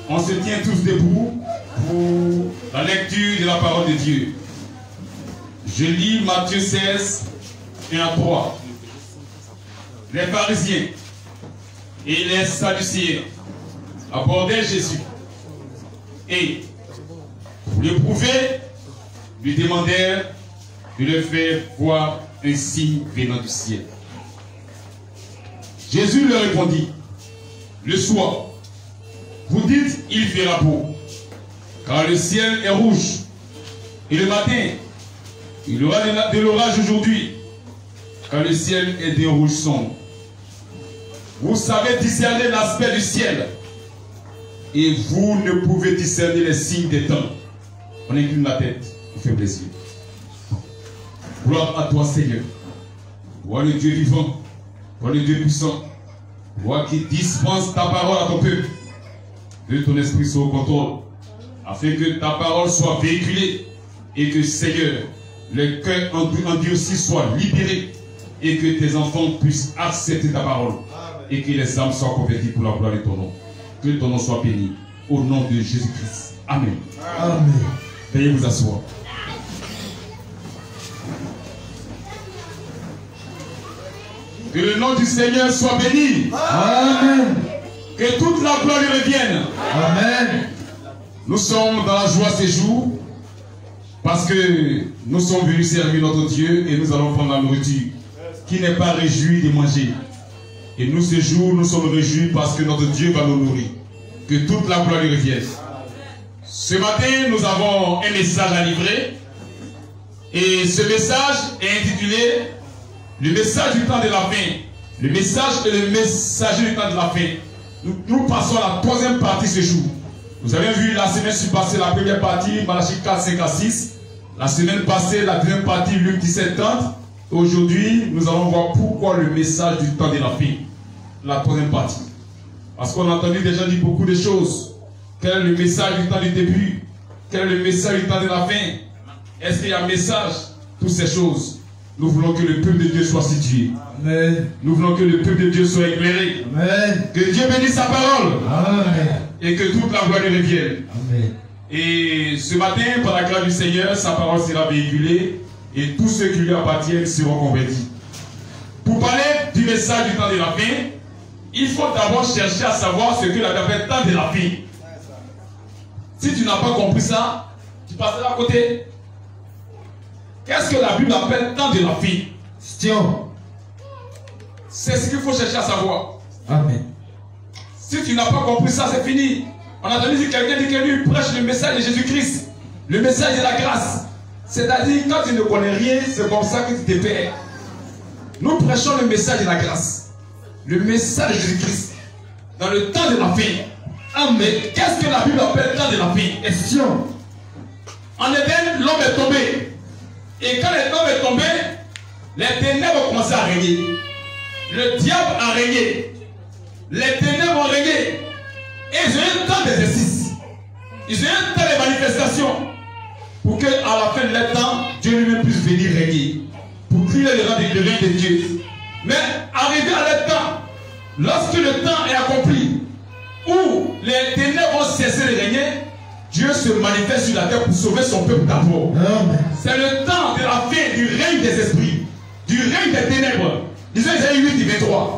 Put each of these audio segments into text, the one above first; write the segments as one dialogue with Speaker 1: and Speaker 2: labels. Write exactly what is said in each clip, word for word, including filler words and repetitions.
Speaker 1: On se tient tous debout pour la lecture de la parole de Dieu. Je lis Matthieu seize, un à trois. Les pharisiens et les sadducéens abordaient Jésus et, pour le prouver, lui demandèrent de leur faire voir un signe venant du ciel. Jésus leur répondit: le soir, vous dites il fera beau, car le ciel est rouge, et le matin, il y aura de l'orage aujourd'hui, car le ciel est d'un rouge sombre. Vous savez discerner l'aspect du ciel, et vous ne pouvez discerner les signes des temps. On incline la tête, on fait plaisir. Gloire à toi, Seigneur. Vois le Dieu vivant, vois le Dieu puissant, vois qui dispense ta parole à ton peuple. Que ton esprit soit au contrôle, afin que ta parole soit véhiculée et que, Seigneur, le cœur endurci soit libéré et que tes enfants puissent accepter ta parole et que les âmes soient converties pour la gloire de ton nom. Que ton nom soit béni au nom de Jésus-Christ. Amen.
Speaker 2: Amen.
Speaker 1: Veuillez vous asseoir. Que le nom du Seigneur soit béni.
Speaker 2: Amen.
Speaker 1: Que toute la gloire lui revienne.
Speaker 2: Amen.
Speaker 1: Nous sommes dans la joie ces jours parce que nous sommes venus servir notre Dieu et nous allons prendre la nourriture qui n'est pas réjoui de manger. Et nous ce jour, nous sommes réjouis parce que notre Dieu va nous nourrir. Que toute la gloire lui revienne. Ce matin, nous avons un message à livrer. Et ce message est intitulé le message du temps de la fin. Le message et le messager du temps de la fin. Nous, nous passons à la troisième partie ce jour. Vous avez vu la semaine passée la première partie, Malachie quatre, cinq à six. La semaine passée, la deuxième partie, Luc dix-sept, trente. Aujourd'hui, nous allons voir pourquoi le message du temps de la fin. La troisième partie. Parce qu'on a entendu déjà dire beaucoup de choses. Quel est le message du temps du début? Quel est le message du temps de la fin? Est-ce qu'il y a un message? Toutes ces choses. Nous voulons que le peuple de Dieu soit situé. Amen. Nous voulons que le peuple de Dieu soit éclairé. Amen. Que Dieu bénisse sa parole. Amen. Et que toute la gloire lui revienne. Amen. Et ce matin, par la grâce du Seigneur, sa parole sera véhiculée et tous ceux qui lui appartiennent seront convertis. Pour parler du message du temps de la fin, il faut d'abord chercher à savoir ce que la Bible appelle temps de la fin. Si tu n'as pas compris ça, tu passeras à côté. Qu'est-ce que la Bible appelle temps de la fin? C'est ce qu'il faut chercher à savoir. Amen. Si tu n'as pas compris ça, c'est fini. On a entendu quelqu'un dit que lui prêche le message de Jésus-Christ, le message de la grâce. C'est-à-dire, quand tu ne connais rien, c'est comme ça que tu te perds. Nous prêchons le message de la grâce, le message de Jésus-Christ, dans le temps de la fin. Amen. Qu'est-ce que la Bible appelle le temps de la fin? Question. En Éden, l'homme est tombé. Et quand l'homme est tombé, les ténèbres ont commencé à régner. Le diable a régné. Les ténèbres ont régné. Et ils ont eu un temps d'exercice. Ils ont eu un temps de manifestation. Pour qu'à la fin de leur temps, Dieu lui-même puisse venir régner. Pour crier le rang de Dieu. Mais arrivé à leur temps, lorsque le temps est accompli, où les ténèbres ont cessé de régner, Dieu se manifeste sur la terre pour sauver son peuple d'abord. C'est le temps de la fin du règne des esprits, du règne des ténèbres. Disons Isaïe huit, vingt-trois.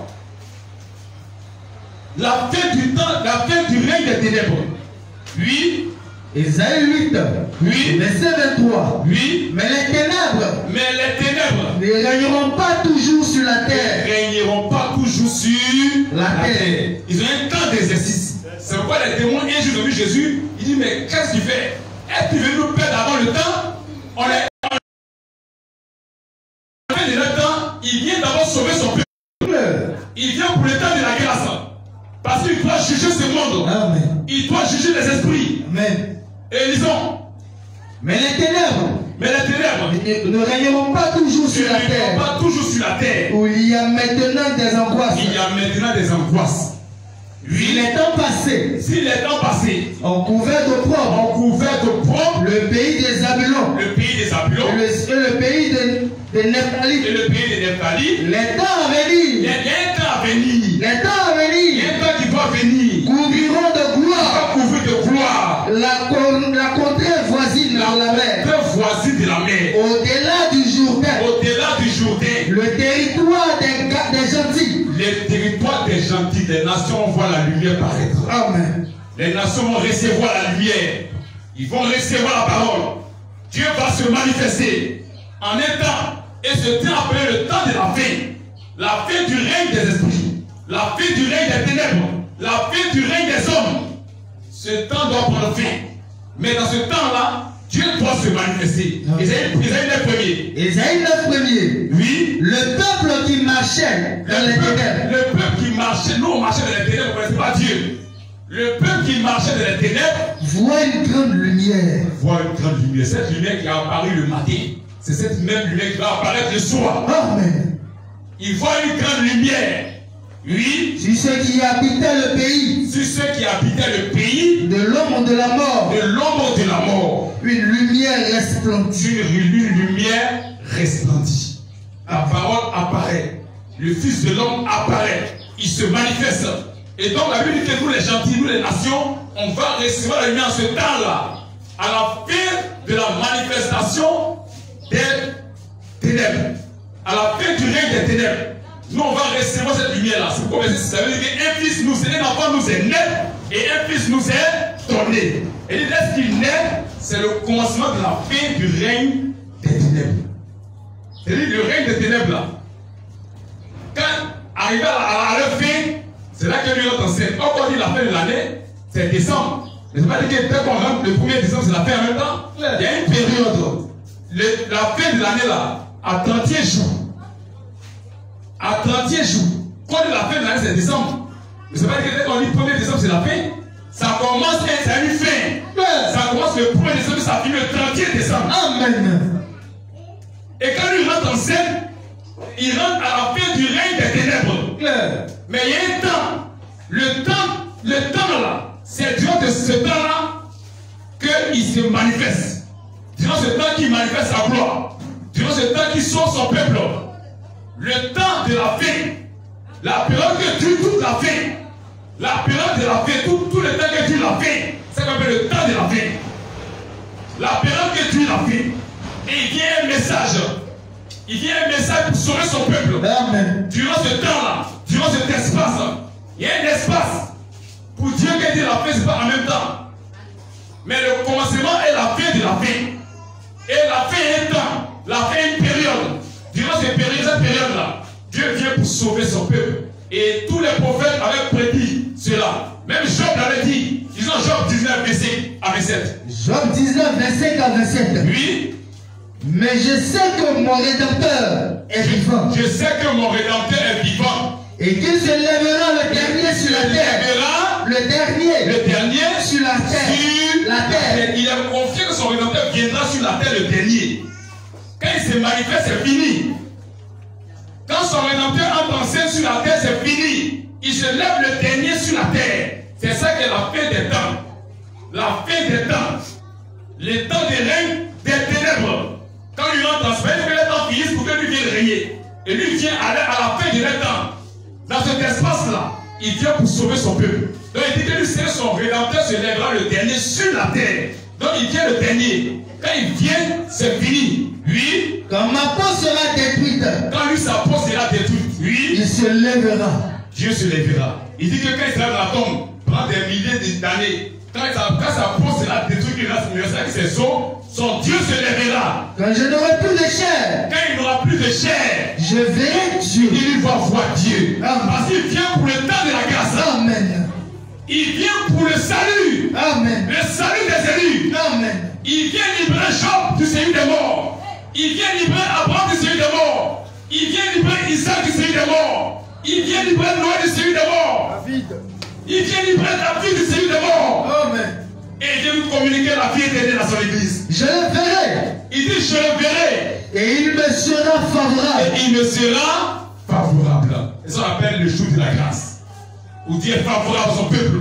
Speaker 1: La fin du temps, la fin du règne des ténèbres. Oui.
Speaker 2: Isaïe huit,
Speaker 1: oui.
Speaker 2: Verset vingt-trois.
Speaker 1: Oui.
Speaker 2: Mais les ténèbres,
Speaker 1: mais les ténèbres
Speaker 2: ne régneront pas toujours sur la terre.
Speaker 1: Ne régneront pas toujours sur
Speaker 2: la, la terre. terre.
Speaker 1: Ils ont un temps d'exercice. C'est pourquoi les démons, un jour, ils ont vu Jésus. Il dit, mais qu'est-ce qu'il fait? Est-ce qu'il veut nous perdre avant le temps? On est. À la fin de leur temps, il vient d'abord sauver son peuple. Il vient pour le temps de la grâce. Parce qu'il doit juger ce monde. Amen. Il doit juger les esprits. Amen. Et lisons.
Speaker 2: Mais les ténèbres,
Speaker 1: mais les ténèbres
Speaker 2: ne, ne régneront pas toujours sur la terre.
Speaker 1: Ne pas toujours sur la terre.
Speaker 2: Où il y a maintenant des angoisses.
Speaker 1: Il y a maintenant des angoisses.
Speaker 2: Oui. Si les temps passés,
Speaker 1: si les temps passés,
Speaker 2: ont couvert de propre,
Speaker 1: ont couvert de propre
Speaker 2: le pays des Zabulons,
Speaker 1: le pays des Zabulons,
Speaker 2: et le, et le pays de, de Nephtali,
Speaker 1: et le pays de Nephtali,
Speaker 2: les temps à venir,
Speaker 1: il y a un temps à venir,
Speaker 2: les temps à venir,
Speaker 1: il y a un temps qui va venir,
Speaker 2: couvriront de gloire,
Speaker 1: couvrir gentils, les nations vont voir la lumière paraître.
Speaker 2: Amen.
Speaker 1: Les nations vont recevoir la lumière. Ils vont recevoir la parole. Dieu va se manifester en un temps. Et ce temps appelé le temps de la fin. La fin du règne des esprits. La fin du règne des ténèbres. La fin du règne des hommes. Ce temps doit prendre fin. Mais dans ce temps-là, Dieu doit se manifester. Ésaïe neuf premier.
Speaker 2: Ésaïe neuf premier.
Speaker 1: Oui.
Speaker 2: Le peuple qui marchait dans les ténèbres.
Speaker 1: Le peuple qui marchait, nous on marchait dans les ténèbres, on ne connaissait pas Dieu. Le peuple qui marchait dans les ténèbres
Speaker 2: voit une grande lumière.
Speaker 1: Voit une grande lumière. Cette lumière qui a apparu le matin, c'est cette même lumière qui va apparaître le soir.
Speaker 2: Amen.
Speaker 1: Il voit une grande lumière. Oui.
Speaker 2: Sur ceux qui habitaient le pays.
Speaker 1: Sur ceux qui habitaient le pays.
Speaker 2: De l'ombre de la mort.
Speaker 1: De l'ombre de la mort.
Speaker 2: Une lumière resplendit.
Speaker 1: Une, une lumière resplendit. La parole apparaît. Le Fils de l'homme apparaît. Il se manifeste. Et donc la Bible dit que nous les gentils, nous les nations, on va recevoir la lumière en ce temps-là. À la fin de la manifestation des ténèbres. À la fin du règne des ténèbres. Nous on va recevoir cette lumière-là. C'est pourquoi ça veut dire qu'un fils nous est, un enfant nous est né et un fils nous est donné. Et dès qu'il naît, c'est le commencement de la fin du règne des ténèbres. C'est-à-dire le règne des ténèbres là. Quand arrivé à la fin, c'est là que lui on enseigne. Quand on dit la fin de l'année, c'est décembre. Mais c'est pas dire que dès qu'on rentre le premier décembre, c'est la fin en même temps. Il y a une période. Le, la fin de l'année là, à trente et un jours. À trente et un jours. Quand on dit la fin de l'année, c'est décembre. Mais c'est pas dire que dès qu'on dit premier décembre, c'est la fin. Ça commence, ça a une fin. Ça commence le premier décembre, ça finit le trente et un décembre.
Speaker 2: Amen.
Speaker 1: Et quand il rentre en scène, il rentre à la fin du règne des ténèbres. Mais il y a un temps. Le temps, le temps là, c'est durant ce temps-là qu'il se manifeste. Durant ce temps qu'il manifeste sa gloire. Durant ce temps qu'il sauve son peuple. Le temps de la fin. La période que Dieu toute la fin. La période de la fin, tout, tout le temps que Dieu l'a fait. C'est comme le temps de la fin. La période que Dieu l'a fait. Et il vient un message. Il vient un message pour sauver son peuple.
Speaker 2: Amen.
Speaker 1: Durant ce temps-là, durant cet espace, il y a un espace. Pour Dieu qui dit la fin, ce n'est pas en même temps. Mais le commencement est la fin de la fin. Et la fin est un temps. La fin est une période. Durant cette période, cette période-là, Dieu vient pour sauver son peuple. Et tous les prophètes avaient prédit cela. Même Job l'avait dit. Disons Job dix-neuf, verset à vingt-sept.
Speaker 2: Job dix-neuf, verset à vingt-sept.
Speaker 1: Oui.
Speaker 2: Mais je sais que mon Rédempteur est vivant.
Speaker 1: Je sais que mon Rédempteur est vivant.
Speaker 2: Et qu'il se lèvera le dernier sur la terre. Le dernier.
Speaker 1: Le dernier
Speaker 2: sur la terre.
Speaker 1: Sur
Speaker 2: la terre.
Speaker 1: Il est confié que son Rédempteur viendra sur la terre le dernier. Quand il se manifeste, c'est fini. Quand son Rédempteur entre en scène sur la terre, c'est fini. Il se lève le dernier sur la terre. C'est ça qui est la fin des temps. La fin des temps. Les temps des règnes des ténèbres. Quand il entre en scène, que les temps finissent pour que lui vienne régner. Et lui vient à la, à la fin de leur temps. Dans cet espace-là, il vient pour sauver son peuple. Donc il dit que lui, c'est son Rédempteur se lèvera le dernier sur la terre. Donc il vient le dernier. Quand il vient, c'est fini. Oui.
Speaker 2: Quand ma peau sera détruite.
Speaker 1: Quand lui, sa peau sera détruite. Oui.
Speaker 2: Il se lèvera.
Speaker 1: Dieu se lèvera. Il dit que quand il sera dans la tombe, pendant des milliers d'années, quand, quand sa peau sera détruite, il reste avec ses os, son Dieu se lèvera.
Speaker 2: Quand je n'aurai plus de chair.
Speaker 1: Quand il n'aura plus de chair.
Speaker 2: Je verrai Dieu.
Speaker 1: Il va voir Dieu.
Speaker 2: Amen.
Speaker 1: Parce qu'il vient pour le temps de la grâce.
Speaker 2: Amen.
Speaker 1: Il vient pour le salut.
Speaker 2: Amen.
Speaker 1: Le salut des élus.
Speaker 2: Amen.
Speaker 1: Il vient libérer Job du séjour des morts. Il vient libérer Abraham du séjour des morts. Il vient libérer Isaac du séjour des morts. Il vient libérer Noé du séjour des morts.
Speaker 2: David.
Speaker 1: Il vient libérer David du séjour des morts.
Speaker 2: Amen.
Speaker 1: Et il vient nous communiquer la vie éternelle à son église.
Speaker 2: Je le verrai.
Speaker 1: Il dit je le verrai.
Speaker 2: Et il me sera favorable.
Speaker 1: Et il me sera favorable. Et ça s'appelle le jour de la grâce. Où Dieu est favorable à son peuple.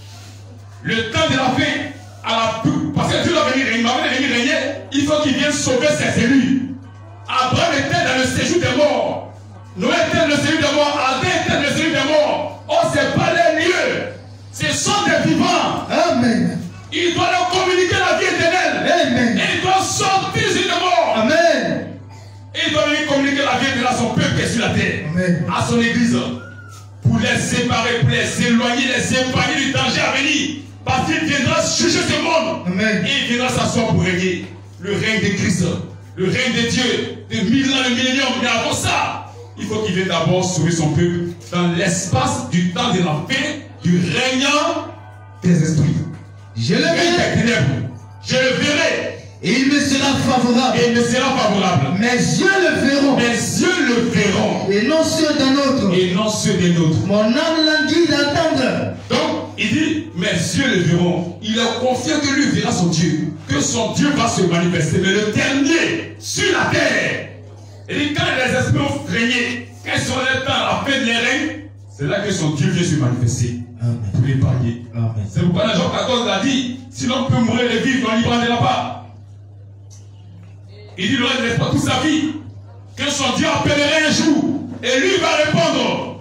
Speaker 1: Le temps de la fin, à la, parce que Dieu doit venir régner, il va venir régner, il faut qu'il vienne sauver ses élus. Abraham était dans le séjour des morts. Noé était dans le séjour des morts. Adé était dans le séjour des morts. Oh, ce n'est pas les lieux. Ce sont des vivants.
Speaker 2: Amen.
Speaker 1: Il doit leur communiquer la vie éternelle.
Speaker 2: Amen.
Speaker 1: Et il doit sortir des morts.
Speaker 2: Amen.
Speaker 1: Et il doit venir communiquer la vie éternelle à son peuple qui est sur la terre.
Speaker 2: Amen.
Speaker 1: À son église. Pour pour les séparer, pour les éloigner, les épargner du danger à venir. Parce qu'il viendra juger ce monde.
Speaker 2: Amen.
Speaker 1: Et il viendra s'asseoir pour régner. Le règne de Christ, le règne de Dieu, de mille ans, le millénium. Mais avant ça, il faut qu'il vienne d'abord sauver son peuple dans l'espace du temps de la fin, du règne des esprits.
Speaker 2: Je le verrai.
Speaker 1: Je le verrai.
Speaker 2: Et il me sera favorable.
Speaker 1: Et il me sera favorable.
Speaker 2: Mes yeux le verront.
Speaker 1: Mes yeux le verront.
Speaker 2: Et non ceux d'un autre.
Speaker 1: Et non ceux des nôtres.
Speaker 2: Mon âme languit d'entendre.
Speaker 1: Donc, il dit, mes yeux le verront. Il est confiant que lui verra son Dieu. Que son Dieu va se manifester. Mais le dernier, sur la terre. Il dit, quand les esprits ont régné, quand ils seront dans la fin de les règnes, c'est là que son Dieu vient se manifester.
Speaker 2: Amen.
Speaker 1: Pour l'épargner.
Speaker 2: Amen.
Speaker 1: C'est pourquoi dans Jean quatorze, il a dit, si l'on peut mourir et vivre, on n'y là pas. Il dit, il ne reste pas toute sa vie. Que son Dieu appellerait un jour. Et lui va répondre.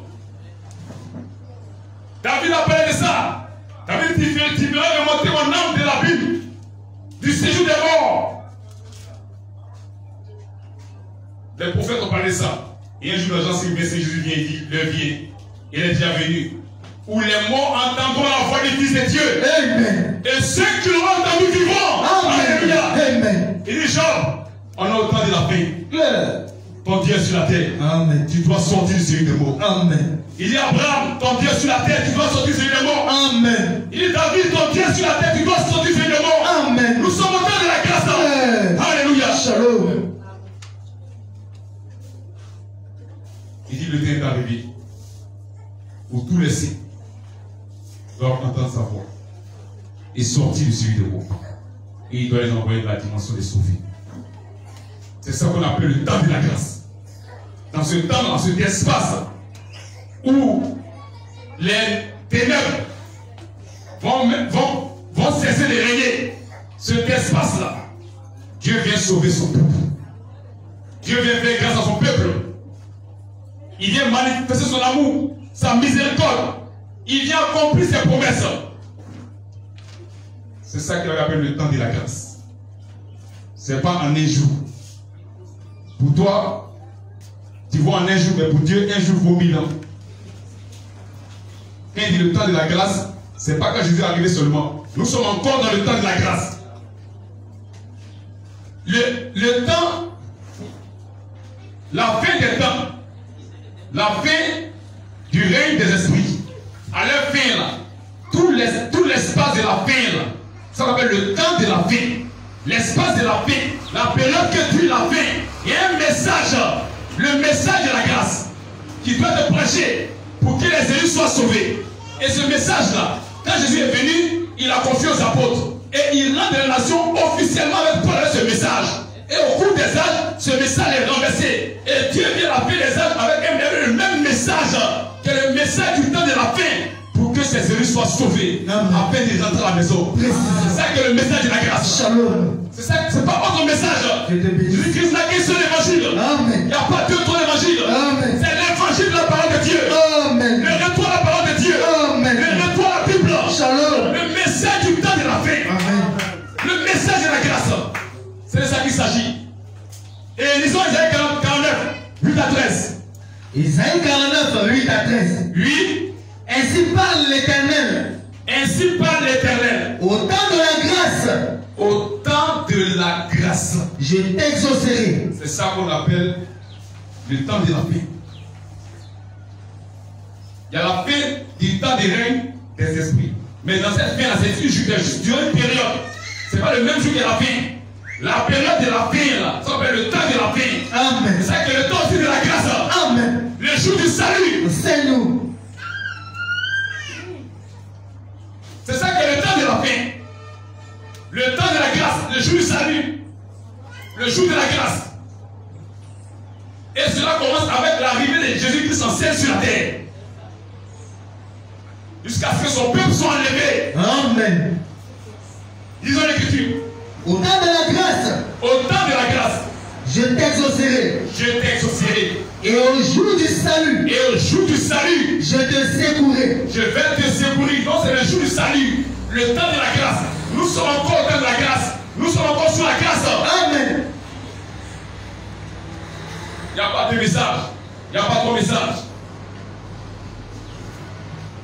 Speaker 1: David a parlé de ça. David dit, tu ferais remonter mon âme de la Bible. Du séjour des morts. Les prophètes ont parlé de ça. Et un jour, les gens s'est dit, Jésus vient, il dit, le vient. Il est déjà venu. Où les morts entendront la voix du Fils de Dieu.
Speaker 2: Amen.
Speaker 1: Et ceux qui l'ont entendu vivront. Alléluia.
Speaker 2: Amen.
Speaker 1: Il dit, Job, on a autant de la fin.
Speaker 2: Yeah.
Speaker 1: Ton Dieu est sur la terre.
Speaker 2: Amen.
Speaker 1: Tu dois sortir du série des morts.
Speaker 2: Amen.
Speaker 1: Il dit, Abraham, ton Dieu est sur la terre. Tu dois sortir du série des morts.
Speaker 2: Amen.
Speaker 1: Il dit, David, ton Dieu est sur la terre. Tu dois sortir du série des morts.
Speaker 2: Amen.
Speaker 1: Nous sommes au temps de la grâce.
Speaker 2: Yeah.
Speaker 1: Alléluia.
Speaker 2: Shalom.
Speaker 1: Il dit, le temps est arrivé où tous les saints doivent entendre sa voix et sortir du série des morts. Et il doit les envoyer dans la dimension des sauvés. C'est ça qu'on appelle le temps de la grâce. Dans ce temps, dans cet espace où les ténèbres vont, vont, vont cesser de régner, cet espace-là, Dieu vient sauver son peuple. Dieu vient faire grâce à son peuple. Il vient manifester son amour, sa miséricorde. Il vient accomplir ses promesses. C'est ça qu'il appelle le temps de la grâce. Ce n'est pas en un jour. Pour toi, tu vois en un jour, mais pour Dieu, un jour vaut mille ans. Quand il dit le temps de la grâce, ce n'est pas quand Jésus est arrivé seulement. Nous sommes encore dans le temps de la grâce. Le, le temps, la fin des temps, la fin du règne des esprits, à leur fin là, tout l'espace de la fin là, ça s'appelle le temps de la fin. L'espace de la fin, la période que tu la fin, il y a un message, le message de la grâce, qui doit te prêcher pour que les élus soient sauvés. Et ce message-là, quand Jésus est venu, il a confié aux apôtres. Et il rend des nations officiellement avec Paul avec ce message. Et au cours des âges, ce message est renversé. Et Dieu vient à la fin des âges avec un, le même message que le message du temps de la fin. Pour que ces élus soient sauvés, afin de rentrer à la maison. C'est ça que le message de la grâce.
Speaker 2: Shalom.
Speaker 1: C'est ça, c'est pas votre message. Jésus-Christ n'a qu'un seul évangile. Il n'y a pas deux, trois évangiles. C'est l'évangile de la parole de Dieu.
Speaker 2: Amen.
Speaker 1: Le retour à la parole de Dieu.
Speaker 2: Amen.
Speaker 1: Le retour à la Bible.
Speaker 2: Shalom.
Speaker 1: Le message du temps de la fin.
Speaker 2: Amen.
Speaker 1: Le message de la grâce. C'est de ça qu'il s'agit. Et lisons Isaïe quarante-neuf, huit à treize.
Speaker 2: Isaïe quarante-neuf, huit à treize.
Speaker 1: Oui.
Speaker 2: Ainsi parle l'Éternel.
Speaker 1: Ainsi parle l'Éternel.
Speaker 2: Au temps de la grâce.
Speaker 1: Au temps de la grâce.
Speaker 2: Je t'exaucerai.
Speaker 1: C'est ça qu'on appelle le temps de la paix. Il y a la fin du temps des règnes des esprits. Mais dans cette fin-là, c'est juste durant une période. Ce n'est pas le même jour que la fin. La période de la fin, là, ça s'appelle le temps de la fin.
Speaker 2: Amen.
Speaker 1: C'est ça que le temps aussi de la grâce.
Speaker 2: Amen.
Speaker 1: Le jour du salut.
Speaker 2: C'est nous.
Speaker 1: C'est ça que le temps de la fin. Le temps de la grâce, le jour du salut. Le jour de la grâce. Et cela commence avec l'arrivée de Jésus-Christ en ciel sur la terre. Jusqu'à ce que son peuple soit enlevé.
Speaker 2: Amen.
Speaker 1: Lisons l'écriture.
Speaker 2: Au temps de la grâce.
Speaker 1: Au temps de la grâce.
Speaker 2: Je t'exaucerai.
Speaker 1: Je t'exaucerai.
Speaker 2: Et au jour du salut.
Speaker 1: Et au jour du salut.
Speaker 2: Je te secouerai.
Speaker 1: Je vais te secourir. Donc c'est le jour du salut. Le temps de la grâce. Nous sommes encore au temps de la grâce. Nous sommes encore sur la grâce.
Speaker 2: Amen.
Speaker 1: Il n'y a pas de message. Il n'y a pas de message.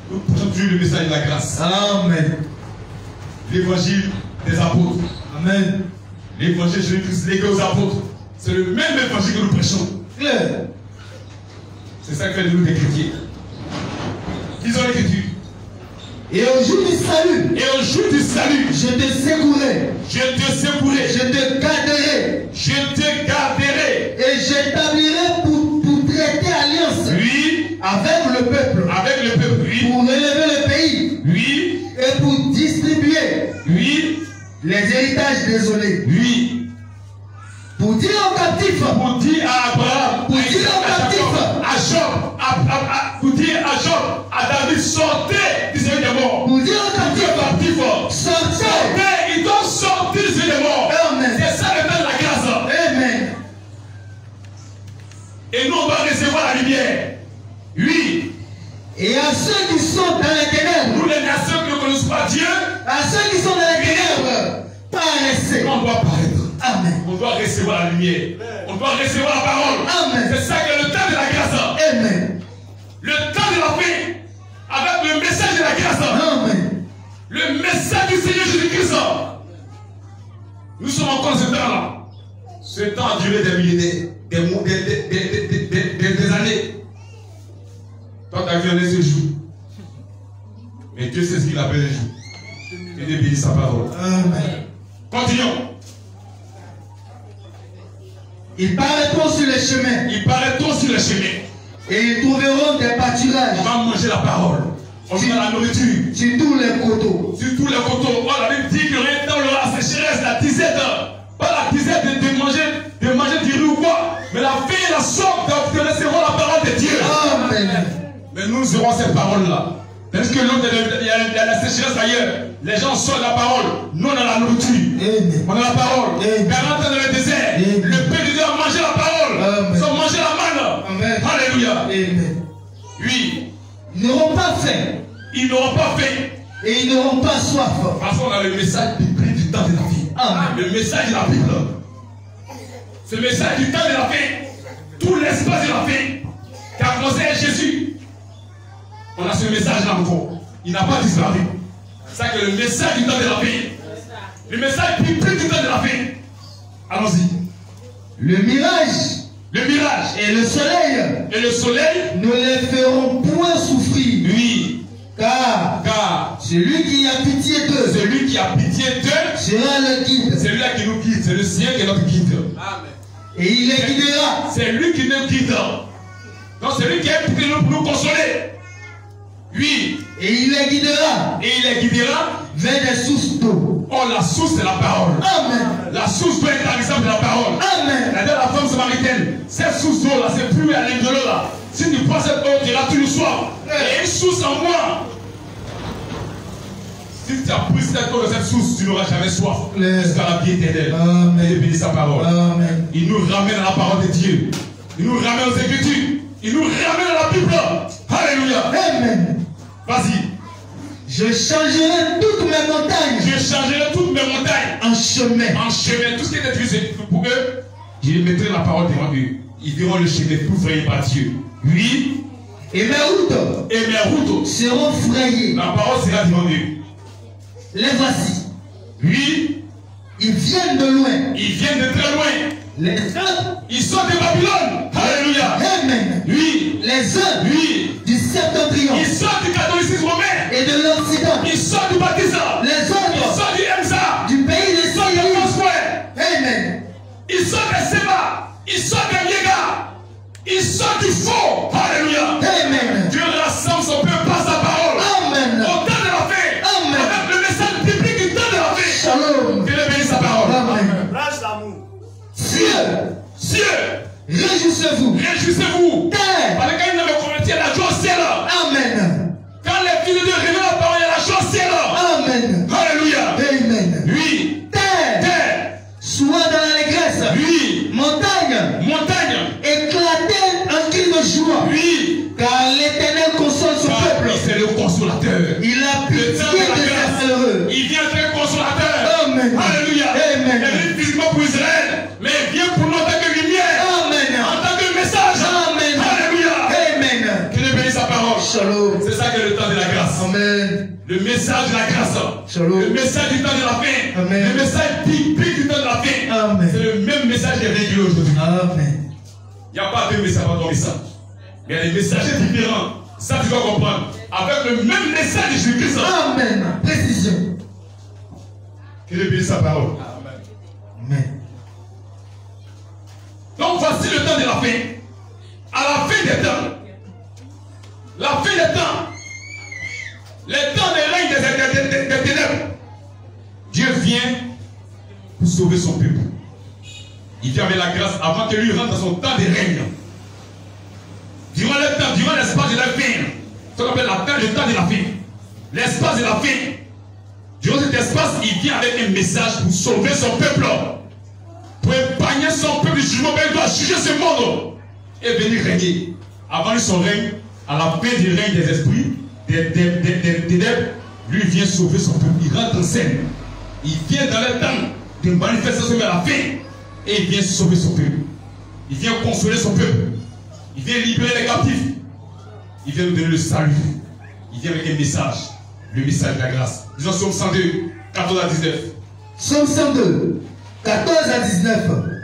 Speaker 1: nous prêchons toujours le message de la grâce.
Speaker 2: Amen.
Speaker 1: L'évangile des apôtres.
Speaker 2: Amen.
Speaker 1: L'évangile de Jésus-Christ légué aux apôtres. C'est le même évangile que nous prêchons. C'est ça que fait de nous des chrétiens. Lisons l'écriture.
Speaker 2: Et au jour du salut,
Speaker 1: Et au jour du salut,
Speaker 2: je te secouerai,
Speaker 1: je te secouerai,
Speaker 2: je te garderai,
Speaker 1: je te garderai,
Speaker 2: et j'établirai pour, pour traiter alliance
Speaker 1: oui,
Speaker 2: avec le peuple,
Speaker 1: avec le peuple, oui,
Speaker 2: pour relever le pays,
Speaker 1: oui,
Speaker 2: et pour distribuer
Speaker 1: oui,
Speaker 2: les héritages désolés,
Speaker 1: oui,
Speaker 2: pour dire aux captifs,
Speaker 1: pour dire à Abraham,
Speaker 2: pour dire aux captifs,
Speaker 1: à Job, à, à, à, pour dire à Job, à David, sortez du Seigneur des morts.
Speaker 2: pour dire aux captifs,
Speaker 1: Captifs,
Speaker 2: sortez.
Speaker 1: sortez, ils doivent sortir du Seigneur des morts.
Speaker 2: Amen.
Speaker 1: C'est ça le temps de la grâce.
Speaker 2: Amen.
Speaker 1: Et nous, on va recevoir la lumière. Oui.
Speaker 2: Et à ceux qui sont dans les ténèbres,
Speaker 1: Nous, les nations qui ne connaissent pas Dieu,
Speaker 2: à ceux qui sont dans les ténèbres, paraissez.
Speaker 1: on doit paraître.
Speaker 2: Amen.
Speaker 1: On doit recevoir la lumière. On doit recevoir la parole.
Speaker 2: Amen.
Speaker 1: C'est ça que le temps de la grâce.
Speaker 2: Amen.
Speaker 1: Le temps de la paix. Avec le message de la grâce.
Speaker 2: Amen.
Speaker 1: Le message du Seigneur Jésus-Christ. Nous sommes encore dans ce temps-là. Ce temps a duré des millénaires, des, mois, des, des, des, des, des, des, des années. Toi, tu as vu un ce jour. Mais Dieu sait ce qu'il appelle un jour. Et Dieu bénit sa parole.
Speaker 2: Amen.
Speaker 1: Continuons.
Speaker 2: Ils paraîtront sur les chemins
Speaker 1: Ils paraîtront sur le chemin.
Speaker 2: et ils trouveront des pâturages
Speaker 1: On va manger la parole. On va la nourriture.
Speaker 2: sur tous les coteaux.
Speaker 1: Sur tous les coteaux. Oh, la Bible dit que rien dans la sécheresse, la disette. Pas la disette de, de, manger, de manger du riz ou quoi. Mais la faim et la soif de recevoir la parole de Dieu.
Speaker 2: Amen.
Speaker 1: Mais nous aurons cette parole-là. Tandis que l'autre, il y a la sécheresse ailleurs. Les gens sortent la parole. Nous, on a la nourriture.
Speaker 2: Amen.
Speaker 1: On a la parole.
Speaker 2: Amen.
Speaker 1: quarante ans dans le désert.
Speaker 2: Amen.
Speaker 1: Le peuple de Dieu a mangé la parole.
Speaker 2: Amen.
Speaker 1: Ils ont mangé la manne.
Speaker 2: Amen.
Speaker 1: Alléluia.
Speaker 2: Amen.
Speaker 1: Oui.
Speaker 2: Ils n'auront pas faim
Speaker 1: Ils n'auront pas faim.
Speaker 2: et ils n'auront pas soif.
Speaker 1: Parce qu'on a le message biblique du temps de la vie.
Speaker 2: Amen.
Speaker 1: Le message de la Bible. C'est le message du temps de la fin. Tout l'espace de la fin. Qui a commencé à Jésus. On a ce message-là encore. Il n'a pas disparu. C'est ça que le message du temps de la fin. Le message biblique du temps de la fin. Allons-y.
Speaker 2: Le mirage
Speaker 1: Le mirage
Speaker 2: et le soleil
Speaker 1: et le soleil.
Speaker 2: ne les feront point souffrir.
Speaker 1: Oui.
Speaker 2: Car
Speaker 1: Car
Speaker 2: celui qui a pitié d'eux
Speaker 1: celui qui a pitié d'eux,
Speaker 2: sera le guide.
Speaker 1: c'est lui-là qui nous guide. C'est le Seigneur qui est notre guide. Amen.
Speaker 2: Et il les guidera
Speaker 1: C'est lui qui nous guide. Donc c'est lui qui est pour nous, pour nous consoler. Oui.
Speaker 2: et il les guidera
Speaker 1: Et il les guidera.
Speaker 2: vers des sources d'eau.
Speaker 1: Oh, la source c'est la parole.
Speaker 2: Amen.
Speaker 1: La source doit être l'exemple de la parole.
Speaker 2: Amen.
Speaker 1: La la femme samaritaine, cette source d'eau là, c'est plus à l'intérieur de l'eau là. Si tu prends cette eau, tu iras tout le soir. Il y a une source en moi. Si tu as pris cette eau de cette source, tu n'auras jamais soif. Jusqu'à la vie éternelle.
Speaker 2: Amen.
Speaker 1: Et bénit sa parole.
Speaker 2: Amen.
Speaker 1: Il nous ramène à la parole de Dieu. Il nous ramène aux Écritures. Il nous ramène à la Bible. Alléluia.
Speaker 2: Amen.
Speaker 1: Vas-y.
Speaker 2: Je changerai toutes mes montagnes
Speaker 1: Je changerai toutes mes montagnes
Speaker 2: en chemin.
Speaker 1: en chemin. Tout ce qui est écrit pour eux, je mettrai la parole devant eux. Ils verront le chemin tout frayé par Dieu. Oui.
Speaker 2: Et mes routes
Speaker 1: Et mes routes,
Speaker 2: seront frayées.
Speaker 1: la parole sera devant eux.
Speaker 2: Les voici.
Speaker 1: Oui.
Speaker 2: Ils viennent de loin.
Speaker 1: Ils viennent de très loin.
Speaker 2: Les uns.
Speaker 1: Ils sont de Babylone. Alléluia.
Speaker 2: Amen.
Speaker 1: Oui.
Speaker 2: Les uns
Speaker 1: Oui.
Speaker 2: du septentrion
Speaker 1: Ils sont du catholicisme romain.
Speaker 2: et de l'Occident.
Speaker 1: Ils sont du baptisme.
Speaker 2: Les
Speaker 1: Ils
Speaker 2: autres
Speaker 1: sont du Emsa.
Speaker 2: du pays de
Speaker 1: Ils sont des
Speaker 2: Syrie.
Speaker 1: Foursquare.
Speaker 2: Amen.
Speaker 1: Ils sont des Seba. Ils sont des Liega. Ils sont du faux. Alléluia.
Speaker 2: Amen.
Speaker 1: Dieu rassemble son peuple par sa parole.
Speaker 2: Amen.
Speaker 1: Au temps de la fin.
Speaker 2: Amen.
Speaker 1: Avec le message biblique du temps de la fin.
Speaker 2: Shalom.
Speaker 1: Dieu bénisse sa parole.
Speaker 2: Amen.
Speaker 3: Lâche l'amour.
Speaker 2: Cieux,
Speaker 1: Cieux,
Speaker 2: réjouissez-vous.
Speaker 1: réjouissez-vous.
Speaker 2: Terre.
Speaker 1: Parce que quand il avait converti, il y a la joie au ciel.
Speaker 2: Amen.
Speaker 1: Quand les fils de Dieu révèlent la parole, il y a la joie au ciel.
Speaker 2: Amen.
Speaker 1: Alléluia.
Speaker 2: Amen.
Speaker 1: Oui.
Speaker 2: Terre,
Speaker 1: Terre.
Speaker 2: sois dans l'allégresse.
Speaker 1: Oui.
Speaker 2: Montagne,
Speaker 1: Montagne.
Speaker 2: éclatez en cri de joie.
Speaker 1: Oui.
Speaker 2: Car l'Éternel console son
Speaker 1: Car
Speaker 2: peuple.
Speaker 1: c'est le consolateur.
Speaker 2: Il a
Speaker 1: Le
Speaker 2: pitié
Speaker 1: temps
Speaker 2: de
Speaker 1: de la
Speaker 2: ses
Speaker 1: grâce.
Speaker 2: malheureux.
Speaker 1: Il vient être consolateur.
Speaker 2: Amen.
Speaker 1: Alléluia.
Speaker 2: Amen.
Speaker 1: Il vient physiquement pour Israël, mais il vient pour nous en tant que lumière,
Speaker 2: Amen.
Speaker 1: en tant que message.
Speaker 2: Amen.
Speaker 1: Alléluia.
Speaker 2: Amen.
Speaker 1: Que Dieu bénisse sa parole.
Speaker 2: Shalom.
Speaker 1: C'est ça que que le temps de la grâce.
Speaker 2: Amen.
Speaker 1: Le message de la grâce.
Speaker 2: Shalom.
Speaker 1: Le message du temps de la fin.
Speaker 2: Amen.
Speaker 1: Le message typique du temps de la fin.
Speaker 2: Amen.
Speaker 1: C'est le même message qui est réglé aujourd'hui.
Speaker 2: Amen.
Speaker 1: Il n'y a pas deux messages dans ton message. Il y a des messages différents. Ça, tu dois comprendre. Avec le même message de Jésus-Christ.
Speaker 2: Amen. Précision.
Speaker 1: Que Dieu bénisse sa parole.
Speaker 2: Amen.
Speaker 1: Donc, voici le temps de la fin. À la fin des temps. La fin des temps. Les temps des règnes des, des, des, des ténèbres. Dieu vient pour sauver son peuple. Il vient avec la grâce avant que lui rentre dans son temps de règne. Durant le temps, durant l'espace de la fin, ce qu'on appelle la fin, le temps de la fin. L'espace de la fin. Durant cet espace, il vient avec un message pour sauver son peuple. Pour épargner son peuple du jugement. Il doit juger ce monde et venir régner. Avant son règne, à la fin du règne des esprits, des ténèbres, lui vient sauver son peuple. Il rentre en scène. Il vient dans le temps de manifestation vers la fin. Et il vient sauver son peuple. Il vient consoler son peuple. Il vient libérer les captifs. Il vient nous donner le salut. Il vient avec un message. Le message de la grâce. Disons Psaume cent deux, quatorze à dix-neuf.
Speaker 2: Psaume cent deux, quatorze à dix-neuf.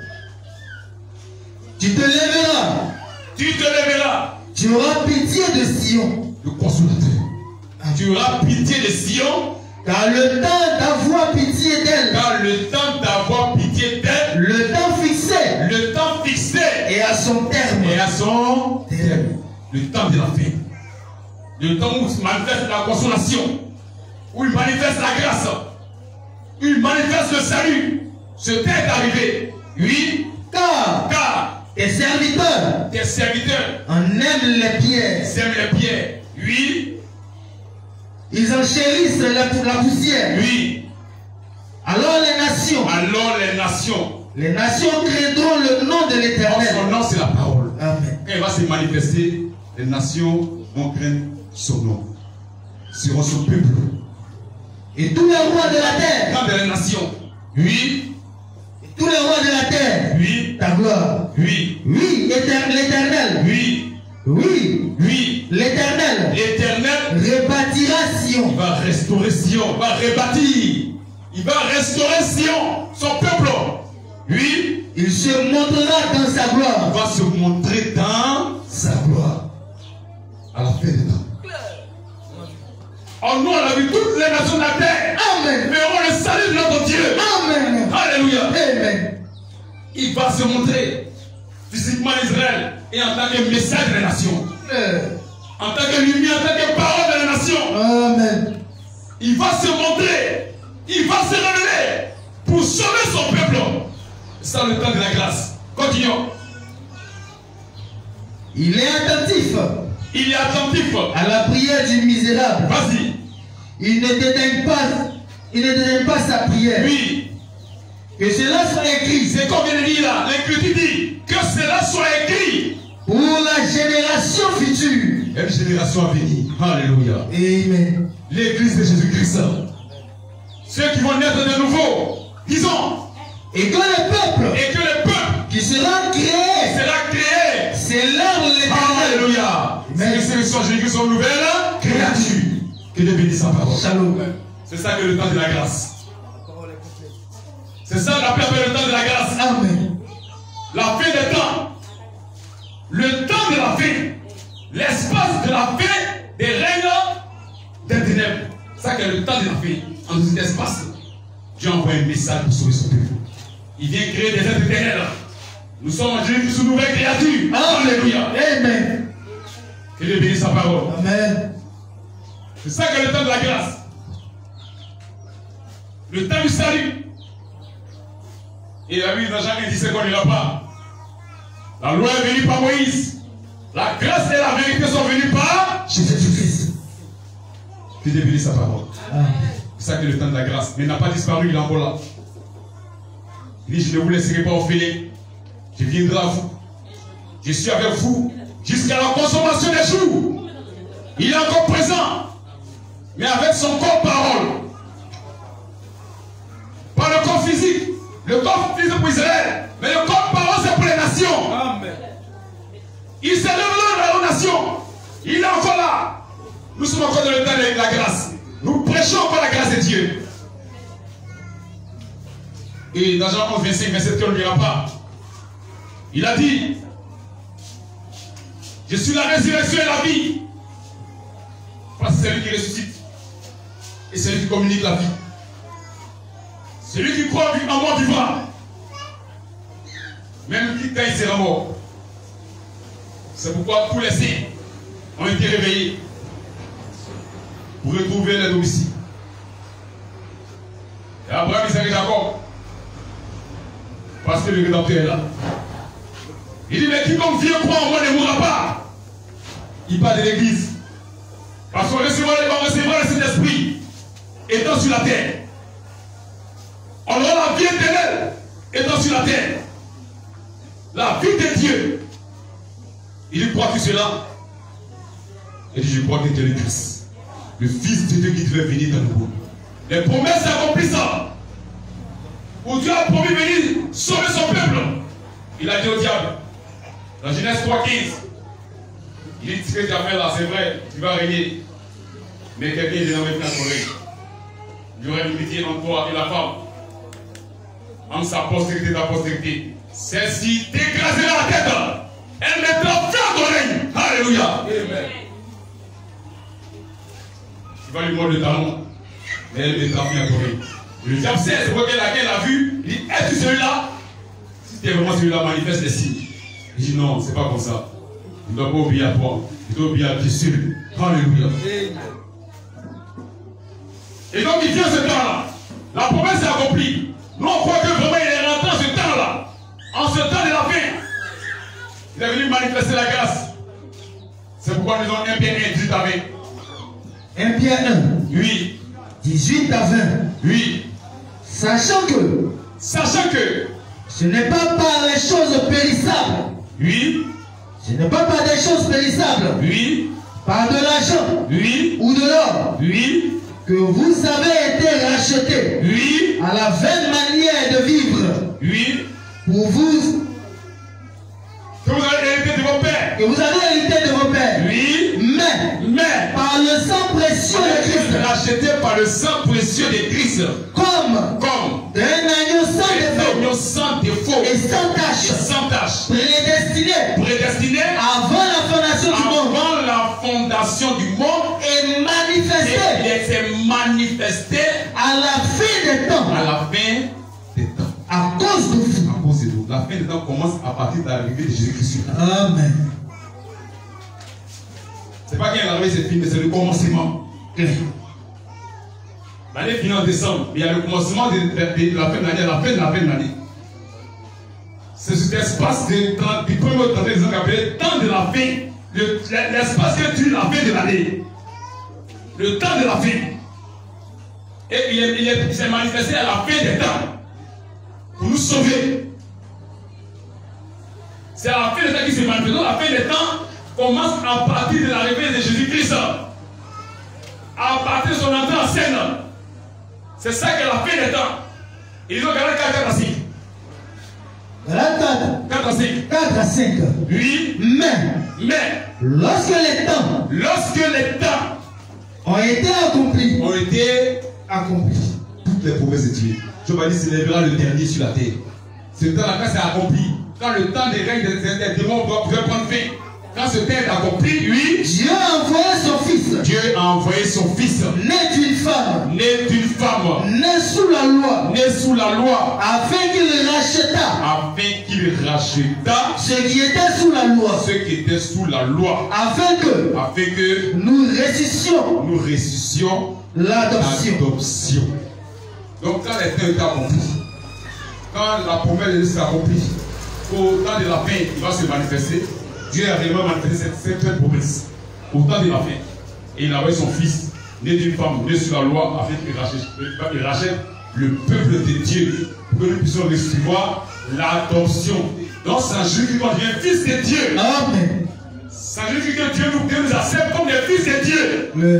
Speaker 2: Tu te lèveras.
Speaker 1: Tu te lèveras.
Speaker 2: Tu auras pitié de Sion.
Speaker 1: Le consolateur. Tu auras pitié de Sion.
Speaker 2: Car le temps d'avoir pitié d'elle.
Speaker 1: Car le temps d'avoir pitié d'elle.
Speaker 2: Le temps fixé.
Speaker 1: Le temps fixé.
Speaker 2: Et à son terme.
Speaker 1: Et à son terme. Le temps de la fin. Le temps où il manifeste la consolation. Où il manifeste la grâce. Où il manifeste le salut. Ce temps est arrivé. Oui.
Speaker 2: Car.
Speaker 1: Car.
Speaker 2: Tes serviteurs.
Speaker 1: Tes serviteurs.
Speaker 2: En aiment les pierres.
Speaker 1: Ils aiment les pierres. Oui.
Speaker 2: Ils en chérissent la, la poussière.
Speaker 1: Oui.
Speaker 2: Alors les nations.
Speaker 1: Alors les nations.
Speaker 2: Les nations craindront le nom de l'Éternel.
Speaker 1: Son nom, c'est la parole.
Speaker 2: Amen.
Speaker 1: Quand il va se manifester, les nations vont craindre son nom. Seront son peuple.
Speaker 2: Et tous les rois de la terre.
Speaker 1: Quand les nations. Oui.
Speaker 2: Et tous les rois de la terre.
Speaker 1: Oui.
Speaker 2: Ta gloire.
Speaker 1: Oui.
Speaker 2: Oui, l'Éternel.
Speaker 1: Oui.
Speaker 2: Oui.
Speaker 1: Oui.
Speaker 2: L'Éternel.
Speaker 1: L'Éternel
Speaker 2: rebâtira Sion.
Speaker 1: Il va restaurer Sion. Il va rebâtir. Il va restaurer Sion. Son peuple. Oui.
Speaker 2: Il se montrera dans sa gloire.
Speaker 1: Il va se montrer dans sa gloire. À la fin des temps. En nous, on a vu toutes les nations de la terre.
Speaker 2: Amen.
Speaker 1: Mais on le salut de notre Dieu.
Speaker 2: Amen.
Speaker 1: Alléluia.
Speaker 2: Amen.
Speaker 1: Il va se montrer physiquement en Israël et en tant que message des nations.
Speaker 2: Euh.
Speaker 1: En tant que lumière, en tant que parole de la nation.
Speaker 2: Amen.
Speaker 1: Il va se montrer. Il va se révéler pour sauver son peuple. C'est ça le temps de la grâce. Continuons.
Speaker 2: Il est attentif.
Speaker 1: Il est attentif
Speaker 2: à la prière du misérable.
Speaker 1: Vas-y.
Speaker 2: Il ne dédaigne pas, il ne dédaigne pas sa prière.
Speaker 1: Oui.
Speaker 2: Que cela soit écrit.
Speaker 1: C'est comme il dit là. L'Écriture dit que cela soit écrit.
Speaker 2: Pour la génération future.
Speaker 1: Une génération à venir. Alléluia.
Speaker 2: Amen.
Speaker 1: L'église de Jésus-Christ. Ceux qui vont naître de nouveau. Disons.
Speaker 2: Et que le peuple.
Speaker 1: Et que le peuple.
Speaker 2: Qui sera créé.
Speaker 1: Sera créé.
Speaker 2: C'est l'heure de l'Éternel.
Speaker 1: Alléluia. Mais c'est sur Jésus-Christ sont nouvelles créatures. Que Dieu bénisse sa parole.
Speaker 2: Shalom.
Speaker 1: C'est ça que le temps de la grâce. C'est ça qu'on appelle le temps de la grâce.
Speaker 2: Amen.
Speaker 1: La fin des temps. Le temps de la fin. L'espace de la fin des règnes des ténèbres. C'est ça que le temps de la fin. En cet espace, Dieu envoie un message pour sauver son peuple. Il vient créer des êtres éternels. Nous sommes en Jésus sous nouvelle créature. Alléluia.
Speaker 2: Amen.
Speaker 1: Que Dieu bénisse sa parole.
Speaker 2: Amen.
Speaker 1: C'est ça que le temps de la grâce. Le temps du salut. Et la Bible n'a jamais dit ce qu'on n'ira pas. La loi est venue par Moïse. La grâce et la vérité sont venues par Jésus-Christ. Que Dieu bénisse sa parole. C'est ça que le temps de la grâce. Mais il n'a pas disparu, il est encore là. Il dit, je ne vous laisserai pas orphelin. Je viendrai à vous. Je suis avec vous jusqu'à la consommation des jours. Il est encore présent. Mais avec son corps parole. Pas le corps physique. Le corps physique pour Israël. Mais le corps parole c'est pour les nations. Amen. Il s'est révélé aux nations. Il est encore là. Nous sommes sommes encore dans le temps de la grâce. Nous prêchons encore la grâce de Dieu. Et dans Jean onze, vingt-cinq, vingt-sept, on ne lira pas. Il a dit, je suis la résurrection et la vie. Parce que c'est lui qui ressuscite. Et c'est lui qui communique la vie. Celui qui croit en moi vivra. Même quand il sera mort. C'est pourquoi tous les saints ont été réveillés pour retrouver leur domicile. Et Abraham, il s'est d'accord. Parce que le Rédempteur est là. Il dit, mais quiconque vient croire en moi ne mourra pas. Il parle de l'église. Parce qu'on recevra, on recevra le Saint-Esprit étant sur la terre. On aura la vie éternelle étant sur la terre. La vie de Dieu. Il dit, crois-tu cela? Il dit, je crois que tu es le Christ, le Fils de Dieu qui devait venir dans le monde. Les promesses s'accomplissent. Où Dieu a promis venir sauver son peuple. Il a dit au diable, dans Genèse trois, quinze, il dit, ce que tu as fait là, c'est vrai, tu vas régner. Mais quelqu'un est dans le plan collègue. Il y aura une pitié entre toi et la femme. En sa postérité et ta postérité. Celle-ci t'écrasera la tête. Elle mettra fin à ton règne. Alléluia. Amen. Tu vas lui mordre le talon. Mais elle mettra fin à ton règne. Le diable sait, c'est pourquoi laquelle a vu. Il dit, es-tu celui-là? Si tu es vraiment celui-là, manifeste les signes. Il dit, non, c'est pas comme ça. Il ne doit pas oublier à toi. Il doit oublier à Jésus. Alléluia. Et donc il vient ce temps-là. La promesse est accomplie. Nous on croit que vraiment il est rentré en ce temps-là. En ce temps de la fin. Il est venu manifester la grâce. C'est pourquoi nous avons un Pierre un, dix-huit à vingt.
Speaker 2: un Pierre un.
Speaker 1: Oui.
Speaker 2: dix-huit à vingt.
Speaker 1: Oui.
Speaker 2: Sachant que.
Speaker 1: Sachant que.
Speaker 2: Ce n'est pas par les choses périssables.
Speaker 1: Oui.
Speaker 2: Ce n'est pas par des choses périssables.
Speaker 1: Oui.
Speaker 2: Par de l'argent.
Speaker 1: Oui.
Speaker 2: Ou de l'or.
Speaker 1: Oui.
Speaker 2: Que vous avez été rachetés.
Speaker 1: Oui.
Speaker 2: À la vaine manière de vivre.
Speaker 1: Oui.
Speaker 2: Pour vous.
Speaker 1: Que vous avez hérité de vos pères.
Speaker 2: Que vous avez hérité de vos pères.
Speaker 1: Oui.
Speaker 2: Mais.
Speaker 1: Mais.
Speaker 2: Par le sang précieux de Christ.
Speaker 1: Racheté par le sang précieux de Christ.
Speaker 2: Comme.
Speaker 1: Comme.
Speaker 2: D'un agneau sans défaut.
Speaker 1: Agneau sans défaut.
Speaker 2: Et sans tache.
Speaker 1: Et sans tache.
Speaker 2: Prédestiné.
Speaker 1: Prédestiné.
Speaker 2: Avant la fondation du monde.
Speaker 1: Avant la fondation du monde.
Speaker 2: Et manifesté.
Speaker 1: Et s'est manifesté.
Speaker 2: À la fin des temps.
Speaker 1: À la fin des temps.
Speaker 2: À cause de vous.
Speaker 1: À cause de vous. La fin des temps commence à partir de l'arrivée de Jésus-Christ.
Speaker 2: Amen.
Speaker 1: C'est pas qu'il y a l'arrivée, c'est fini, mais c'est le commencement. L'année finit en décembre, mais il y a le commencement de, de, de la fin de l'année, à la fin de la fin de l'année. C'est cet espace de temps, du premier au trente ans appelé temps de la fin. L'espace que tu la fin de l'année. Le temps de la fin. Et il, est, il, est, il s'est manifesté à la fin des temps. Pour nous sauver. C'est à la fin des temps qu'il s'est manifesté. Donc la fin des temps commence à partir de l'arrivée de Jésus-Christ. À partir de son entrée en scène. C'est ça qui est la fin des temps. Ils ont gardé quatre à cinq. quatre à cinq.
Speaker 2: quatre à cinq.
Speaker 1: Oui.
Speaker 2: Mais.
Speaker 1: Mais.
Speaker 2: Lorsque les temps.
Speaker 1: Lorsque les temps.
Speaker 2: Ont été accomplis.
Speaker 1: Ont été
Speaker 2: accomplis.
Speaker 1: Toutes les promesses de Dieu. Job a dit, s'élèvera le dernier sur la terre. Ce temps-là, quand c'est accompli. Quand le temps des règnes des démons doit prendre fin. Quand ce temps est accompli, oui.
Speaker 2: Dieu a envoyé son fils.
Speaker 1: Dieu a envoyé son fils.
Speaker 2: Né d'une femme.
Speaker 1: Né d'une femme.
Speaker 2: Né sous la loi.
Speaker 1: Né sous la loi.
Speaker 2: Afin qu'il racheta.
Speaker 1: Afin qu'il racheta.
Speaker 2: Ce qui était sous la loi.
Speaker 1: Ce qui était sous la loi.
Speaker 2: Afin que.
Speaker 1: Afin que.
Speaker 2: Nous ressuscitions.
Speaker 1: Nous ressuscions.
Speaker 2: L'adoption.
Speaker 1: L'adoption. Donc quand les temps étaient accomplis. Quand la promesse de Dieu s'est accomplie. Au temps de la fin, il va se manifester. Dieu a réellement manifesté cette, cette promesse au temps de la fin. Et il a envoyé son fils, né d'une femme, né sous la loi, afin qu'il rachète, rachète le peuple de Dieu, pour que nous puissions recevoir l'adoption. Donc, c'est en Jésus qu'on devient fils de Dieu.
Speaker 2: Amen.
Speaker 1: C'est en Jésus que Dieu nous, Dieu nous accepte comme des fils de Dieu.
Speaker 2: Oui.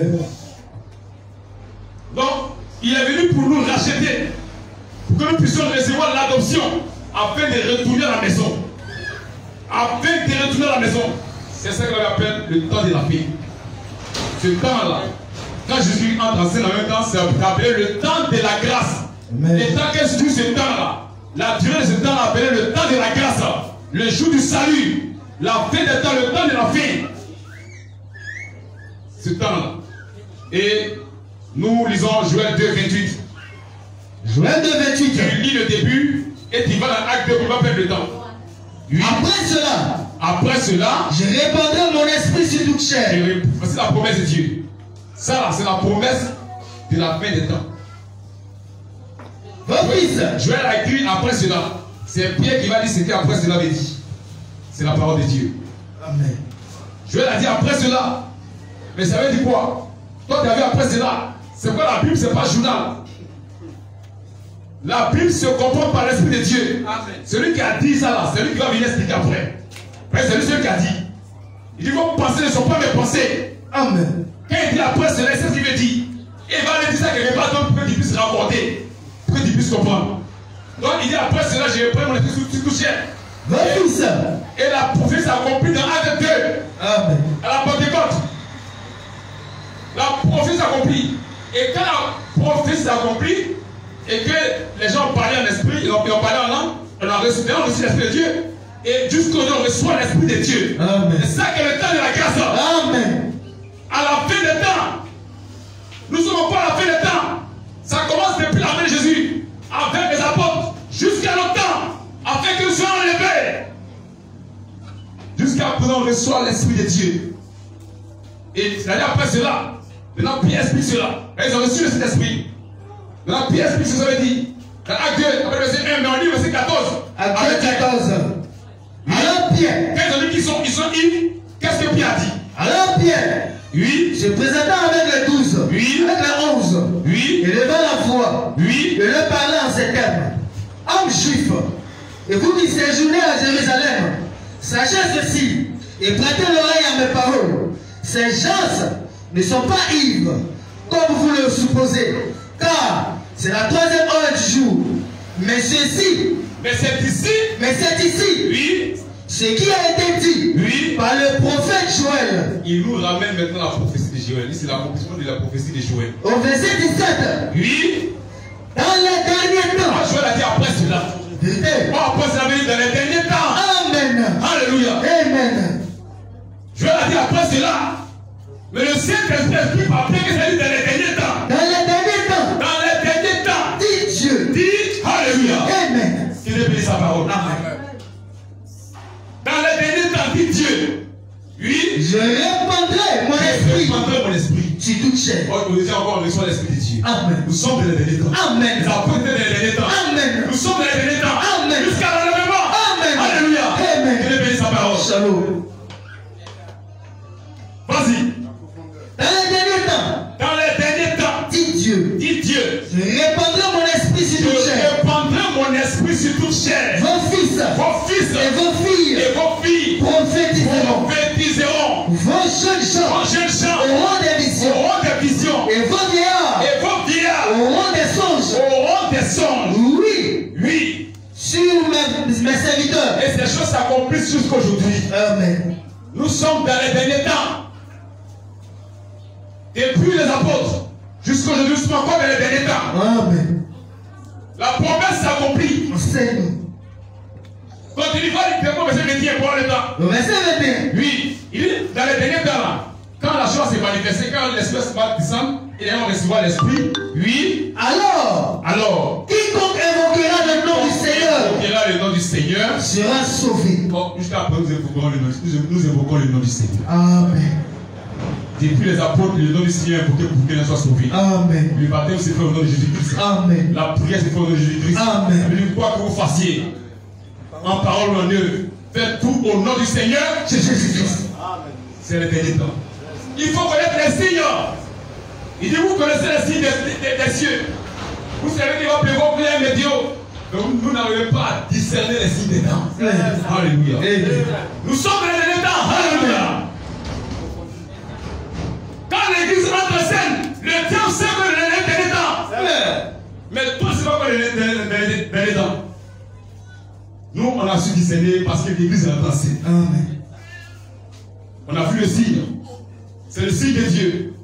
Speaker 1: Donc, il est venu pour nous racheter, pour que nous puissions recevoir l'adoption, afin de retourner à la maison. Afin de retourner à la maison. C'est ça qu'on appelle le temps de la paix. ce temps-là, quand Jésus entre en scène en même temps, c'est appelé le temps de la grâce. Amen. Et tant qu'est-ce que ce temps-là, la durée de ce temps-là appelé le temps de la grâce, le jour du salut, la fin des temps, le temps de la fin. Ce temps-là. Et nous lisons Joël deux, vingt-huit.
Speaker 2: Joël deux, vingt-huit.
Speaker 1: Tu lis le début et tu vas dans l'acte deux pour ne pas perdre le temps.
Speaker 2: Oui. Après cela,
Speaker 1: après cela,
Speaker 2: je répandrai mon esprit sur toute chair.
Speaker 1: C'est la promesse de Dieu. Ça, c'est la promesse de la fin des temps.
Speaker 2: Vos fils.
Speaker 1: Joël a écrit après cela. C'est Pierre qui va dire ce qu'après cela veut dire. C'est la parole de Dieu.
Speaker 2: Amen.
Speaker 1: Joël a dit après cela. Mais ça veut dire quoi? Toi, tu as vu après cela. C'est quoi la Bible? C'est pas journal. La Bible se comprend par l'Esprit de Dieu. Amen. Celui qui a dit ça là, c'est lui qui va venir expliquer après. Mais c'est lui qui a dit. Il dit vos pensées ne sont pas mes pensées.
Speaker 2: Amen.
Speaker 1: Quand il dit après cela, c'est ce qu'il veut dire. Et il va aller dire ça quelque part d'autre pour que tu puisses rapporter. Pour que tu puisses comprendre. Donc il dit après cela, je reprends mon esprit sur toute chair. Et, et la prophétie s'accomplit dans Acte deux.
Speaker 2: Amen.
Speaker 1: À la Pentecôte. La prophétie s'accomplit. Et quand la prophétie s'accomplit, et que les gens parlaient en esprit, ils ont, ils ont parlé en langue, on a reçu, on a reçu l'esprit de Dieu. Et jusqu'au jour on reçoit l'esprit de Dieu. C'est ça qui est le temps de la grâce.
Speaker 2: Amen.
Speaker 1: À la fin des temps, nous ne sommes pas à la fin des temps. Ça commence depuis la fin de Jésus, avec les apôtres, jusqu'à notre temps, afin que nous soyons enlevés. Jusqu'à présent, on reçoit l'esprit de Dieu. Et c'est-à-dire après cela, maintenant Pierre explique cela. Ils ont reçu cet esprit. Maintenant Pierre explique ce que ça veut dire. Dans Acte deux, après verset un, mais on lit verset quatorze.
Speaker 2: Acte quatorze.
Speaker 1: Oui.
Speaker 2: Alors Pierre.
Speaker 1: Quand ils ont dit qu'ils sont, ils sont ivres, qu'est-ce que Pierre a dit?
Speaker 2: Alors Pierre.
Speaker 1: Oui.
Speaker 2: Se présentant avec les douze.
Speaker 1: Oui.
Speaker 2: Avec les onze.
Speaker 1: Oui.
Speaker 2: Et levant la voix.
Speaker 1: Oui.
Speaker 2: Et leur parlant en ces termes. Hommes juifs, et vous qui séjournez à Jérusalem, sachez ceci, et prêtez l'oreille à mes paroles. Ces gens ne sont pas ivres, comme vous le supposez, car c'est la troisième heure du jour. Mais ceci,
Speaker 1: mais c'est ici,
Speaker 2: mais c'est ici,
Speaker 1: oui,
Speaker 2: ce qui a été dit,
Speaker 1: oui,
Speaker 2: par le prophète Joël.
Speaker 1: Il nous ramène maintenant à la prophétie de Joël. C'est la prophétie de la prophétie de Joël.
Speaker 2: Au verset dix-sept,
Speaker 1: oui,
Speaker 2: dans les derniers temps.
Speaker 1: Ah, Joël a dit après cela.
Speaker 2: Oh,
Speaker 1: après cela, dans les derniers temps.
Speaker 2: Amen.
Speaker 1: Alléluia.
Speaker 2: Amen.
Speaker 1: Joël a dit après cela. Mais le Saint-Esprit explique par bien que ça dit dans les derniers temps.
Speaker 2: Dans les derniers temps.
Speaker 1: Dans les derniers temps.
Speaker 2: Dit Dieu.
Speaker 1: Dit Alléluia.
Speaker 2: Amen.
Speaker 1: Qu'il ait béni sa parole. Amen. Dans les derniers temps, dit Dieu. Oui.
Speaker 2: Je répandrai mon esprit.
Speaker 1: Je répandrai mon esprit.
Speaker 2: Sur toute chair.
Speaker 1: Oh, nous disons encore, on reçoit l'esprit de Dieu.
Speaker 2: Amen.
Speaker 1: Nous sommes dans les derniers temps.
Speaker 2: Amen.
Speaker 1: Les apôtres étaient dans les derniers temps.
Speaker 2: Amen.
Speaker 1: Nous sommes dans les derniers temps.
Speaker 2: Amen.
Speaker 1: Jusqu'à l'enlèvement.
Speaker 2: Amen.
Speaker 1: Alléluia.
Speaker 2: Amen.
Speaker 1: Qu'il ait béni sa parole.
Speaker 2: Shalom.
Speaker 1: Vas-y.
Speaker 2: Dans les derniers temps.
Speaker 1: Dans les derniers temps.
Speaker 2: Dit Dieu.
Speaker 1: Dit Dieu.
Speaker 2: Je répandrai mon esprit sur toute chair.
Speaker 1: Je répandrai mon esprit sur toute chair.
Speaker 2: Vos fils.
Speaker 1: Vos fils.
Speaker 2: Et vos filles.
Speaker 1: Et vos filles.
Speaker 2: Prophétiseront.
Speaker 1: Prophétiseront.
Speaker 2: Vos jeunes gens.
Speaker 1: Vos jeunes gens.
Speaker 2: Auront des visions.
Speaker 1: Auront des visions.
Speaker 2: Et vos vieillards.
Speaker 1: Et vos vieillards.
Speaker 2: Auront des songes.
Speaker 1: Auront des songes.
Speaker 2: Oui.
Speaker 1: Oui.
Speaker 2: Sur mes, mes serviteurs.
Speaker 1: Et ces choses s'accomplissent jusqu'aujourd'hui.
Speaker 2: Amen.
Speaker 1: Nous sommes dans les derniers temps. Depuis les apôtres, jusqu'aujourd'hui, nous sommes encore dans les derniers temps.
Speaker 2: Amen.
Speaker 1: La promesse s'accomplit.
Speaker 2: Enseigne-nous.
Speaker 1: Quand il va littéralement, verset vingt et un pour le temps.
Speaker 2: Le verset vingt et un.
Speaker 1: Oui, il est dans les derniers temps là. Quand la chose s'est manifestée, quand l'esprit va descendre, et on recevra l'esprit. Oui.
Speaker 2: Alors.
Speaker 1: Alors.
Speaker 2: Quiconque évoquera le nom du Seigneur.
Speaker 1: Évoquera le nom du Seigneur.
Speaker 2: Sera sauvé.
Speaker 1: Bon, jusqu'à présent, nous évoquons le nom, nous, nous évoquons le nom du Seigneur.
Speaker 2: Amen.
Speaker 1: Depuis les apôtres, le nom du Seigneur est invoqué pour qu'il soit sauvé.
Speaker 2: Amen.
Speaker 1: Le baptême s'est fait au nom de Jésus-Christ.
Speaker 2: Amen.
Speaker 1: La prière s'est fait au nom de Jésus-Christ.
Speaker 2: Amen.
Speaker 1: Mais quoi que vous fassiez, en parole ou en œuvre, faites tout au nom du Seigneur Jésus-Christ. C'est le dernier temps. Il faut connaître les signes. Il dit, vous connaissez les signes des, des, des cieux. Vous savez qu'il va pleuvoir plein météo. Donc nous n'arrivons pas à discerner les signes des temps. Alléluia. Amen. Nous sommes dans les derniers temps. Alléluia. Quand l'église rentre en scène, le diable sait que le dernier temps. Mais toi, c'est pas quoi le dernier temps. Nous, on a su discerner parce que l'église rentre en scène.
Speaker 2: Amen.
Speaker 1: On a vu le signe. C'est le signe de Dieu.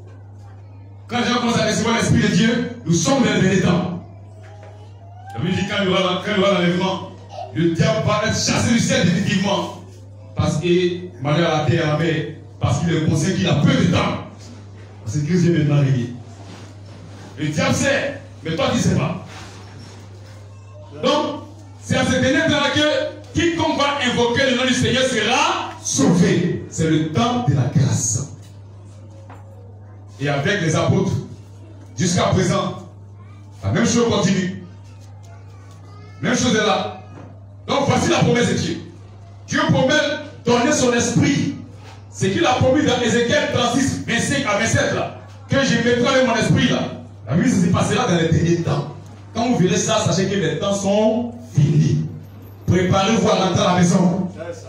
Speaker 1: Quand les gens commencent à recevoir l'Esprit de Dieu, nous sommes dans les derniers temps. La Bible dit quand il y aura l'enlèvement, le diable va être chassé du ciel définitivement. Parce qu'il malheur à la terre, à la mer, parce qu'il est conscient qu'il a peu de temps. Parce que Christ vient maintenant arriver. Le diable sait, mais toi tu ne sais pas. Donc, c'est à ce dernier temps que quiconque va invoquer le nom du Seigneur sera sauvé. C'est le temps de la grâce. Et avec les apôtres, jusqu'à présent, la même chose continue. Même chose est là. Donc voici la promesse de Dieu. Dieu promet donner son esprit. Ce qu'il a promis dans Ézéchiel trente-six, vingt-cinq à vingt-sept là. Que je mettrai avec mon esprit là. La mise se passera dans les derniers temps. Quand vous verrez ça, sachez que les temps sont finis. Préparez-vous à rentrer à la maison.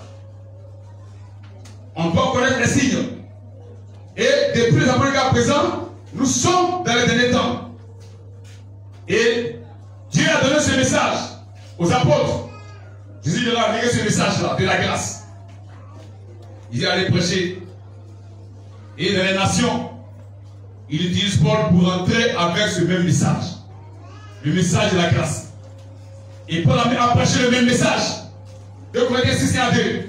Speaker 1: On doit connaître les signes. Et depuis les apôtres jusqu'à présent, nous sommes dans les derniers temps. Et Dieu a donné ce message aux apôtres. Jésus leur a donné ce message-là, de la grâce. Il est allé prêcher. Et dans les nations, il utilise Paul pour entrer avec ce même message. Le message de la grâce. Et Paul a prêché le même message. deux Corinthiens six et à deux.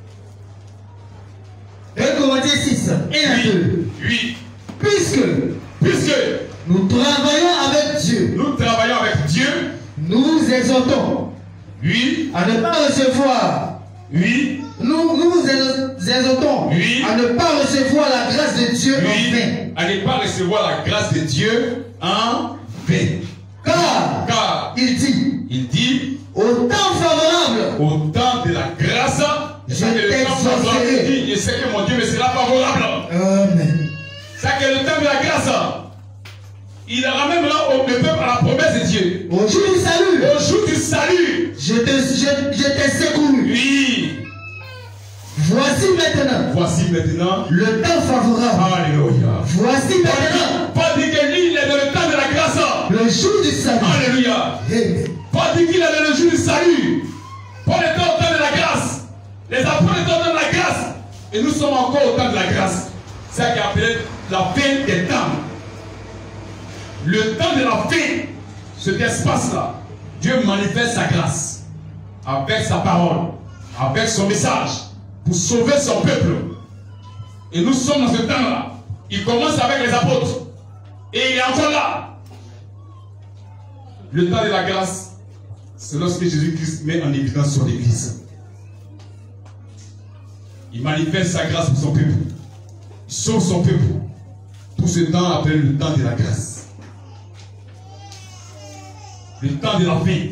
Speaker 2: deux Corinthiens six et à deux.
Speaker 1: Oui.
Speaker 2: Puisque,
Speaker 1: Puisque
Speaker 2: nous travaillons avec Dieu.
Speaker 1: Nous travaillons avec Dieu.
Speaker 2: Nous exhortons.
Speaker 1: Oui.
Speaker 2: À ne pas recevoir.
Speaker 1: Oui.
Speaker 2: Nous nous exhortons.
Speaker 1: Oui.
Speaker 2: À ne pas recevoir la grâce de Dieu
Speaker 1: oui.
Speaker 2: en vain.
Speaker 1: À ne pas recevoir la grâce de Dieu en vain.
Speaker 2: Car,
Speaker 1: Car
Speaker 2: il dit,
Speaker 1: il dit,
Speaker 2: au temps favorable,
Speaker 1: au temps de la grâce,
Speaker 2: je t'exaucerai.
Speaker 1: Je sais que mon Dieu me sera favorable.
Speaker 2: Amen.
Speaker 1: C'est que le temps de la grâce, il ramène là au peuple à la promesse de Dieu.
Speaker 2: Au jour du salut.
Speaker 1: Au jour du salut.
Speaker 2: Je t'ai je, je t'ai secouru.
Speaker 1: Oui.
Speaker 2: Voici maintenant.
Speaker 1: Voici maintenant.
Speaker 2: Le temps favorable.
Speaker 1: Alléluia.
Speaker 2: Voici maintenant.
Speaker 1: Paul dit que lui, il est dans le temps de la grâce.
Speaker 2: Le jour du salut.
Speaker 1: Alléluia.
Speaker 2: Amen.
Speaker 1: Paul dit qu'il est dans le jour du salut. Paul est au temps de la grâce. Les apôtres sont au temps de la grâce. Et nous sommes encore au temps de la grâce. C'est ça qui est appelé la fin des temps. Le temps de la fin, cet espace-là, Dieu manifeste sa grâce avec sa parole, avec son message, pour sauver son peuple. Et nous sommes dans ce temps-là. Il commence avec les apôtres. Et il est encore là. Le temps de la grâce, c'est lorsque Jésus-Christ met en évidence son Église. Il manifeste sa grâce pour son peuple. Il sauve son peuple. Tout ce temps appelé le temps de la grâce. Le temps de la fin.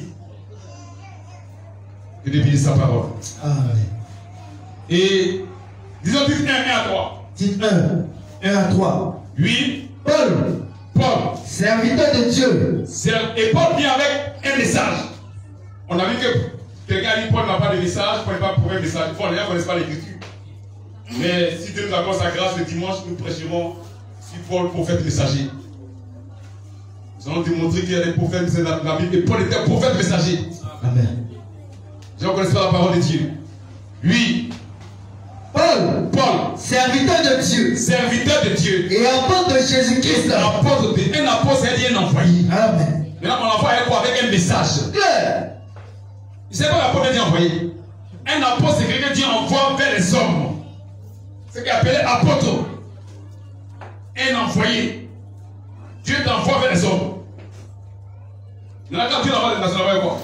Speaker 1: Et de bénir sa parole.
Speaker 2: Amen.
Speaker 1: Et disons dites un, un à trois.
Speaker 2: Dites un, un à trois.
Speaker 1: Oui.
Speaker 2: Paul.
Speaker 1: Paul.
Speaker 2: Serviteur de Dieu.
Speaker 1: Et Paul vient avec un message. On a vu que quelqu'un a dit Paul n'a pas de message, Paul n'a pas pour un message. Bon, les gens ne connaissent pas l'écriture. Mais si Dieu nous accorde sa grâce le dimanche, nous prêcherons sur Paul, prophète messager. Nous allons démontrer qu'il y a des prophètes dans la Bible et Paul était un prophète messager.
Speaker 2: Amen.
Speaker 1: Les gens ne connaissent pas la parole de Dieu. Lui,
Speaker 2: Paul,
Speaker 1: Paul,
Speaker 2: serviteur de Dieu,
Speaker 1: serviteur de Dieu,
Speaker 2: et apôtre de Jésus-Christ,
Speaker 1: apôtre de un apôtre, c'est un envoyé.
Speaker 2: Amen.
Speaker 1: Maintenant, on envoie avec quoi? Avec un message.
Speaker 2: Claire.
Speaker 1: C'est quoi l'apôtre Dieu envoyé? Un apôtre, c'est quelqu'un que Dieu envoie vers les hommes. C'est ce qu'il appelé apôtre. Un envoyé. Dieu t'envoie vers les hommes. Maintenant, quand Dieu envoie les nations, envoie quoi?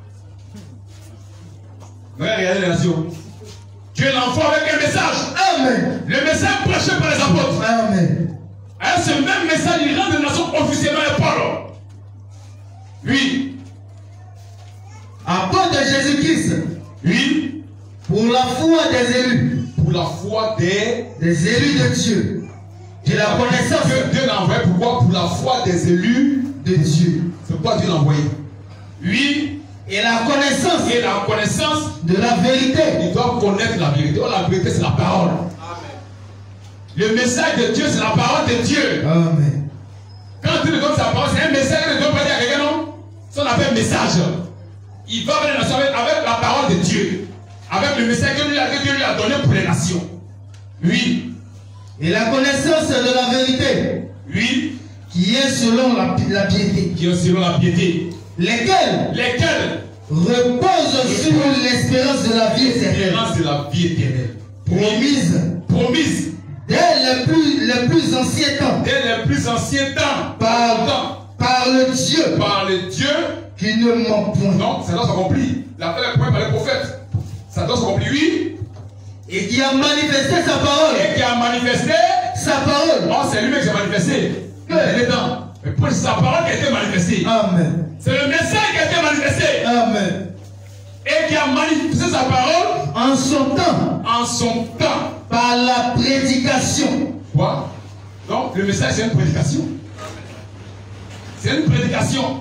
Speaker 1: Regardez les nations. Dieu l'envoie avec un message.
Speaker 2: Amen.
Speaker 1: Le message prêché par les apôtres.
Speaker 2: Amen.
Speaker 1: Et ce même message, il rend des nations officiellement à Paul. Oui.
Speaker 2: Apôtre de Jésus-Christ.
Speaker 1: Oui.
Speaker 2: Pour la foi des élus.
Speaker 1: Pour la foi des,
Speaker 2: des élus de Dieu. De la connaissance.
Speaker 1: Dieu, Dieu l'a envoyé pourquoi? Pour la foi des élus
Speaker 2: de Dieu.
Speaker 1: C'est pourquoi Dieu l'a envoyé. Oui.
Speaker 2: Et la connaissance.
Speaker 1: Et la connaissance
Speaker 2: de la vérité.
Speaker 1: Ils doivent connaître la vérité. Oh, la vérité, c'est la parole. Amen. Le message de Dieu, c'est la parole de Dieu.
Speaker 2: Amen.
Speaker 1: Quand Dieu donne sa parole, c'est un message qu'il ne doit pas dire à quelqu'un, non? Ça, on appelle message. Il va venir avec, avec la parole de Dieu. Avec le message que Dieu, que Dieu lui a donné pour les nations. Oui.
Speaker 2: Et la connaissance de la vérité.
Speaker 1: Oui.
Speaker 2: est selon la, la piété.
Speaker 1: Qui est selon la piété.
Speaker 2: Lesquels
Speaker 1: Lesquels
Speaker 2: reposent sur l'espérance de la vie éternelle.
Speaker 1: L'espérance de la vie éternelle.
Speaker 2: Promise.
Speaker 1: Promise.
Speaker 2: Dès les plus, les plus anciens temps.
Speaker 1: Dès les plus anciens temps.
Speaker 2: Par,
Speaker 1: temps.
Speaker 2: par le Dieu.
Speaker 1: Par le Dieu.
Speaker 2: Qui ne ment point.
Speaker 1: Non, ça doit s'accomplir. L'appel est point par les prophètes. Ça doit s'accomplir, oui.
Speaker 2: Et qui a manifesté sa parole.
Speaker 1: Et qui a manifesté
Speaker 2: sa parole.
Speaker 1: Oh, c'est lui-même qui a manifesté. Elle est dans. Mais pour sa parole qui a été manifestée.
Speaker 2: Amen.
Speaker 1: C'est le message qui a été manifesté.
Speaker 2: Amen.
Speaker 1: Et qui a manifesté sa parole
Speaker 2: en son temps.
Speaker 1: En son temps.
Speaker 2: Par la prédication.
Speaker 1: Quoi? Donc, le message, c'est une prédication. C'est une prédication.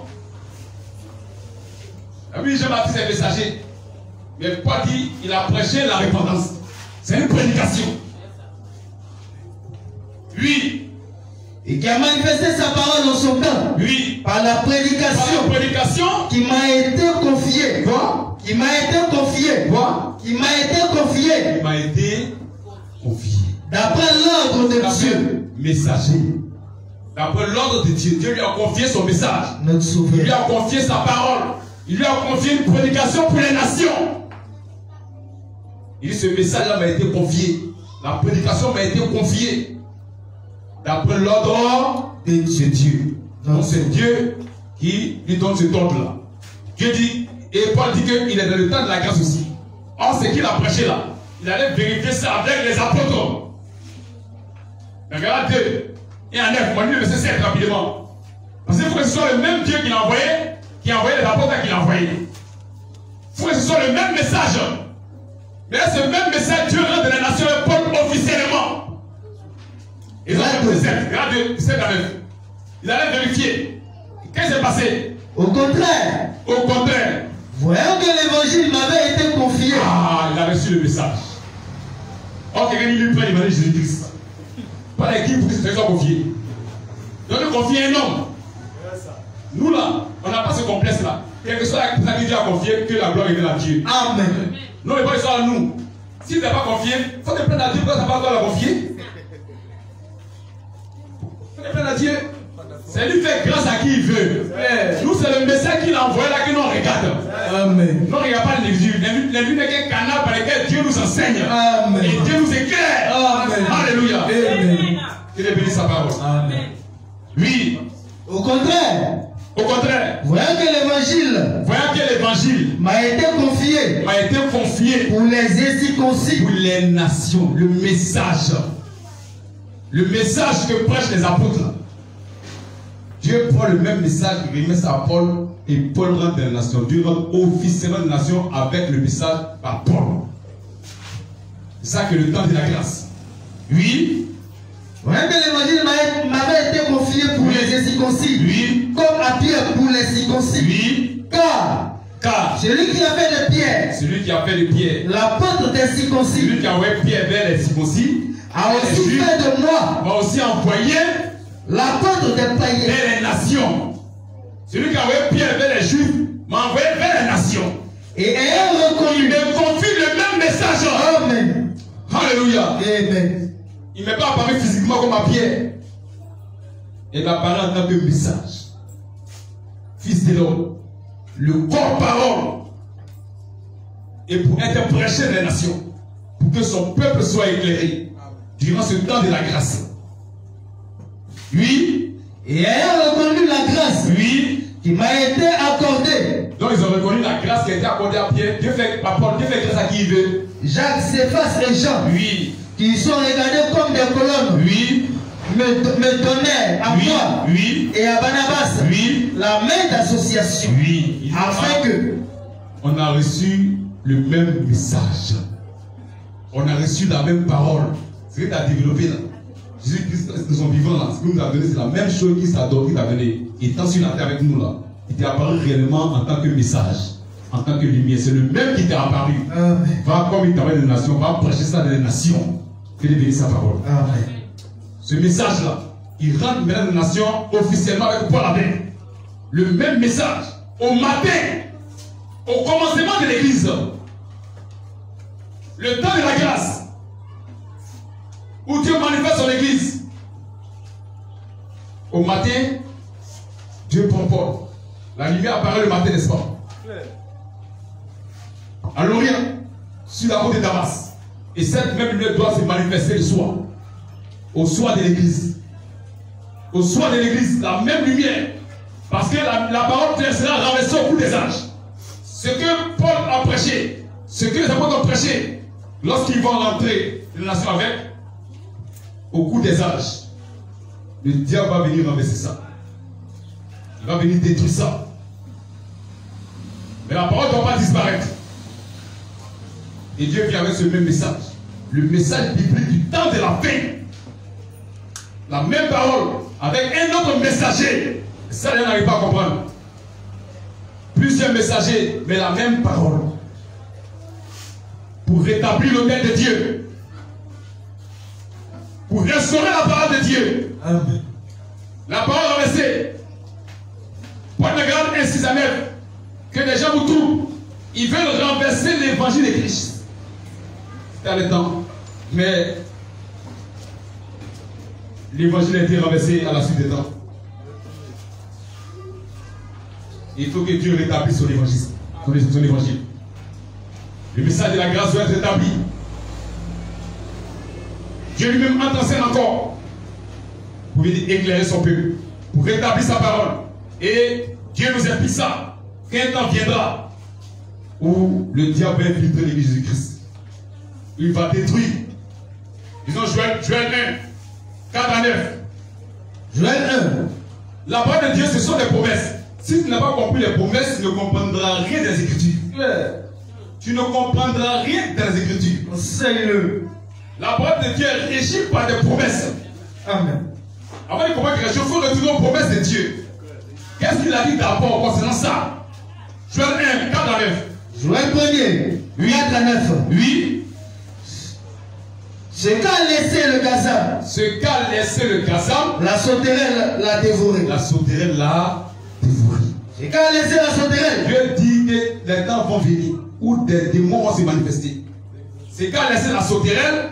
Speaker 1: Oui, Jean-Baptiste est messager. Mais Paul dit, il a prêché la repentance. C'est une prédication. Oui.
Speaker 2: Et qui a manifesté sa parole en son temps.
Speaker 1: Oui.
Speaker 2: Par la prédication.
Speaker 1: Par la prédication.
Speaker 2: Qui m'a été confiée.
Speaker 1: Quoi?
Speaker 2: Qui m'a été confiée.
Speaker 1: Quoi?
Speaker 2: Qui m'a été confiée.
Speaker 1: Qui m'a été confiée.
Speaker 2: D'après l'ordre de Dieu.
Speaker 1: Messager. D'après l'ordre de Dieu. Dieu lui a confié son message.
Speaker 2: Notre sauveur.
Speaker 1: Il lui a confié sa parole. Il lui a confié une prédication pour les nations. Il dit, ce message-là m'a été confié. La prédication m'a été confiée. D'après l'ordre de Dieu. Donc c'est Dieu qui lui donne cet ordre-là. Dieu dit, et Paul dit qu'il est dans le temps de la grâce aussi. Or, ce qu'il a prêché là, il allait vérifier ça avec les apôtres. Regardez deux. Et en neuf, on va lire le verset sept rapidement. Parce qu'il faut que ce soit le même Dieu qui l'a envoyé, qui a envoyé les apôtres qui l'a envoyé. Il faut que ce soit le même message. Mais là, ce même message, Dieu rend de la nation le peuple officiellement. Ils ont fait sept. Regardez, sept à neuf. Il allait vérifier. Qu'est-ce qui s'est passé?
Speaker 2: Au contraire.
Speaker 1: Au contraire.
Speaker 2: Voyant que l'évangile m'avait été confié.
Speaker 1: Ah, il a reçu le message. Or, quelqu'un lui prend l'évangile de Jésus-Christ. Pas l'équipe pour que ce soit confié. Donc, nous confier un homme. Nous là, on n'a pas ce complexe là. Quelle que soit la personne qui Dieu a confié, que la gloire est à Dieu.
Speaker 2: Amen.
Speaker 1: Non, mais pas ça à nous. Si tu n'as pas confié, il faut te prendre à Dieu pour que tu n'as pas droit à la confier. Il faut te prendre à Dieu. C'est lui qui fait grâce à qui il veut. Nous, c'est le message qu'il a envoyé là que nous on regarde.
Speaker 2: Amen.
Speaker 1: Non, il n'y a pas l'évangile. L'évangile n'est qu'un canal par lequel Dieu nous enseigne.
Speaker 2: Amen.
Speaker 1: Et Dieu nous éclaire.
Speaker 2: Amen.
Speaker 1: Alléluia.
Speaker 2: Amen.
Speaker 1: Il est béni sa parole.
Speaker 2: Amen.
Speaker 1: Oui.
Speaker 2: Au contraire.
Speaker 1: Au contraire.
Speaker 2: Voyant que l'évangile.
Speaker 1: Voyant que l'évangile
Speaker 2: m'a été confié.
Speaker 1: M'a été confié.
Speaker 2: Pour les incirconcis.
Speaker 1: Pour les nations. Le message. Le message que prêchent les apôtres. Dieu prend le même message, il remet ça à Paul et Paul rentre dans les nations. Dieu rentre officiellement dans les nations avec le message par Paul. C'est ça que le temps de la grâce. Oui.
Speaker 2: Voyant que l'évangile m'avait été confié pour oui. les incirconcis.
Speaker 1: Oui.
Speaker 2: Comme à Pierre pour les circoncis.
Speaker 1: Oui.
Speaker 2: Car.
Speaker 1: Car.
Speaker 2: Celui qui a fait de Pierre.
Speaker 1: Celui qui a fait de Pierre.
Speaker 2: L'apôtre des circoncis.
Speaker 1: Celui qui a envoyé Pierre vers les circoncis.
Speaker 2: A aussi fait de moi.
Speaker 1: M'a aussi envoyé.
Speaker 2: L'apôtre des païens.
Speaker 1: Vers les nations. Celui qui a envoyé Pierre vers les Juifs m'a envoyé vers les nations.
Speaker 2: Et ayant reconnu.
Speaker 1: Il me confie le même message.
Speaker 2: Amen.
Speaker 1: Alléluia.
Speaker 2: Amen.
Speaker 1: Il ne m'est pas apparu physiquement comme à Pierre. Il m'apparaît en tant que message. Fils de l'homme. Le corps parole. Et pour être prêché dans les nations. Pour que son peuple soit éclairé. Durant ce temps de la grâce. Oui.
Speaker 2: Et ayant reconnu la grâce.
Speaker 1: Oui.
Speaker 2: Qui m'a été accordée.
Speaker 1: Donc ils ont reconnu la grâce qui a été accordée à Pierre. Dieu fait, Paul, Dieu fait grâce à qui il veut.
Speaker 2: Jacques, Céphas et Jean.
Speaker 1: Oui.
Speaker 2: Qui sont regardés comme des colonnes.
Speaker 1: Oui.
Speaker 2: Me, me donnaient à
Speaker 1: oui.
Speaker 2: moi.
Speaker 1: Oui.
Speaker 2: Et à Barnabas.
Speaker 1: Oui.
Speaker 2: La main d'association.
Speaker 1: Oui.
Speaker 2: Afin que.
Speaker 1: On a reçu le même message. On a reçu la même parole. C'est ce que tu as développé là. Jésus-Christ, nous sommes vivants là. Ce qu'il nous a donné, c'est la même chose qu'il t'a donné. Étant sur la terre avec nous là, il t'est apparu réellement en tant que message, en tant que lumière. C'est le même qui t'est apparu.
Speaker 2: Amen.
Speaker 1: Va comme il t'amène les nations, va prêcher ça dans les nations. Que Dieu bénisse sa parole.
Speaker 2: Amen.
Speaker 1: Ce message là, il rentre maintenant dans les nations officiellement avec Paul avec. Le même message. Au matin, au commencement de l'église, le temps de la grâce. Où Dieu manifeste son église. Au matin, Dieu prend Paul. La lumière apparaît le matin, n'est-ce pas? À l'Orient, sur la route de Damas. Et cette même lumière doit se manifester le soir. Au soir de l'église. Au soir de l'église, la même lumière. Parce que la, la parole sera renversée au cours des âges. Ce que Paul a prêché, ce que les apôtres ont prêché, lorsqu'ils vont rentrer dans la nation avec, au cours des âges, le diable va venir renverser ça. Il va venir détruire ça. Mais la parole ne doit pas disparaître. Et Dieu vient avec ce même message. Le message biblique du temps de la fin. La même parole avec un autre messager. Ça, on n'arrive pas à comprendre. Plusieurs messagers, mais la même parole. Pour rétablir l'autel de Dieu. Pour restaurer la parole de Dieu. Amen. La parole renversée. Paul ne regarde un six à neuf que les gens vous trouvent. Ils veulent renverser l'évangile de Christ. C'était le temps. Mais l'évangile a été renversé à la suite des temps. Il faut que Dieu rétablisse son évangile. Son évangile. Le message de la grâce doit être rétabli. Dieu lui-même entre en scène encore pour venir éclairer son peuple, pour rétablir sa parole. Et Dieu nous explique ça. Qu'un temps viendra où le diable va infiltrer l'église de Jésus-Christ. Il va détruire. Disons Joël, Joël un, quatre à neuf. Joël un. La parole de Dieu, ce sont des promesses. Si tu n'as pas compris les promesses, tu ne comprendras rien des Écritures. Ouais. Tu ne comprendras rien des Écritures. Enseigne-le. La parole de Dieu est régie par des promesses. Amen. Avant de comprendre quelque chose, il faut retourner aux promesses de Dieu. Qu'est-ce qu'il a dit d'abord concernant ça? Joël un, quatre à neuf. Joël un, quatre à neuf. Oui. Ce qu'a laissé le Gaza. Ce qu'a laissé le Gaza. La sauterelle l'a dévoré. La sauterelle l'a dévoré. Ce qu'a laissé la sauterelle. Dieu dit que les temps vont venir où des démons vont se manifester. Ce qu'a laissé la sauterelle.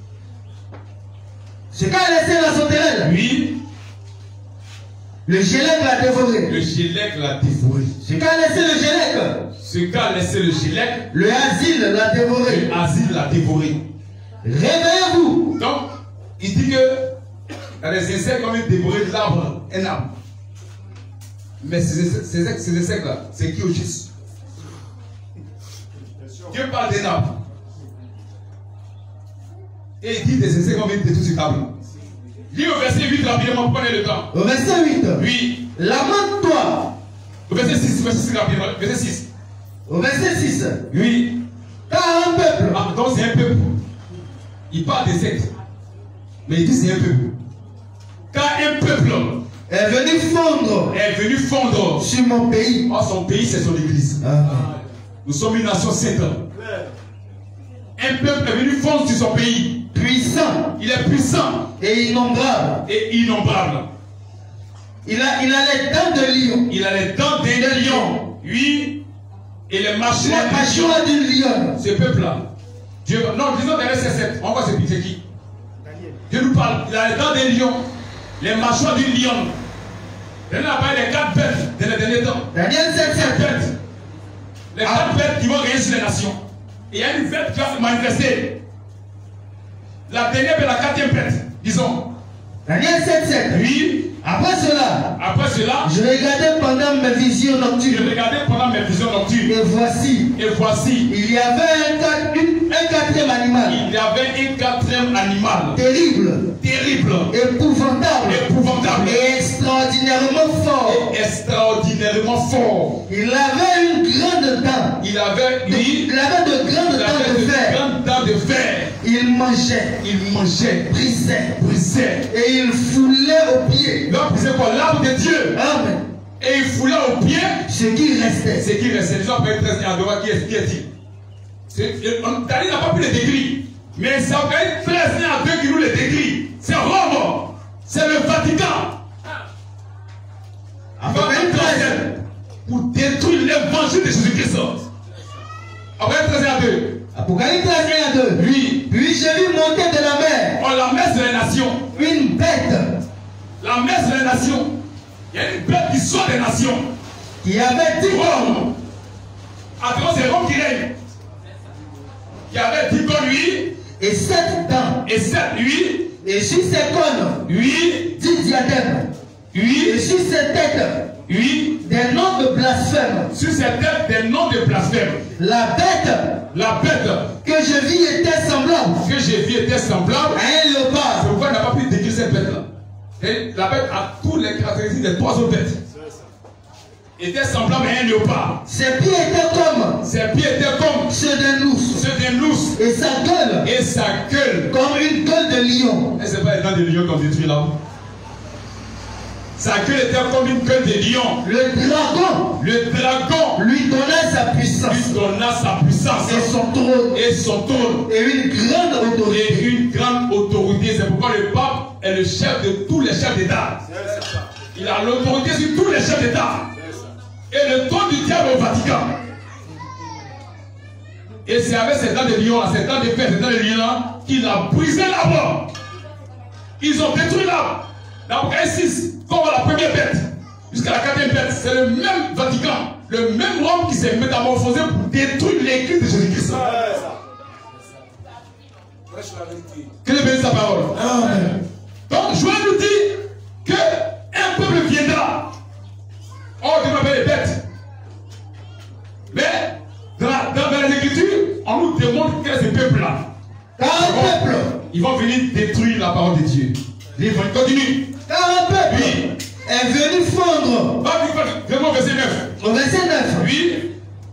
Speaker 1: Ce qu'a laissé la sauterelle. Oui. Le gélec l'a dévoré. Le gélec l'a dévoré. Ce qu'a laissé le gélec. Ce qu'a laissé le gélec. Le asile l'a dévoré. Le asile l'a dévoré. Réveillez-vous. Donc, il dit que les insectes ont même dévoré l'arbre, un arbre. Mais ces, ces, ces insectes-là, c'est qui au juste? Dieu parle d'un arbre. Et il dit des insectes ont même détruit ce tableau. Lis au verset huit rapidement, prenez le temps. Au verset huit. Oui. Lamente-toi. Au verset six, verset six rapidement, verset six. Au verset six. Oui. Car un peuple. Ah, donc c'est un peuple. Il parle des sectes. Mais il dit c'est un peuple. Car un peuple est venu fondre. Est venu fondre sur mon pays. Oh, son pays, c'est son église. Ah. Nous sommes une nation sainte. Un peuple est venu fondre sur son pays. Puissant. Il est puissant. Et innombrable. Et innombrable. Il a, il a les dents de lion. Il a les dents d'un lion. Oui. Et les mâchoires d'une lionne. Ce peuple-là. Dieu, non, disons dans verset sept. On voit ce petit qui. Dieu nous parle. Il a les dents d'un lion. Les mâchoires d'une lionne. Il a parlé des quatre bêtes dans les derniers temps. Daniel sept, sept bêtes. Les ah. quatre bêtes qui vont régner sur les nations. Et il y a une bête qui va se manifester. La dernière est la quatrième bête, disons. Daniel sept, sept. Oui. Après cela, Après cela, je regardais pendant mes visions nocturnes. Je regardais pendant mes visions nocturnes. Et voici. Et voici. Il y avait un, une, un quatrième animal. Il y avait un quatrième animal. Terrible. Terrible. Épouvantable. Épouvantable. Et extraordinairement fort. Et extraordinairement fort. Il avait une grande dent. Il avait, oui, il avait de grandes dents de fer. Grandes dents de fer. Il mangeait. Il mangeait. Brisait. Brisait. Et il foulait aux pieds. Donc, c'est quoi? L'arbre de Dieu. Amen. Et il foulait aux pieds ce qui restait. Ce qui restait. Les gens peuvent être en dehors. Qui est-il? Daniel n'a pas pu les décrire. Mais c'est encore treize à deux qui nous les décrit. C'est Rome. C'est le Vatican. Apocalypse treize. Pour détruire l'évangile de Jésus-Christ. Apocalypse treize à deux. Apocalypse treize à deux. Oui. Puis j'ai vu monter de la mer. Oh, la mer, c'est les nations. Une bête. La la messe des nations. Il y a une bête qui sort des nations.
Speaker 2: Qui avait dit
Speaker 1: Rome. Attends, c'est Rome qui règne. Qui avait dix cornes, lui.
Speaker 2: Et sept dents.
Speaker 1: Et sept, lui.
Speaker 2: Et sur ses cornes,
Speaker 1: lui.
Speaker 2: dix diadèmes.
Speaker 1: lui.
Speaker 2: Et sur ses têtes,
Speaker 1: lui.
Speaker 2: des noms de blasphème.
Speaker 1: Sur ses têtes, des noms de blasphème.
Speaker 2: La bête.
Speaker 1: La bête.
Speaker 2: Que je vis était semblable.
Speaker 1: Que j'ai vu était semblable.
Speaker 2: À un léopard.
Speaker 1: C'est pourquoi il n'a pas pu décrire cette bête-là. Et la bête a toutes les caractéristiques des trois autres bêtes. Était semblable à un léopard.
Speaker 2: Ses pieds étaient comme.
Speaker 1: Ses pieds étaient comme.
Speaker 2: Ceux d'un ours.
Speaker 1: Ceux d'un ours.
Speaker 2: Et sa gueule.
Speaker 1: Et sa gueule.
Speaker 2: Comme une gueule de lion.
Speaker 1: Et c'est pas les dents de lion qu'on détruit là. Sa gueule était comme une gueule de lion.
Speaker 2: Le dragon.
Speaker 1: Le dragon.
Speaker 2: Lui donna sa puissance.
Speaker 1: Lui donna sa puissance.
Speaker 2: Et son trône.
Speaker 1: Et son trône.
Speaker 2: Et une grande autorité.
Speaker 1: Et une grande autorité. C'est pourquoi le pape est le chef de tous les chefs d'État. Il a l'autorité sur tous les chefs d'État. Et le trône du diable au Vatican. Et c'est avec ces dents de lion, ces dents de fer, ces dents de lion là, qu'il a brisé l'arbre. Ils ont détruit l'arbre. L'Apocalypse six, comme la première bête, jusqu'à la quatrième bête, c'est le même Vatican, le même Rome qui s'est métamorphosé pour détruire l'église de Jésus-Christ. Que Dieu bénisse sa parole. Amen. Donc, Joël nous dit qu'un peuple viendra. On développe les bêtes. Mais dans, la, dans, dans les Écritures, on nous démontre que ces peuples-là,
Speaker 2: Car un peuple,
Speaker 1: ils vont venir détruire la parole de Dieu. Ils vont continuer.
Speaker 2: car un peuple
Speaker 1: Oui.
Speaker 2: est venu fondre.
Speaker 1: Vraiment, verset neuf.
Speaker 2: Au verset neuf.
Speaker 1: Oui.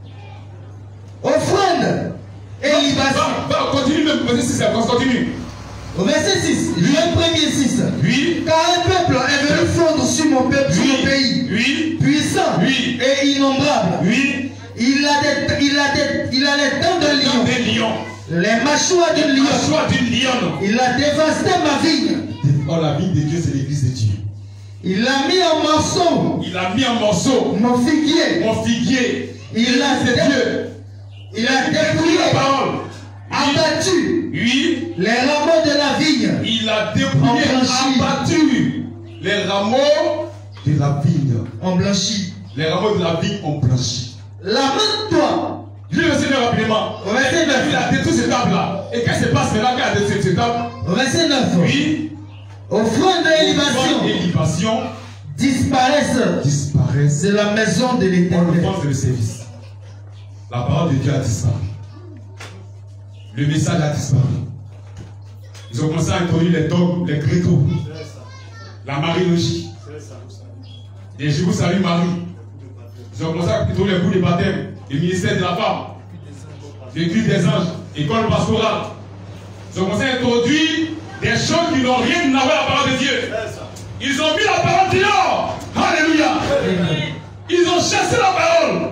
Speaker 2: Offrande et libation.
Speaker 1: Va, va, continue même, verset six, continue.
Speaker 2: Au verset six. Joël premier six.
Speaker 1: Oui.
Speaker 2: Car un peuple est venu fondre sur mon peuple, sur mon pays.
Speaker 1: Oui.
Speaker 2: Puissant.
Speaker 1: Oui.
Speaker 2: Et innombrable.
Speaker 1: Oui.
Speaker 2: Il a des, il a des, il a les dents de lion.
Speaker 1: Des lions.
Speaker 2: Les mâchoires d'une lion.
Speaker 1: Mâchoire d'une lionne.
Speaker 2: Il a dévasté ma vigne.
Speaker 1: Oh, la vie de Dieu, c'est l'église de Dieu.
Speaker 2: Il a mis en morceaux.
Speaker 1: Il a mis en morceaux
Speaker 2: Mon figuier.
Speaker 1: mon figuier.
Speaker 2: Il a
Speaker 1: C'est Dieu.
Speaker 2: Il a
Speaker 1: Détruit
Speaker 2: dépouillé.
Speaker 1: la parole.
Speaker 2: Abattu.
Speaker 1: Oui.
Speaker 2: Les rameaux de la vigne.
Speaker 1: Il a dépouillé, abattu les rameaux de la vigne.
Speaker 2: En blanchi.
Speaker 1: Les rameaux de la vigne ont blanchi.
Speaker 2: Lamente-toi.
Speaker 1: Je vais essayer rapidement.
Speaker 2: Au verset neuf.
Speaker 1: Il a détruit cette table-là. Et qu'est-ce qui se passe maintenant quand il a détruit cette table?
Speaker 2: Au verset neuf.
Speaker 1: Oui.
Speaker 2: Offrande et libation
Speaker 1: Et libation
Speaker 2: disparaissent
Speaker 1: disparaissent.
Speaker 2: de la maison de
Speaker 1: On le
Speaker 2: l'Éternel.
Speaker 1: pense de le service. La parole de Dieu a disparu. Le message a disparu. Ils ont commencé à introduire les dogmes, les créneaux, la mariologie. Et je vous salue Marie. Ils ont commencé à introduire les cours de baptême, le ministère de la femme, l'église des anges, école pastorale. Ils ont commencé à introduire des choses qui n'ont rien à voir avec la parole de Dieu. Ils ont mis la parole dehors. Alléluia. Ils ont chassé la parole.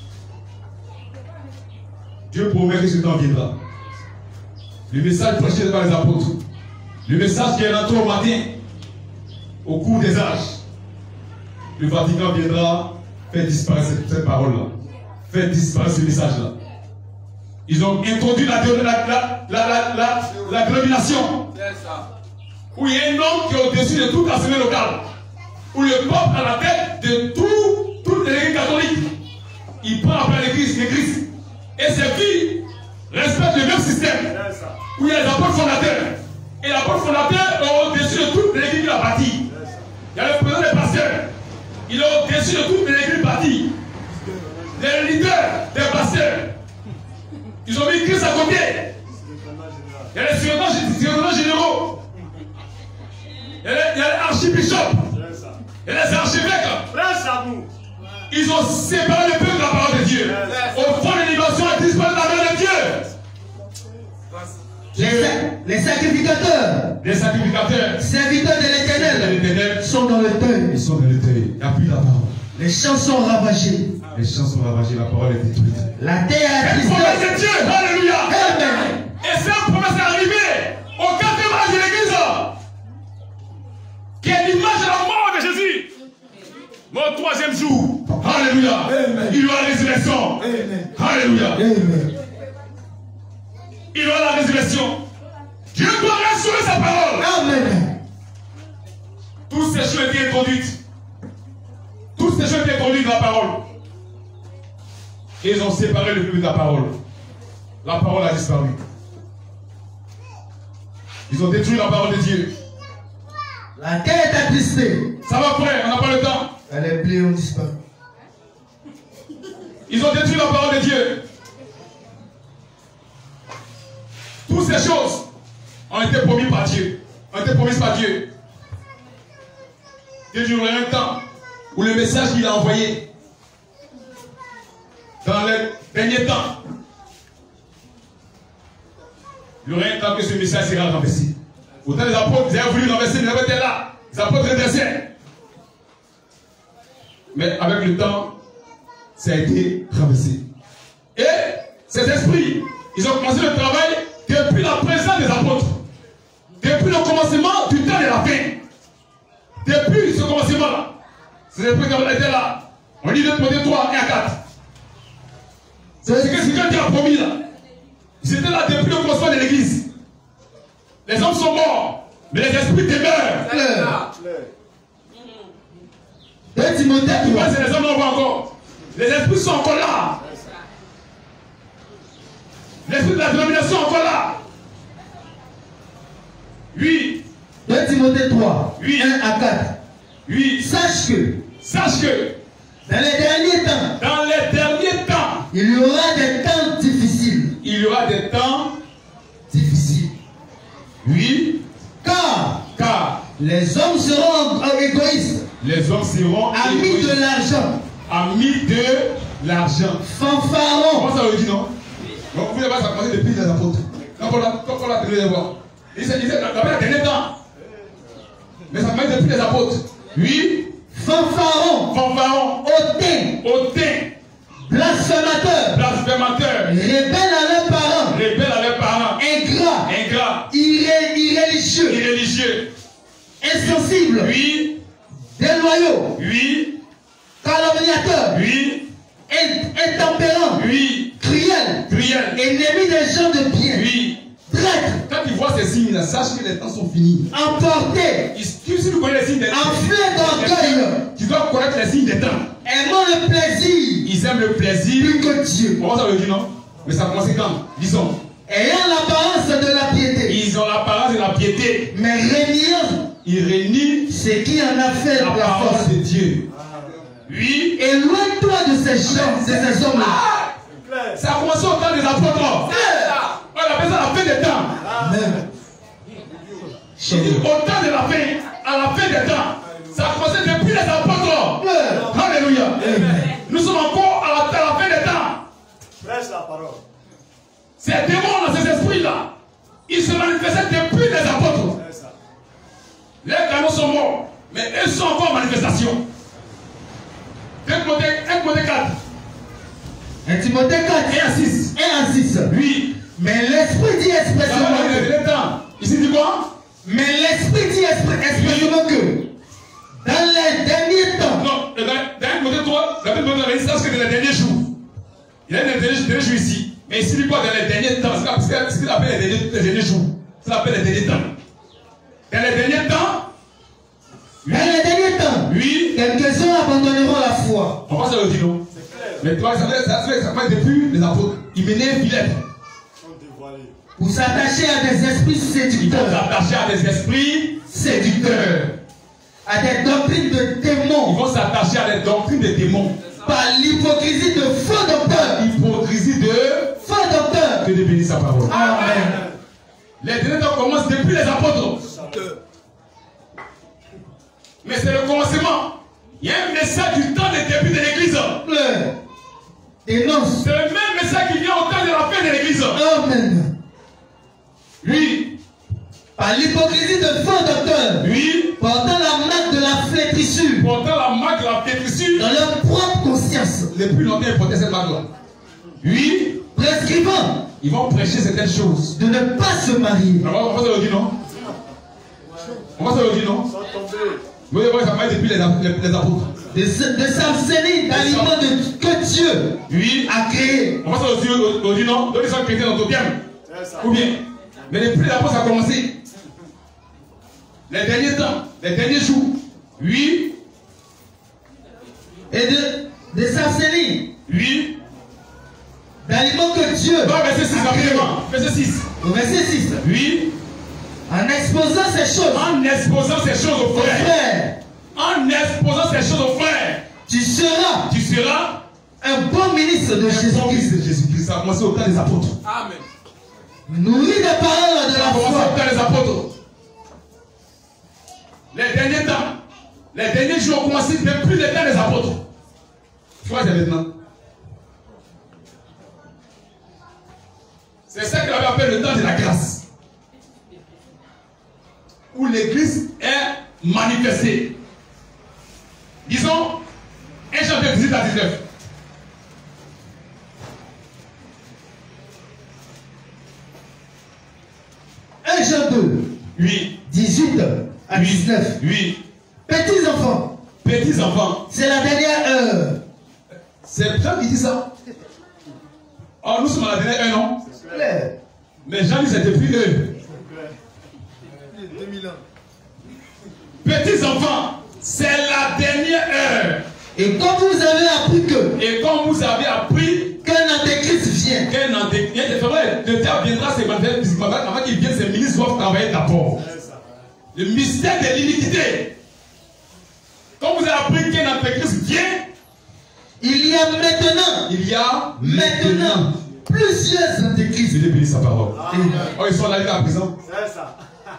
Speaker 1: Dieu promet que ce temps viendra. Le message prêché par les apôtres, le message qui est rentré au matin, au cours des âges, le Vatican viendra faire disparaître cette, cette parole-là, faire disparaître ce message-là. Ils ont introduit la, la, la, la, la, la, la dénomination, où il y a un homme qui est au-dessus de toute l'assemblée locale, où le pape a la tête de tout, toute l'église catholique. Il prend après l'église, l'église, et ses filles respectent le même système, où il y a les apôtres fondateurs. Et l'apôtre fondateur est au-dessus de toute l'église qu'il a bâtie. Il y a le président des pasteurs. Il est au-dessus de toute l'église bâtie. Les leaders des pasteurs. Ils ont mis Christ à côté. Il y a les secrétaires généraux. Il y a les archibishops. Il y a les archevêques. Ils ont séparé le peuple de la parole de Dieu. Au fond de l'innovation, ils disparent de la main de Dieu.
Speaker 2: Les, les sacrificateurs,
Speaker 1: les sacrificateurs,
Speaker 2: serviteurs de l'Éternel, sont dans le deuil.
Speaker 1: Ils sont dans le deuil. Il n'y a plus la parole.
Speaker 2: Les champs sont ravagés.
Speaker 1: Les champs sont ravagés. La parole est détruite.
Speaker 2: La terre est
Speaker 1: tristesse. La promesse de Dieu. Alléluia.
Speaker 2: Amen.
Speaker 1: Et cette promesse est arrivée au quatrième âge de l'Église, qui est l'image de la mort de Jésus. Mon troisième jour. Alléluia. Amen. Il y aura la résurrection. Amen. Alléluia. Amen. Il y aura la résurrection. Dieu doit restaurer sa parole.
Speaker 2: Amen.
Speaker 1: Tout toutes ces choses étaient introduites. Toutes ces choses étaient introduites dans la parole. Et ils ont séparé le peuple de la parole. La parole a disparu. Ils ont détruit la parole de Dieu.
Speaker 2: La terre est attristée.
Speaker 1: Ça va frère, on n'a pas le temps.
Speaker 2: Les blés ont disparu.
Speaker 1: Ils ont détruit la parole de Dieu. Toutes ces choses ont été promises par Dieu. Ont été promises par Dieu. Dieu il y aura un temps où le message qu'il a envoyé dans les derniers temps, il y aura un temps que ce message sera renversé. Autant les apôtres, ils avaient voulu renverser, ils n'avaient pas été là. Les apôtres redressaient. Mais avec le temps, ça a été renversé. Et ces esprits, ils ont commencé le travail depuis la présence des apôtres. Depuis le commencement du temps de la fin. Depuis ce commencement-là. Ces esprits qui étaient là. On lit de Timothée trois et à quatre. C'est ce que Dieu a promis là. Ils étaient là depuis le commencement de l'église. Les hommes sont morts, mais les esprits demeurent.
Speaker 2: deux Timothée trois.
Speaker 1: C'est les hommes non voient encore. Les esprits sont encore là. L'esprit de la dénomination est encore là. Oui.
Speaker 2: deux Timothée trois.
Speaker 1: Oui.
Speaker 2: un à quatre.
Speaker 1: Oui.
Speaker 2: Sache que.
Speaker 1: Sache que.
Speaker 2: Dans les derniers temps.
Speaker 1: Dans les derniers temps.
Speaker 2: Il y aura des temps difficiles.
Speaker 1: Il y aura des temps
Speaker 2: difficiles.
Speaker 1: Oui.
Speaker 2: Car.
Speaker 1: Car.
Speaker 2: Les hommes seront égoïstes.
Speaker 1: Les hommes seront
Speaker 2: amis
Speaker 1: égoïstes.
Speaker 2: de l'argent.
Speaker 1: Amis de l'argent.
Speaker 2: Fanfarons.
Speaker 1: Comment ça veut dire, non? Donc vous n'avez pas commencé depuis les apôtres. Quand on l'a, quand on l'a tenu les voir. Il s'est dit, d'abord, il y a dernier temps. Mais ça commence depuis les apôtres. Oui.
Speaker 2: Fanfarons.
Speaker 1: Fanfarons.
Speaker 2: Hautains.
Speaker 1: Hautains.
Speaker 2: Blasphémateurs.
Speaker 1: Blasphémateurs.
Speaker 2: Rebelles à leurs parents.
Speaker 1: Rebelles à leurs parents.
Speaker 2: Ingrats.
Speaker 1: Ingrats.
Speaker 2: Irré, irréligieux.
Speaker 1: Irréligieux.
Speaker 2: Insensibles.
Speaker 1: Oui.
Speaker 2: Déloyaux.
Speaker 1: Oui.
Speaker 2: Calomniateurs.
Speaker 1: Oui.
Speaker 2: Intempérants.
Speaker 1: Oui.
Speaker 2: Cruels.
Speaker 1: Cruels.
Speaker 2: Ennemis des gens de bien.
Speaker 1: Oui.
Speaker 2: Traîtres.
Speaker 1: Quand tu vois ces signes-là, sache que les temps sont finis.
Speaker 2: Emportés.
Speaker 1: Si tu connais les signes des temps,
Speaker 2: enflés d'orgueil.
Speaker 1: Tu dois connaître les signes des temps.
Speaker 2: Aimant le plaisir.
Speaker 1: Ils aiment le plaisir.
Speaker 2: Plus que Dieu.
Speaker 1: Comment ça veut dire, non? Mais ça commence quand? Disons.
Speaker 2: Ayant l'apparence de la piété.
Speaker 1: Ils ont l'apparence de la piété.
Speaker 2: Mais régnant.
Speaker 1: Ils régnient.
Speaker 2: Ce qui en a fait
Speaker 1: la,
Speaker 2: la
Speaker 1: parole
Speaker 2: force
Speaker 1: de Dieu. Oui.
Speaker 2: Éloigne-toi de ces gens, de ces hommes-là.
Speaker 1: Ah, ça a commencé au temps des apôtres. On appelle ça la fin des temps.
Speaker 2: Amen.
Speaker 1: Au temps de la fin, à la fin des temps, ça a commencé depuis les apôtres. Alléluia. Amen. Nous sommes encore à la, à la fin des temps.
Speaker 3: Prêche la parole.
Speaker 1: Ces démons, ces esprits-là, ils se manifestaient depuis les apôtres. Les canons sont morts, mais eux sont encore en manifestation. un Timothée quatre.
Speaker 2: un Timothée quatre.
Speaker 1: et à six.
Speaker 2: un à six.
Speaker 1: Oui.
Speaker 2: Mais l'esprit dit expressément
Speaker 1: que. Ici dit quoi?
Speaker 2: Mais l'esprit dit expressément que dans les derniers temps.
Speaker 1: Non, dans Timothée trois, dans Timothée trois, c'est que dans les derniers jours. Il y a des derniers jours ici. Mais ici dit quoi dans les derniers temps? C'est ce qu'il appelle les derniers, les derniers jours. C'est ce qu'il appelle les derniers temps. Dans les derniers temps.
Speaker 2: Oui. Dans les derniers temps.
Speaker 1: Oui.
Speaker 2: Quelques-uns abandonneront la foi.
Speaker 1: On va se le dire, non? Mais toi, ça fait ça fait ça fait depuis les apôtres. Ils menaient Philippe.
Speaker 2: Pour s'attacher à des esprits séducteurs.
Speaker 1: Ils vont s'attacher à des esprits séducteurs.
Speaker 2: À des doctrines de démons.
Speaker 1: Ils vont s'attacher à des doctrines de démons.
Speaker 2: Par l'hypocrisie de faux docteurs.
Speaker 1: L'hypocrisie de
Speaker 2: faux docteurs.
Speaker 1: Que Dieu bénisse sa parole.
Speaker 2: Amen.
Speaker 1: Les derniers temps commencent depuis les apôtres. Mais c'est le commencement. Il y a un message du temps des débuts de l'église.
Speaker 2: Dénonce.
Speaker 1: C'est le même message qui vient au temps de la fin de l'église.
Speaker 2: Amen.
Speaker 1: Oui.
Speaker 2: Par l'hypocrisie de faux docteurs.
Speaker 1: Oui.
Speaker 2: Portant la marque de la flétrissure.
Speaker 1: Portant la marque de la flétrissure.
Speaker 2: Dans leur propre conscience.
Speaker 1: Les plus longtemps, ils portaient cette marque-là. Oui.
Speaker 2: Prescrivant.
Speaker 1: Ils vont prêcher certaines choses.
Speaker 2: De ne pas se marier.
Speaker 1: On va se le dire, non? On va se le dire, non? Vous voyez, ça va depuis les, les, les apôtres.
Speaker 2: De, de s'abstenir d'aliments que Dieu
Speaker 1: oui.
Speaker 2: a créé.
Speaker 1: On va se le dire aujourd'hui, non? Donc ils sont chrétiens dans ton bien. Ou bien. Mais depuis les apôtres, ça a commencé. Les derniers temps, les derniers jours, Oui.
Speaker 2: Et de, de s'abstenir.
Speaker 1: Oui.
Speaker 2: D'aliments que Dieu.
Speaker 1: Non, verset six, rapidement. Verset six.
Speaker 2: Au verset six.
Speaker 1: Oui.
Speaker 2: En exposant ces choses.
Speaker 1: En exposant ces choses aux frères.
Speaker 2: frères.
Speaker 1: En exposant ces choses aux frères.
Speaker 2: Tu seras.
Speaker 1: Tu seras.
Speaker 2: Un bon ministre de Jésus-Christ.
Speaker 1: de Jésus-Christ. Ça a commencé au temps des apôtres.
Speaker 3: Amen.
Speaker 2: Nourri des paroles de la foi.
Speaker 1: Au temps des apôtres. Les derniers temps. Les derniers jours ont commencé depuis le temps des apôtres. Tu vois, c'est maintenant. C'est ça qu'il avait appelé le temps de la grâce. Où l'église est manifestée. Disons, un chapitre dix-huit à dix-neuf.
Speaker 2: un Jean deux.
Speaker 1: Oui.
Speaker 2: dix-huit à dix-neuf.
Speaker 1: Oui.
Speaker 2: Petits enfants.
Speaker 1: Petits enfants.
Speaker 2: C'est la dernière heure.
Speaker 1: C'est Jean qui dit ça. Oh, nous sommes à la dernière heure, non?
Speaker 2: C'est clair.
Speaker 1: Mais Jean dit c'était depuis eux.
Speaker 3: deux mille ans.
Speaker 1: Petits enfants, c'est la dernière heure.
Speaker 2: Et comme vous avez appris que.
Speaker 1: Et comme vous avez appris
Speaker 2: qu'un antéchrist vient.
Speaker 1: Qu'un antéchrist. C'est vrai, le diable viendra se manifester physiquement. Avant qu'il vienne, ses ministres doivent travailler d'abord. Le mystère de l'iniquité. Comme vous avez appris qu'un antéchrist vient,
Speaker 2: il y a maintenant.
Speaker 1: Il y a
Speaker 2: maintenant. maintenant plusieurs antéchrists.
Speaker 1: Je vais bénir sa parole.
Speaker 3: Amen.
Speaker 1: Oh, ils sont là, à présent.
Speaker 3: C'est ça.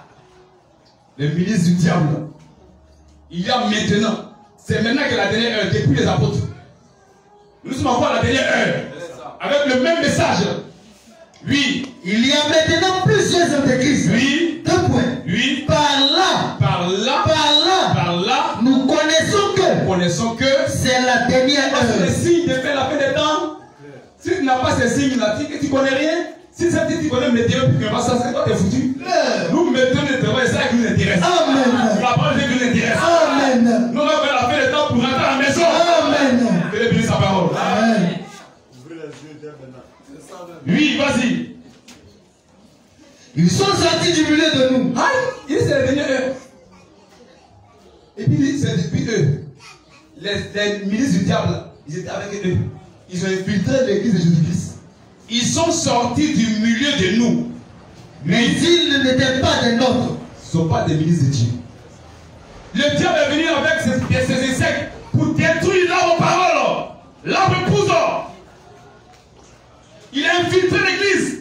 Speaker 1: Les ministres du diable. Il y a maintenant. C'est maintenant que la dernière heure, depuis les apôtres. Nous sommes encore à la dernière heure. Avec le même message. Oui.
Speaker 2: Il y a maintenant plusieurs antéchrists.
Speaker 1: Oui.
Speaker 2: Deux points.
Speaker 1: Oui.
Speaker 2: Par là.
Speaker 1: Par là.
Speaker 2: Par là.
Speaker 1: Par là.
Speaker 2: Nous connaissons que.
Speaker 1: Nous connaissons que.
Speaker 2: C'est la dernière
Speaker 1: Parce
Speaker 2: heure.
Speaker 1: que les signes de faire la fin des temps. Si tu n'as pas ces signes-là, tu ne connais rien. Si ça dit tu connais le météo, puis que ça, c'est toi qui es foutu. Nous mettons le travail, c'est ça qui nous intéresse.
Speaker 2: Amen.
Speaker 1: La parole qui nous intéresse.
Speaker 2: Amen.
Speaker 1: Nous allons faire la fin des temps pour rentrer à la maison.
Speaker 2: Amen.
Speaker 1: Que les bénisse sa parole.
Speaker 2: Amen.
Speaker 3: Ouvrez les yeux dès maintenant.
Speaker 1: Oui, vas-y.
Speaker 2: Ils sont sortis du milieu de nous.
Speaker 1: Aïe, il c'est la dernière heure. Et puis, c'est depuis eux. Les, les ministres du diable, ils étaient avec eux. Ils ont infiltré l'église de Jésus-Christ. Ils sont sortis du milieu de nous.
Speaker 2: Mais ils n'étaient pas des nôtres.
Speaker 1: Ils ne sont pas des ministres de Dieu. Le diable est venu avec ses, ses insectes pour détruire l'arbre parole. L'arbre pousse. Il a infiltré l'église.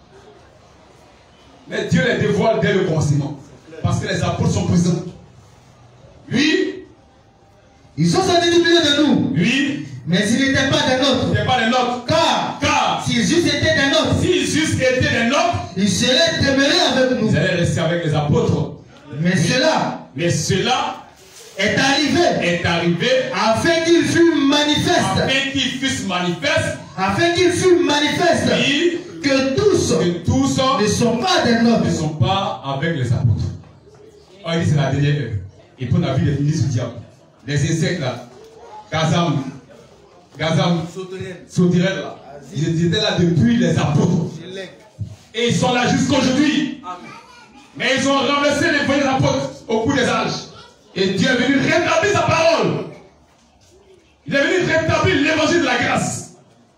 Speaker 1: Mais Dieu les dévoile dès le commencement. Parce que les apôtres sont présents. Oui.
Speaker 2: Ils sont sortis du milieu de nous.
Speaker 1: Oui.
Speaker 2: Mais ils n'étaient pas des nôtres.
Speaker 1: Ce n'est pas des nôtres.
Speaker 2: Car,
Speaker 1: Car
Speaker 2: s'ils eussent été des nôtres,
Speaker 1: s'ils eussent été des nôtres,
Speaker 2: ils seraient demeurés avec nous.
Speaker 1: ils allaient rester avec les apôtres.
Speaker 2: Mais cela
Speaker 1: Mais cela
Speaker 2: est arrivé
Speaker 1: est arrivé
Speaker 2: afin qu'il fût manifeste.
Speaker 1: afin qu'ils fussent manifestes.
Speaker 2: Afin qu'il fût manifeste
Speaker 1: Oui.
Speaker 2: que tous
Speaker 1: Que tous
Speaker 2: ne sont pas des nôtres.
Speaker 1: ne sont pas avec les apôtres. Oh, il dit c'est la dernière heure. Et puis on a vu les ministres du diable. Les insectes là. Gazam. Gazam. Sauterelle là. Ils étaient là depuis les apôtres. Et ils sont là jusqu'aujourd'hui. Mais ils ont renversé les premiers apôtres au cours des âges. Et Dieu est venu rétablir sa parole. Il est venu rétablir l'évangile de la grâce.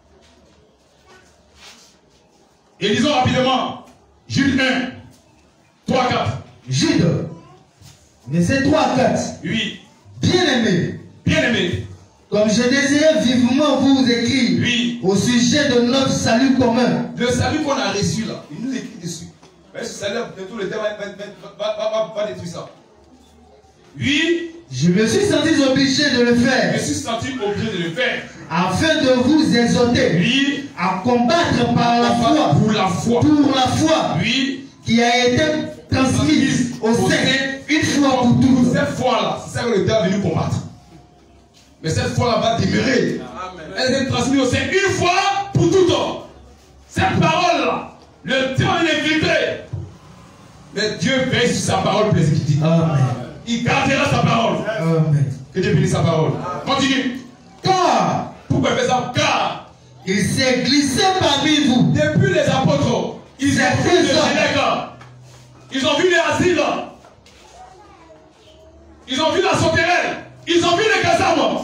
Speaker 1: Et lisons rapidement Jude un, trois, quatre.
Speaker 2: Jude, verset trois à quatre.
Speaker 1: Oui.
Speaker 2: Bien-aimés,
Speaker 1: Bien-aimés.
Speaker 2: comme je désirais vivement vous écrire
Speaker 1: Oui.
Speaker 2: au sujet de notre salut commun.
Speaker 1: Le salut qu'on a reçu là, il nous écrit dessus. Mais ce salut, de tout le temps, va, va, va, va, va, va détruire ça. Oui.
Speaker 2: Je me suis senti obligé de le
Speaker 1: Je
Speaker 2: faire
Speaker 1: me suis senti obligé de le faire.
Speaker 2: afin de vous exhorter
Speaker 1: Oui.
Speaker 2: à combattre par la foi,
Speaker 1: Pour la foi.
Speaker 2: pour la foi
Speaker 1: Oui.
Speaker 2: qui a été transmise au sein une fois pour toutes.
Speaker 1: Cette foi-là, c'est ça que le diable est venu combattre. Mais cette foi-là va demeurer. Elle est transmise au sein une fois pour toutes. Cette parole-là, le temps est infiltré. Mais Dieu veille sur sa parole pour l'exécuter.
Speaker 2: Amen.
Speaker 1: Il gardera sa parole.
Speaker 2: Amen.
Speaker 1: Que Dieu bénisse sa parole. Continue.
Speaker 2: Car
Speaker 1: Pourquoi il fait ça? Car
Speaker 2: il s'est glissé parmi vous
Speaker 1: depuis les apôtres, ils ont vu le Sénégal. Ils ont vu les asiles. Ils ont vu la sauterelle. Ils ont vu les casames.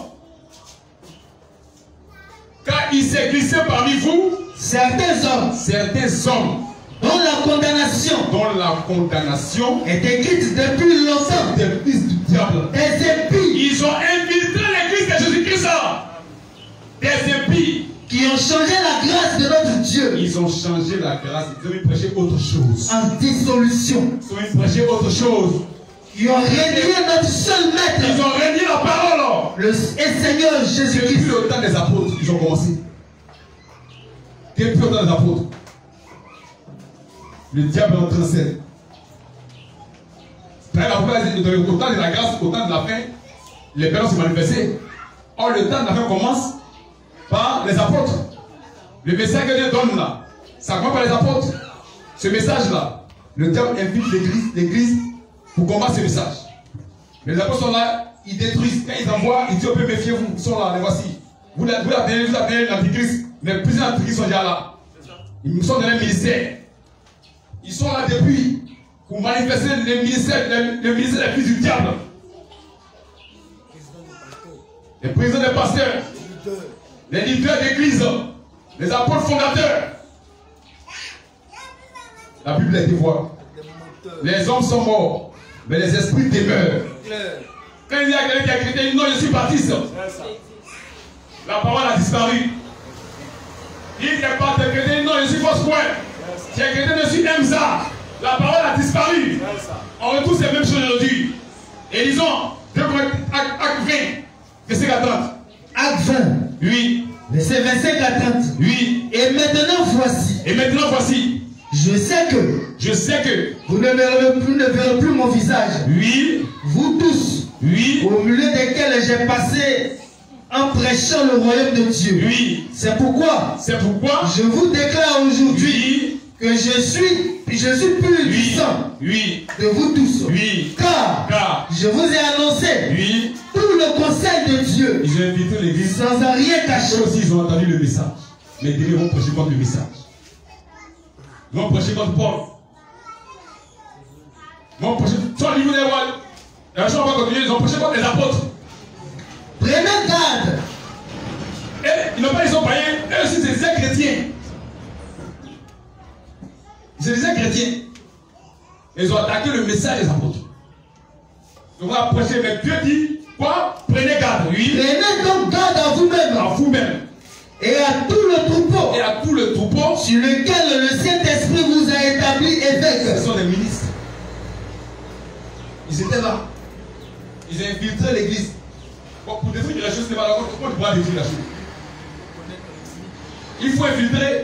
Speaker 1: Car il s'est glissé parmi vous
Speaker 2: certains hommes,
Speaker 1: certains hommes
Speaker 2: dont la condamnation,
Speaker 1: dont la condamnation
Speaker 2: est écrite depuis longtemps,
Speaker 1: des fils du diable.
Speaker 2: des épis
Speaker 1: Ils ont infiltré l'église de Jésus-Christ. Des épis
Speaker 2: qui ont changé la grâce de notre Dieu
Speaker 1: Ils ont changé la grâce. Ils ont eu prêché autre chose.
Speaker 2: en dissolution,
Speaker 1: Ils ont eu prêché autre chose.
Speaker 2: qui ont renié notre seul maître,
Speaker 1: Ils ont renié la parole.
Speaker 2: le et Seigneur
Speaker 1: Depuis
Speaker 2: Jésus-Christ.
Speaker 1: le temps des apôtres, ils ont commencé. Depuis le temps des apôtres, le diable est entré en scène. Au temps de la grâce, au temps de la fin, les personnes se manifestaient. Or, le temps de la fin commence par les apôtres. Le message que Dieu donne là, ça commence par les apôtres. Ce message-là, le diable invite l'église, l'église pour combattre ce message. Mais les apôtres sont là, ils détruisent. Quand ils envoient, ils disent on peut méfier-vous. Ils sont là, les voici. Vous l'appelez, vous appelez l'antichrist, mais plusieurs antichrists sont déjà là. Ils sont dans le ministère. Ils sont là depuis pour manifester le ministère, le, le ministère des fils du diable. Les présidents des pasteurs, les leaders d'église, les apôtres fondateurs. La Bible a été voir. Les hommes sont morts, mais les esprits demeurent. Quand il y a quelqu'un qui a critiqué, non, je suis baptiste. La parole a disparu. Il n'est pas de chrétien, non, je suis fausse point. Si un chrétien, je suis Emza. La parole a disparu. On retrouve ces mêmes choses aujourd'hui. Et disons, acte vingt, verset trente.
Speaker 2: Acte vingt,
Speaker 1: Oui.
Speaker 2: verset vingt-cinq à trente.
Speaker 1: Oui.
Speaker 2: Et maintenant voici,
Speaker 1: Et maintenant voici,
Speaker 2: je sais que
Speaker 1: je sais que,
Speaker 2: vous ne verrez plus, ne verrez plus mon visage,
Speaker 1: oui,
Speaker 2: vous tous,
Speaker 1: oui,
Speaker 2: au milieu desquels j'ai passé en prêchant le royaume de Dieu.
Speaker 1: oui.
Speaker 2: C'est pourquoi
Speaker 1: C'est pourquoi,
Speaker 2: je vous déclare aujourd'hui
Speaker 1: oui,
Speaker 2: que je suis, je suis plus
Speaker 1: oui,
Speaker 2: puissant
Speaker 1: oui,
Speaker 2: de vous tous.
Speaker 1: oui,
Speaker 2: Car
Speaker 1: car,
Speaker 2: je vous ai annoncé
Speaker 1: oui,
Speaker 2: tout le conseil de Dieu
Speaker 1: ils ont invité l'église.
Speaker 2: sans en rien cacher.
Speaker 1: Eux aussi, ils ont entendu le message. Mais ils vont prêcher contre le message. Ils vont prêcher contre Paul. Ils vont prêcher sur le niveau des rois. Et un jour, on va continuer. Ils ont prêché contre les apôtres.
Speaker 2: Prenez garde.
Speaker 1: Et ils n'ont pas dit qu'ils sont païens. Eux aussi, c'est des chrétiens. C'est des chrétiens. Ils ont attaqué le message des apôtres. On va prêcher, mais Dieu dit quoi? Prenez garde, oui.
Speaker 2: Prenez donc garde à vous-même
Speaker 1: À vous-même.
Speaker 2: et à tout le troupeau
Speaker 1: Et à tout le troupeau.
Speaker 2: sur lequel le Saint-Esprit vous a établi
Speaker 1: Ce
Speaker 2: évêque.
Speaker 1: sont des ministres. Ils étaient là. Ils ont infiltré l'église. Bon, pour détruire la chose, ce n'est pas d'accord. Comment tu pourras détruire la chose? Il faut infiltrer.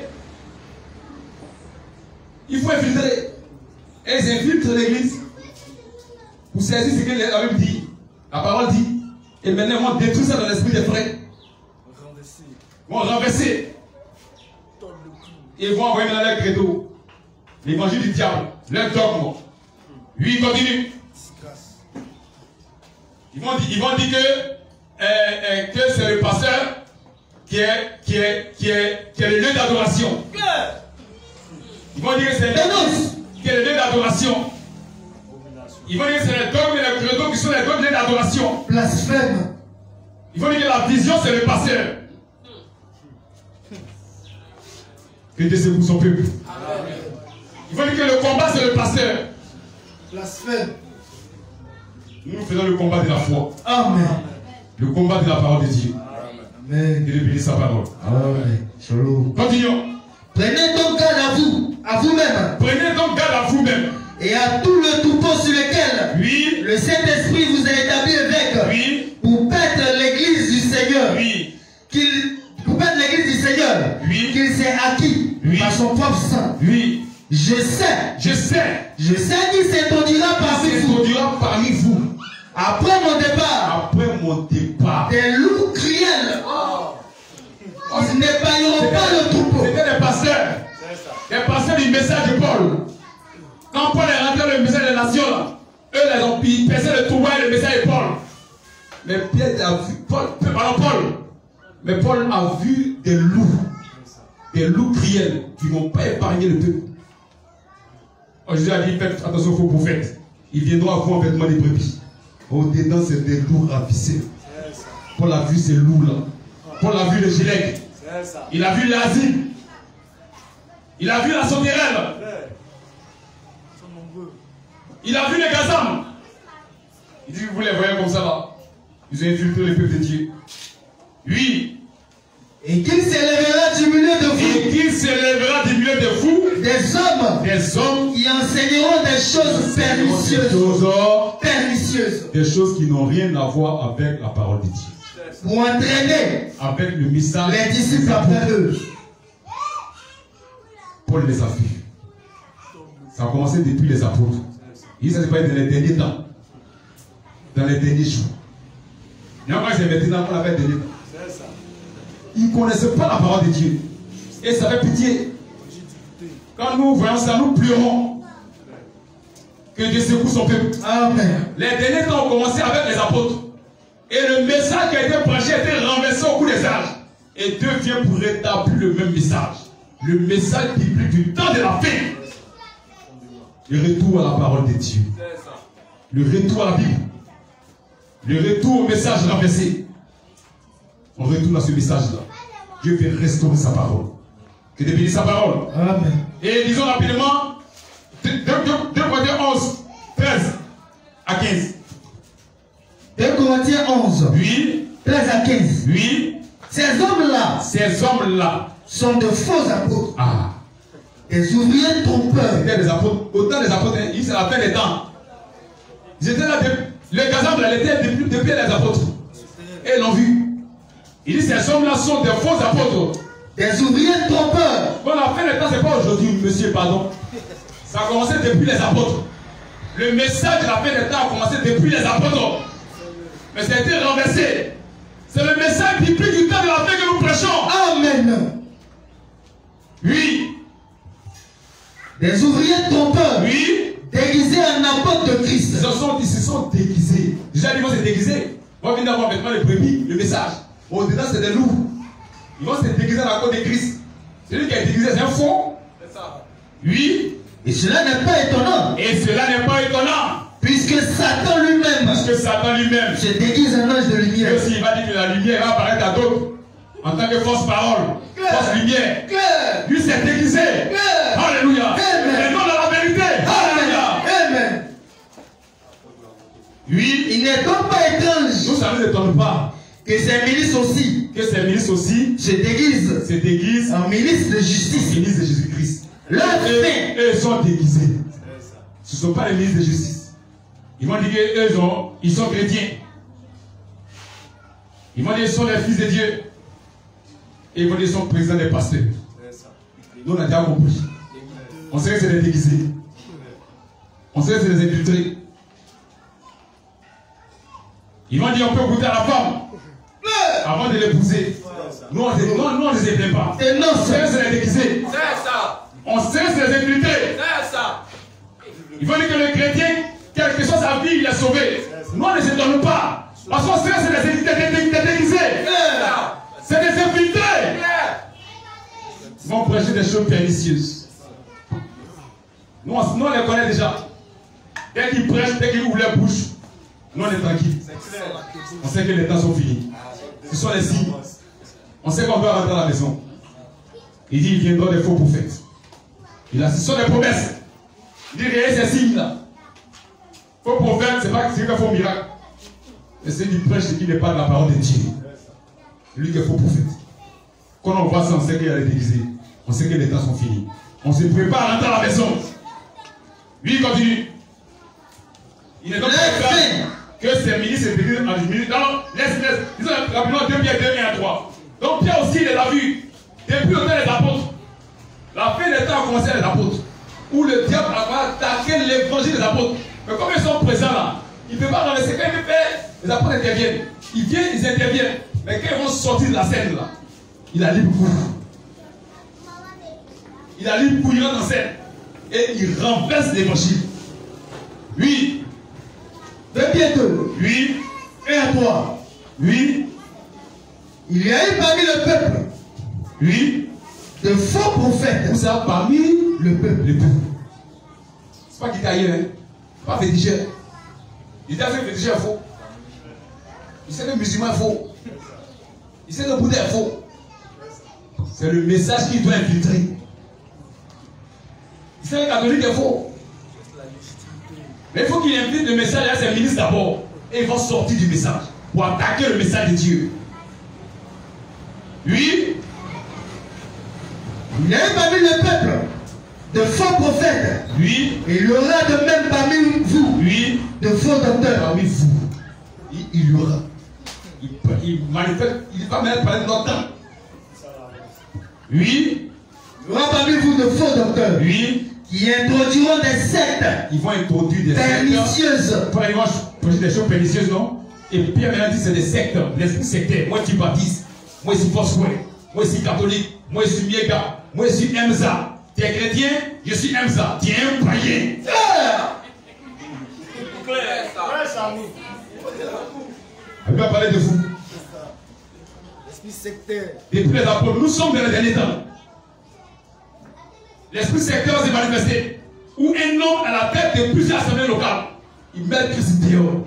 Speaker 1: Il faut infiltrer. Et ils infiltrent l'église pour saisir ce que la Bible dit. La parole dit. Et maintenant, ils vont détruire ça dans l'esprit des frères. Ils vont renverser. Ils vont envoyer dans leur credo l'évangile du diable, leur dogme. Oui, ils continuent. Ils vont dire, ils vont dire que, euh, euh, que c'est le pasteur qui est, qui est, qui est, qui est le lieu d'adoration. Ils vont dire que c'est le, qui est le lieu d'adoration. Ils vont dire que c'est les dogmes et les credos qui sont les dogmes d'adoration.
Speaker 2: Blasphème.
Speaker 1: Ils vont dire que la vision c'est le pasteur. Que Dieu c'est pour son peuple. Ils vont dire que le combat c'est le pasteur.
Speaker 2: Blasphème.
Speaker 1: Nous faisons le combat de la foi.
Speaker 2: Amen.
Speaker 1: Le combat de la parole de Dieu.
Speaker 2: Amen.
Speaker 1: Et de bénir sa parole.
Speaker 2: Amen. Shalom.
Speaker 1: Continuons.
Speaker 2: Prenez donc garde à vous, à vous-même,
Speaker 1: Prenez donc garde à vous-même.
Speaker 2: et à tout le troupeau sur lequel
Speaker 1: Oui.
Speaker 2: le Saint-Esprit vous a établi évêque,
Speaker 1: Oui.
Speaker 2: pour paître l'église du Seigneur,
Speaker 1: Oui.
Speaker 2: qu'il pour paître l'église du Seigneur,
Speaker 1: Oui.
Speaker 2: qu'il s'est acquis
Speaker 1: Oui.
Speaker 2: par son propre sang.
Speaker 1: Oui.
Speaker 2: Je sais,
Speaker 1: Je sais.
Speaker 2: je sais qu'il s'introduira parmi
Speaker 1: Il
Speaker 2: vous.
Speaker 1: s'introduira parmi vous.
Speaker 2: Après mon départ,
Speaker 1: Après mon départ.
Speaker 2: des loups cruels ils n'épargneront pas le troupeau.
Speaker 1: C'était des pasteurs. Les pasteurs du message de Paul. Quand Paul est rentré dans le message des nations, là, eux les ont pris, personne ne trouvait le message de Paul. Mais Pierre a vu, Paul, pardon, Paul. Mais Paul a vu des loups. Des loups cruels qui ne vont pas épargner le peuple. Jésus a dit, faites attention aux faux prophètes. Ils viendront à vous en vêtements des brebis. Au-dedans, c'est des lourds à visser. Paul a vu ces lourds-là. Paul a vu le gilet. Il a vu l'asile. Il a vu la sauterelle. Il a vu les gazams. Il dit, vous les voyez comme ça là. Ils ont infiltré le peuple de Dieu. Oui.
Speaker 2: Et qu'il s'élèvera du milieu de vous.
Speaker 1: Et qu'il s'élèvera du milieu de vous.
Speaker 2: Des hommes.
Speaker 1: Des hommes.
Speaker 2: Qui enseigneront des choses pernicieuses.
Speaker 1: Des choses,
Speaker 2: pernicieuses.
Speaker 1: Des choses qui n'ont rien à voir avec la parole de Dieu.
Speaker 2: Pour entraîner.
Speaker 1: Avec le message.
Speaker 2: Les disciples après eux.
Speaker 1: Paul les a vus. Ça a commencé depuis les apôtres. Il ne s'est pas dans les derniers temps. Dans les derniers jours. Il y a encore c'est maintenant qu'on appelle dernier temps. Ils ne connaissaient pas la parole de Dieu. Et ça fait pitié. Quand nous voyons ça, nous pleurons. Que Dieu secoue son peuple.
Speaker 2: Amen.
Speaker 1: Les derniers temps ont commencé avec les apôtres. Et le message qui a été prêché a été renversé au cours des âges. Et Dieu vient pour rétablir le même message. Le message biblique du temps de la fin. Le retour à la parole de Dieu. Le retour à la Bible. Le retour au message renversé. On retourne à ce message-là. Dieu veut restaurer sa parole. Que Dieu bénisse sa parole.
Speaker 2: Amen.
Speaker 1: Et disons rapidement, deux Corinthiens onze, treize à quinze.
Speaker 2: deux Corinthiens onze.
Speaker 1: Oui.
Speaker 2: treize à quinze.
Speaker 1: Oui.
Speaker 2: Ces hommes-là.
Speaker 1: Ces hommes-là.
Speaker 2: Sont de faux apôtres.
Speaker 1: Ah.
Speaker 2: Des ouvriers trompeurs.
Speaker 1: C'était des apôtres. Autant des apôtres, ils c'est la fin des temps. Ils étaient là, le gazam là, était depuis, depuis les apôtres. Et ils l'ont vu. Il dit ces hommes-là sont des faux apôtres.
Speaker 2: Des ouvriers trompeurs.
Speaker 1: Bon, la fin des temps, c'est pas aujourd'hui, monsieur, pardon. Ça a commencé depuis les apôtres. Le message de la fin des temps a commencé depuis les apôtres. Mais ça a été renversé. C'est le message biblique du temps de la fin que nous prêchons.
Speaker 2: Amen.
Speaker 1: Oui.
Speaker 2: Des ouvriers trompeurs.
Speaker 1: Oui.
Speaker 2: Déguisés en apôtres de Christ.
Speaker 1: Ils se sont, ils se sont déguisés. Déjà, ils vont se déguiser. On va venir avoir maintenant le brebis, le message. Au-dedans, c'est des loups. Ils vont se déguiser dans la côte de Christ. Celui qui est déguisé, c'est un faux. C'est ça. Oui.
Speaker 2: Et cela n'est pas étonnant.
Speaker 1: Et cela n'est pas étonnant.
Speaker 2: Puisque Satan lui-même.
Speaker 1: Puisque Satan lui-même.
Speaker 2: Se déguise en ange de lumière.
Speaker 1: Et aussi, il va dire que la lumière va apparaître à d'autres. En tant que fausse parole. Fausse lumière.
Speaker 2: Claire.
Speaker 1: Lui s'est déguisé.
Speaker 2: Claire.
Speaker 1: Alléluia.
Speaker 2: Amen.
Speaker 1: Et non dans la vérité. Alléluia.
Speaker 2: Amen.
Speaker 1: Oui.
Speaker 2: Il n'est donc pas étrange.
Speaker 1: Nous, ça ne nous étonne pas.
Speaker 2: Que ces milices aussi.
Speaker 1: Que ces milices aussi.
Speaker 2: Se déguisent.
Speaker 1: Se déguisent.
Speaker 2: En milices de justice.
Speaker 1: Milices de Jésus-Christ.
Speaker 2: Leur fin.
Speaker 1: Eux, ils sont déguisés. Ce ne sont pas les milices de justice. Ils vont dire qu'eux, ils, ont, ils sont chrétiens. Ils vont dire qu'ils sont les fils de Dieu. Et ils vont dire qu'ils sont présidents des pasteurs. Nous, on a déjà compris. On sait que c'est des déguisés. On sait que c'est des infiltrés. Ils vont dire qu'on peut goûter à la femme avant de l'épouser. Nous, on ne les aime pas.
Speaker 2: Et non,
Speaker 1: on sait que c'est des déguisés.
Speaker 3: C'est ça.
Speaker 1: On sait que c'est des infiltrés.
Speaker 3: C'est ça.
Speaker 1: Ils vont dire que le chrétien, quelle que soit sa vie, il est sauvé. Nous, on ne les étonne pas. Parce qu'on sait que c'est des, des, des, des déguisés. C'est des infiltrés. Ils vont prêcher des choses pernicieuses. Nous, on, nous, on les connaît déjà. Dès qu'ils prêchent, dès qu'ils ouvrent leur bouche, nous, on est tranquille. On sait que les temps sont finis. Ce sont les signes. On sait qu'on peut rentrer à la maison. Il dit, il viendra des faux prophètes. Il a, ce sont des promesses. Il dit, regardez ces signes-là. Faux prophète, c'est pas qu'il faut miracle. Mais c'est qui prêche ce qui n'est pas de la parole de Dieu. Lui qui est faux prophète. Quand on voit ça, on sait qu'il y a les déguisés. On sait que les temps sont finis. On se prépare à rentrer à la maison. Lui, il continue. Il n'est donc pas grave que ces ministres se déguisent en ministres. Non, laisse, laisse. Disons rapidement deux Pierre deux, un à trois. Donc Pierre aussi, il les a vus. Depuis le temps des apôtres. La fin des temps a commencé à les apôtres. Où le diable a attaqué l'évangile des apôtres. Mais comme ils sont présents là, il ne peut pas dans les secrets, il peut faire. Les apôtres interviennent. Ils viennent, ils interviennent. Mais quand ils vont sortir de la scène là, il a libre cours. Il a libre cours, il rentre en scène. Et il renverse l'évangile. Oui.
Speaker 2: deux Pierre deux.
Speaker 1: Oui.
Speaker 2: un à trois.
Speaker 1: Oui.
Speaker 2: Il y a eu parmi le peuple.
Speaker 1: Oui.
Speaker 2: De faux prophètes.
Speaker 1: Vous savez, parmi
Speaker 2: le peuple.
Speaker 1: Le peuple. C'est pas qui taille, hein. Pas féticheur. Il dit que le féticheur est faux. Il sait que le musulman est faux. Il sait que le Bouddha est faux. C'est le message qu'il doit infiltrer. Il sait que le catholique est faux. Mais il faut qu'il infiltre le message à ses ministres d'abord. Et ils vont sortir du message pour attaquer le message de Dieu. Oui.
Speaker 2: Il y a parmi le peuple de faux prophètes.
Speaker 1: Oui.
Speaker 2: Et il y aura de même parmi vous.
Speaker 1: Oui.
Speaker 2: De faux docteurs.
Speaker 1: Parmi vous. Il, il y aura. Il, il manifeste. Il va même parler de notre temps. Oui.
Speaker 2: Il y aura parmi vous de faux docteurs.
Speaker 1: Oui.
Speaker 2: Qui introduiront des sectes.
Speaker 1: Ils vont introduire des
Speaker 2: pernicieuses.
Speaker 1: sectes. Ils vont introduire des choses pernicieuses, non? Et Pierre maintenant dit c'est des sectes. L'esprit sectaire. Moi, je suis baptiste. Moi, je suis Fosway. Moi, je suis catholique. Moi, je suis Miega. Moi, je suis Emza. Tu es chrétien, je suis Emza. Tu es un païen. Elle va parler de vous.
Speaker 3: L'esprit sectaire.
Speaker 1: Depuis les apôtres, nous sommes dans les derniers temps. L'esprit sectaire s'est manifesté. Où un homme à la tête de plusieurs assemblées locales, il met Christ dehors.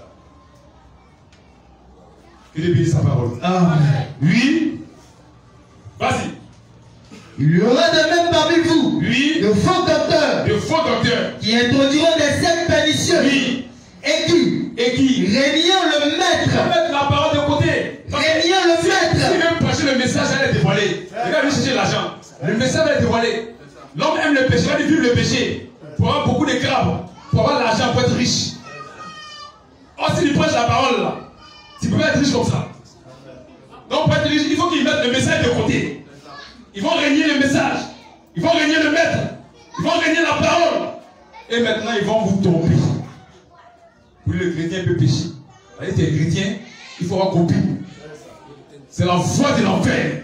Speaker 1: Que Dieu bénisse sa parole.
Speaker 2: Amen.
Speaker 1: Oui. Vas-y.
Speaker 2: Il y aura de même parmi vous.
Speaker 1: Oui.
Speaker 2: De faux docteurs.
Speaker 1: De faux docteurs.
Speaker 2: Qui introduiront des sectes pernicieuses.
Speaker 1: Oui.
Speaker 2: Et qui.
Speaker 1: Et qui.
Speaker 2: Régnant le maître.
Speaker 1: Mettre la parole de côté.
Speaker 2: Régnant le maître.
Speaker 1: Si même prêcher le message, elle est dévoilée. Il va aller chercher l'argent. Le message est dévoilé. L'homme aime le péché, il va vivre le péché. Pour avoir beaucoup de crabes. Pour avoir l'argent, pour être riche. Or, si tu prêches la parole là, tu peux pas être riche comme ça. Donc, pour être riche, il faut qu'ils mettent le message de côté. Ils vont régner le message. Ils vont régner le maître. Ils vont régner la parole. Et maintenant, ils vont vous tomber. Pour le chrétien peut pécher. Allez, tu es chrétien, il faut avoir copie. C'est la voie de l'enfer.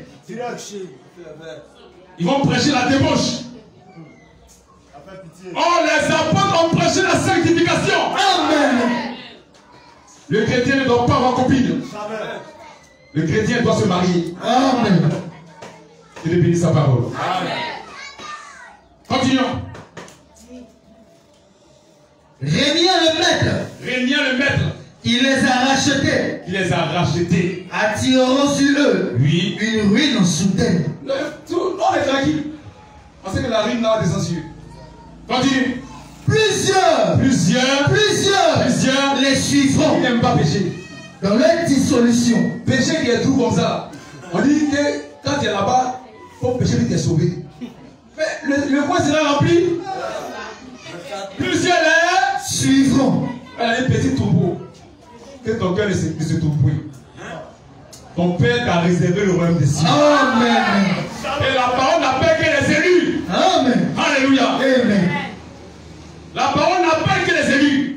Speaker 1: Ils vont prêcher la débauche. Oh, les apôtres ont prêché la sanctification.
Speaker 2: Amen.
Speaker 1: Le chrétien ne doit pas avoir copine. Le chrétien doit se marier.
Speaker 2: Amen.
Speaker 1: Que Dieu bénisse sa parole.
Speaker 3: Amen.
Speaker 1: Continuons.
Speaker 2: Régnant le maître.
Speaker 1: Régnant le maître.
Speaker 2: Il les a rachetés.
Speaker 1: Il les a rachetés.
Speaker 2: Attireront sur eux.
Speaker 1: Oui.
Speaker 2: Une ruine soudaine.
Speaker 1: Le, tout, on est tranquille. On sait que la ruine là descend sur eux. Continue.
Speaker 2: Plusieurs.
Speaker 1: Plusieurs.
Speaker 2: Plusieurs.
Speaker 1: Plusieurs.
Speaker 2: Les suivront.
Speaker 1: Ils n'aiment pas pécher.
Speaker 2: Dans leur dissolution.
Speaker 1: Péché qui est tout comme ça. On dit que quand tu es là-bas, il faut pécher vite, tu es sauvé. Mais le, le coin sera rempli. Plusieurs les
Speaker 2: Suivront.
Speaker 1: Elle a un petit troupeau. Que ton cœur ne se, ne se trouve plus. Ton Père t'a réservé le royaume des cieux.
Speaker 2: Amen.
Speaker 1: Et la parole n'appelle que les élus.
Speaker 2: Amen.
Speaker 1: Alléluia.
Speaker 2: Amen.
Speaker 1: La parole n'appelle que les élus.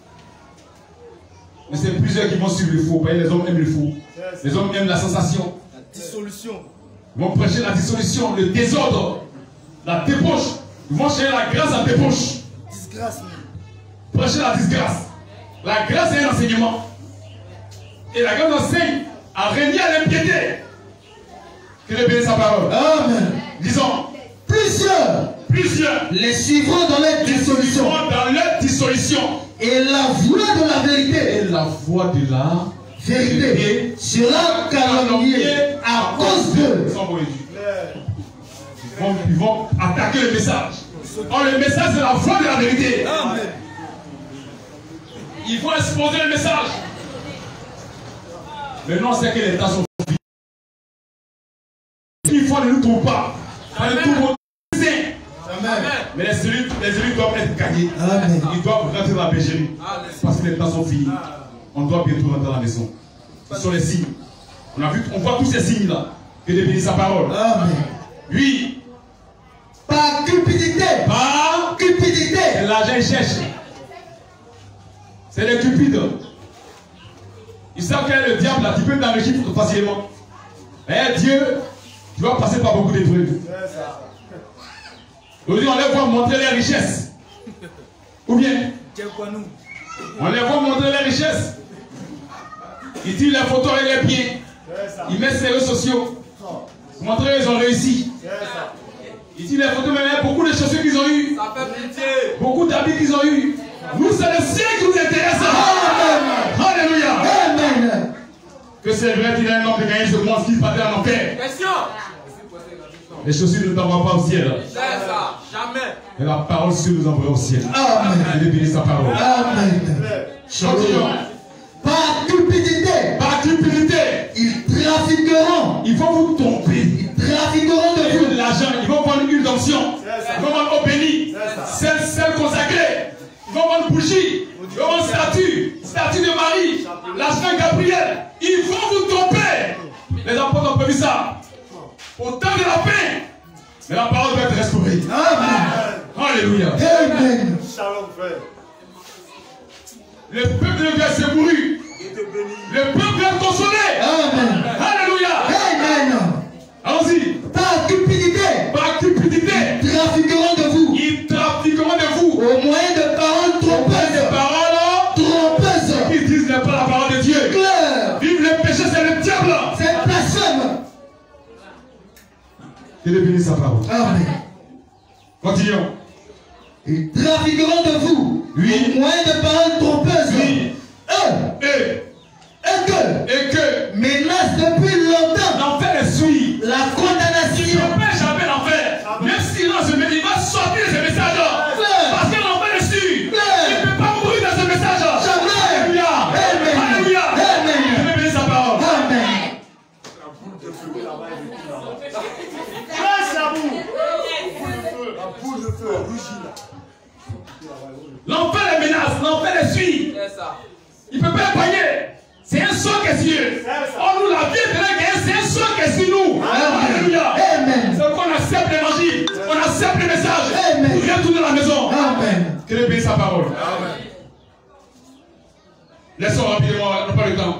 Speaker 1: Mais c'est plusieurs qui vont suivre le faux. Les hommes aiment le faux. Les hommes aiment la sensation.
Speaker 3: La dissolution.
Speaker 1: Ils vont prêcher la dissolution, le désordre, la débauche. Ils vont chercher la grâce en débauche.
Speaker 3: Disgrâce.
Speaker 1: Prêcher la disgrâce. La grâce est un enseignement. Et la grâce enseigne à régner à l'impiété. Que Dieu bénisse sa parole.
Speaker 2: Amen.
Speaker 1: Disons,
Speaker 2: Plusieurs
Speaker 1: plusieurs
Speaker 2: les suivront dans leur dissolution.
Speaker 1: sont dans leur dissolution.
Speaker 2: Et la voie de la vérité.
Speaker 1: Et la voie de la
Speaker 2: Vérité sera calomniée à cause d'eux.
Speaker 1: Ils sont maudits. Ils vont, ils vont attaquer le message. Or, le message, c'est la voie de la vérité.
Speaker 3: Amen.
Speaker 1: Ils vont exposer le message. Maintenant, c'est que les temps sont finis. Une fois, ne nous trouve pas. On ne trouve pas.
Speaker 3: Amen.
Speaker 1: Mais les élus, les élus doivent être gagnés.
Speaker 2: Amen.
Speaker 1: Ils doivent rentrer dans la bergerie. Parce que les temps sont finis. On doit bientôt rentrer dans la maison. Ce sont les signes. On, a vu, on voit tous ces signes-là. Que Dieu bénisse sa parole.
Speaker 2: Amen.
Speaker 1: Oui.
Speaker 2: Par cupidité.
Speaker 1: Par
Speaker 2: Cupidité.
Speaker 1: c'est l'argent qu'ils cherchent. C'est les cupides. Ils savent que le diable, là, tu peux t'enrichir facilement. Mais Dieu, tu vas passer par beaucoup d'épreuves. Aujourd'hui, on les voit montrer les richesses. Ou bien, on les voit montrer les richesses. Ils tirent les photos avec les pieds. Ils mettent sur les réseaux sociaux. Montrer qu'ils ont réussi. Ils tirent les photos, mais il y a beaucoup de chaussures qu'ils ont eues. Beaucoup d'habits qu'ils ont eus. Nous, c'est le ciel qui nous intéresse.
Speaker 2: Amen.
Speaker 1: Alléluia.
Speaker 2: Amen.
Speaker 1: Que c'est vrai qu'il y a un homme de gagner ce monde qui partait en enfer. Les chaussures ne t'envoient pas au ciel.
Speaker 4: C'est ça. Jamais.
Speaker 1: Mais la parole sur nous envoie au ciel.
Speaker 2: Amen.
Speaker 1: Il est béni sa parole.
Speaker 2: Amen.
Speaker 1: Continuons.
Speaker 2: Par cupidité,
Speaker 1: Par cupidité,
Speaker 2: ils trafiqueront.
Speaker 1: ils vont vous tromper.
Speaker 2: Ils trafiqueront de
Speaker 1: Ils
Speaker 2: vous.
Speaker 1: vont de l'argent, ils vont prendre une onction. Ils vont prendre eau bénie. Celle, celle consacrée. Ils vont prendre bougie. Ils vont prendre statue. Statue de Marie. L'argent Gabriel. Ils vont vous tromper. Les apôtres ont prévu ça. Au temps de la paix. Mais la parole va être restaurée.
Speaker 2: Amen.
Speaker 1: Alléluia.
Speaker 2: Amen.
Speaker 3: Shalom, frère.
Speaker 1: Le peuple de Dieu s'est mouru. Le peuple est consolé.
Speaker 2: Amen.
Speaker 1: Alléluia.
Speaker 2: Amen.
Speaker 1: Allons-y.
Speaker 2: Par cupidité,
Speaker 1: Par cupidité,
Speaker 2: ils trafiqueront de vous.
Speaker 1: ils trafiqueront de vous.
Speaker 2: Au moyen de paroles
Speaker 1: Des
Speaker 2: trompeuses.
Speaker 1: paroles
Speaker 2: Trompeuses.
Speaker 1: qui disent n'est pas la parole de Dieu.
Speaker 2: Claire.
Speaker 1: Vive le péché, c'est le diable.
Speaker 2: C'est blasphème.
Speaker 1: Il est béni sa parole.
Speaker 2: Amen.
Speaker 1: Continuons.
Speaker 2: Ils trafiqueront de vous.
Speaker 1: Oui.
Speaker 2: Au moyen de paroles trompeuses.
Speaker 1: Oui.
Speaker 2: Eux.
Speaker 1: Et,
Speaker 2: Et que
Speaker 1: et que
Speaker 2: menace depuis longtemps
Speaker 1: l'enfer est suit.
Speaker 2: la
Speaker 1: Je
Speaker 2: condamnation.
Speaker 1: ne peux jamais l'enfer. Même s'il lance ce message, il va sortir de ce message. Parce que l'enfer est sûr. Il ne peut pas mourir dans ce message.
Speaker 2: Jamais.
Speaker 1: Alléluia.
Speaker 2: Amen.
Speaker 1: Alléluia.
Speaker 2: Amen.
Speaker 1: Je vais bénir sa parole.
Speaker 2: Amen.
Speaker 3: Grâce à vous. La boule de feu rougit là.
Speaker 1: L'enfer les menace, l'enfer les suit.
Speaker 4: C'est ça.
Speaker 1: Il ne peut pas épargner. C'est un sort qui est sur eux. Oh, nous, la vie éternelle, c'est un sort qui est sur nous. Alléluia.
Speaker 2: Amen.
Speaker 1: C'est qu'on accepte l'évangile. On accepte le message.
Speaker 2: Amen.
Speaker 1: On vient tout à la maison.
Speaker 2: Amen.
Speaker 1: Que Dieu bénisse sa parole. Laissons rapidement, on n'a pas le temps.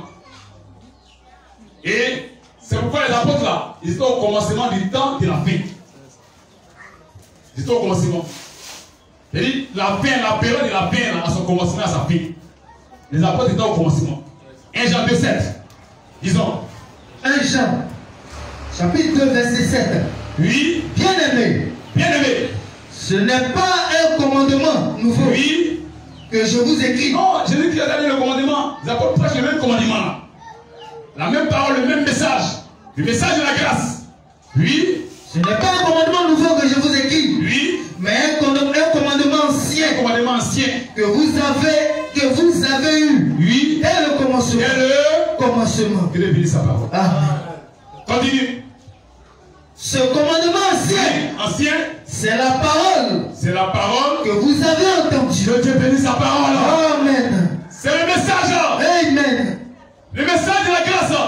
Speaker 1: Et c'est pourquoi les apôtres là, ils étaient au commencement du temps de la fin. Ils étaient au commencement. C'est-à-dire, la fin, la période de la fin, là, à son commencement, à sa fin. Les apôtres étaient au commencement. un Jean deux, sept. Disons.
Speaker 2: un Jean, chapitre deux, verset sept.
Speaker 1: Oui,
Speaker 2: Bien-aimés,
Speaker 1: bien aimé.
Speaker 2: ce n'est pas un commandement nouveau
Speaker 1: Oui.
Speaker 2: que je vous écris.
Speaker 1: Non, Jésus qui a donné le commandement. Les apôtres prêchent le même commandement là. La même parole, le même message. Le message de la grâce. Oui.
Speaker 2: Ce n'est pas un commandement nouveau que je vous écris,
Speaker 1: Oui.
Speaker 2: mais un, commandement- un commandement ancien
Speaker 1: Un commandement ancien.
Speaker 2: que vous avez, que vous avez eu
Speaker 1: Oui.
Speaker 2: dès le commencement.
Speaker 1: Et le.
Speaker 2: Commencement.
Speaker 1: Que Dieu bénisse sa parole.
Speaker 2: Amen.
Speaker 1: Continue.
Speaker 2: Ce commandement ancien,
Speaker 1: Oui. Ancien,
Speaker 2: c'est la parole
Speaker 1: c'est la parole.
Speaker 2: que vous avez entendue.
Speaker 1: Que Dieu bénisse sa parole.
Speaker 2: Amen.
Speaker 1: C'est le message.
Speaker 2: Amen.
Speaker 1: Le message de la grâce.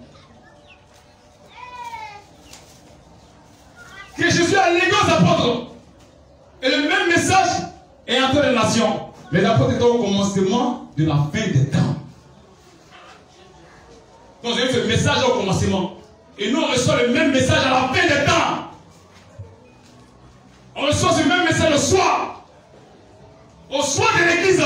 Speaker 1: Que Jésus a légué aux apôtres. Et le même message est entre les nations. Les apôtres étaient au commencement de la fin des temps. Donc, j'ai eu ce message au commencement. Et nous, on reçoit le même message à la fin des temps. On reçoit ce même message le soir. Au soir de l'église.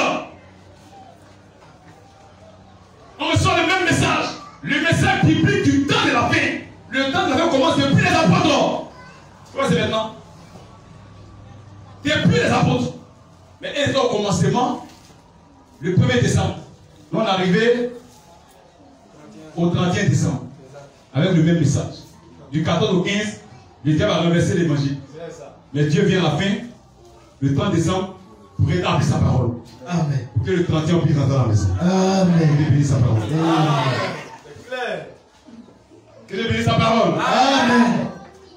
Speaker 1: On reçoit le même message. Le message biblique du temps de la fin. Le temps de la fin commence depuis les apôtres. Pourquoi c'est maintenant? Depuis les apôtres. Mais ils étaient au commencement le premier décembre. Nous on est arrivé au trente et un décembre. Avec le même message. Du quatorze au quinze, le diable a renversé l'évangile. Mais Dieu vient à la fin, le trente décembre, pour rétablir sa parole.
Speaker 2: Amen.
Speaker 1: Pour que le trente et un puisse rentrer dans la maison.
Speaker 2: Amen.
Speaker 1: Que Dieu bénisse sa parole.
Speaker 3: C'est clair.
Speaker 1: Que Dieu bénisse sa parole.
Speaker 2: Amen.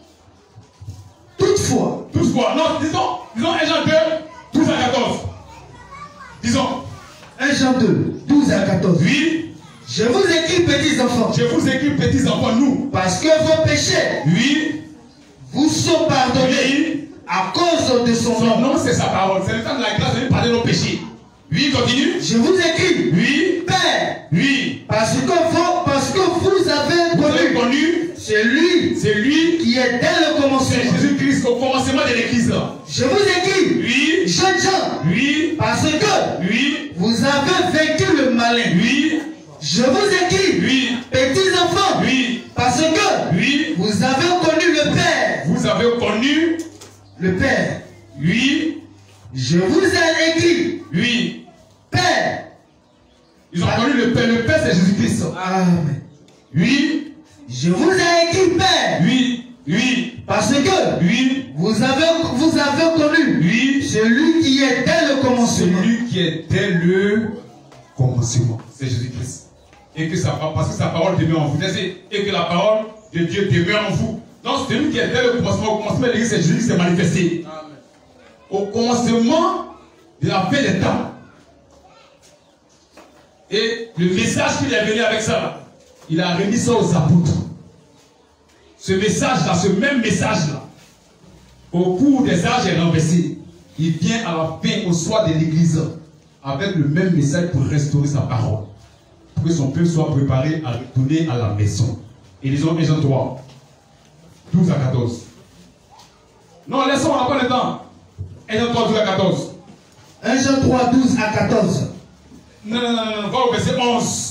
Speaker 2: Toutefois,
Speaker 1: Toutefois, non, disons, disons un Jean deux, douze à quatorze. Disons,
Speaker 2: un Jean deux, douze à quatorze.
Speaker 1: oui,
Speaker 2: Je vous écris, petits enfants,
Speaker 1: je vous écris, petits enfants, nous.
Speaker 2: parce que vos péchés
Speaker 1: Oui,
Speaker 2: vous sont pardonnés
Speaker 1: oui,
Speaker 2: à cause de son
Speaker 1: son
Speaker 2: nom.
Speaker 1: nom c'est sa parole. C'est le temps de la grâce de lui pardonner nos péchés. Oui, continue.
Speaker 2: Je vous écris,
Speaker 1: Oui,
Speaker 2: Père,
Speaker 1: oui.
Speaker 2: parce que vous, parce que vous avez
Speaker 1: Vous avez
Speaker 2: connu
Speaker 1: connu,
Speaker 2: celui
Speaker 1: c'est lui,
Speaker 2: qui est dès le
Speaker 1: c'est
Speaker 2: commencement.
Speaker 1: Jésus-Christ au commencement de l'église.
Speaker 2: Je vous écris,
Speaker 1: Oui,
Speaker 2: jeunes gens,
Speaker 1: oui,
Speaker 2: parce que
Speaker 1: oui,
Speaker 2: vous avez vaincu le malin.
Speaker 1: oui,
Speaker 2: Je vous écris,
Speaker 1: oui,
Speaker 2: petits enfants,
Speaker 1: oui,
Speaker 2: parce que
Speaker 1: oui.
Speaker 2: vous avez connu le Père.
Speaker 1: Vous avez connu,
Speaker 2: Le Père.
Speaker 1: oui,
Speaker 2: Je vous ai écrit.
Speaker 1: Oui.
Speaker 2: Père.
Speaker 1: Ils ont connu le Père. Le Père, c'est Jésus-Christ.
Speaker 2: Amen.
Speaker 1: Oui.
Speaker 2: Je vous ai écrit, Père.
Speaker 1: Oui. Oui.
Speaker 2: Parce que
Speaker 1: oui.
Speaker 2: vous avez, vous avez connu
Speaker 1: oui.
Speaker 2: celui qui est dès le commencement.
Speaker 1: Celui qui est dès le commencement. C'est Jésus-Christ. Et que sa, parce que sa parole demeure en vous. Et que la parole de Dieu demeure en vous. Donc, celui qui est dès le commencement, au commencement de l'Église, c'est Jésus qui s'est manifesté. Amen. Au commencement de la fin des temps. Et le message qu'il est venu avec ça, il a remis ça aux apôtres. Ce message-là, ce même message-là, au cours des âges est renversé. Il vient à la fin, au soir de l'Église, avec le même message pour restaurer sa parole. Pour que son peuple soit préparé à retourner à la maison. Et lisons un Jean trois, douze à quatorze. Non, laissons, on n'a pas le temps. un Jean trois, douze à quatorze.
Speaker 2: un Jean trois, douze à quatorze.
Speaker 1: Non, non, non, non, va au verset onze.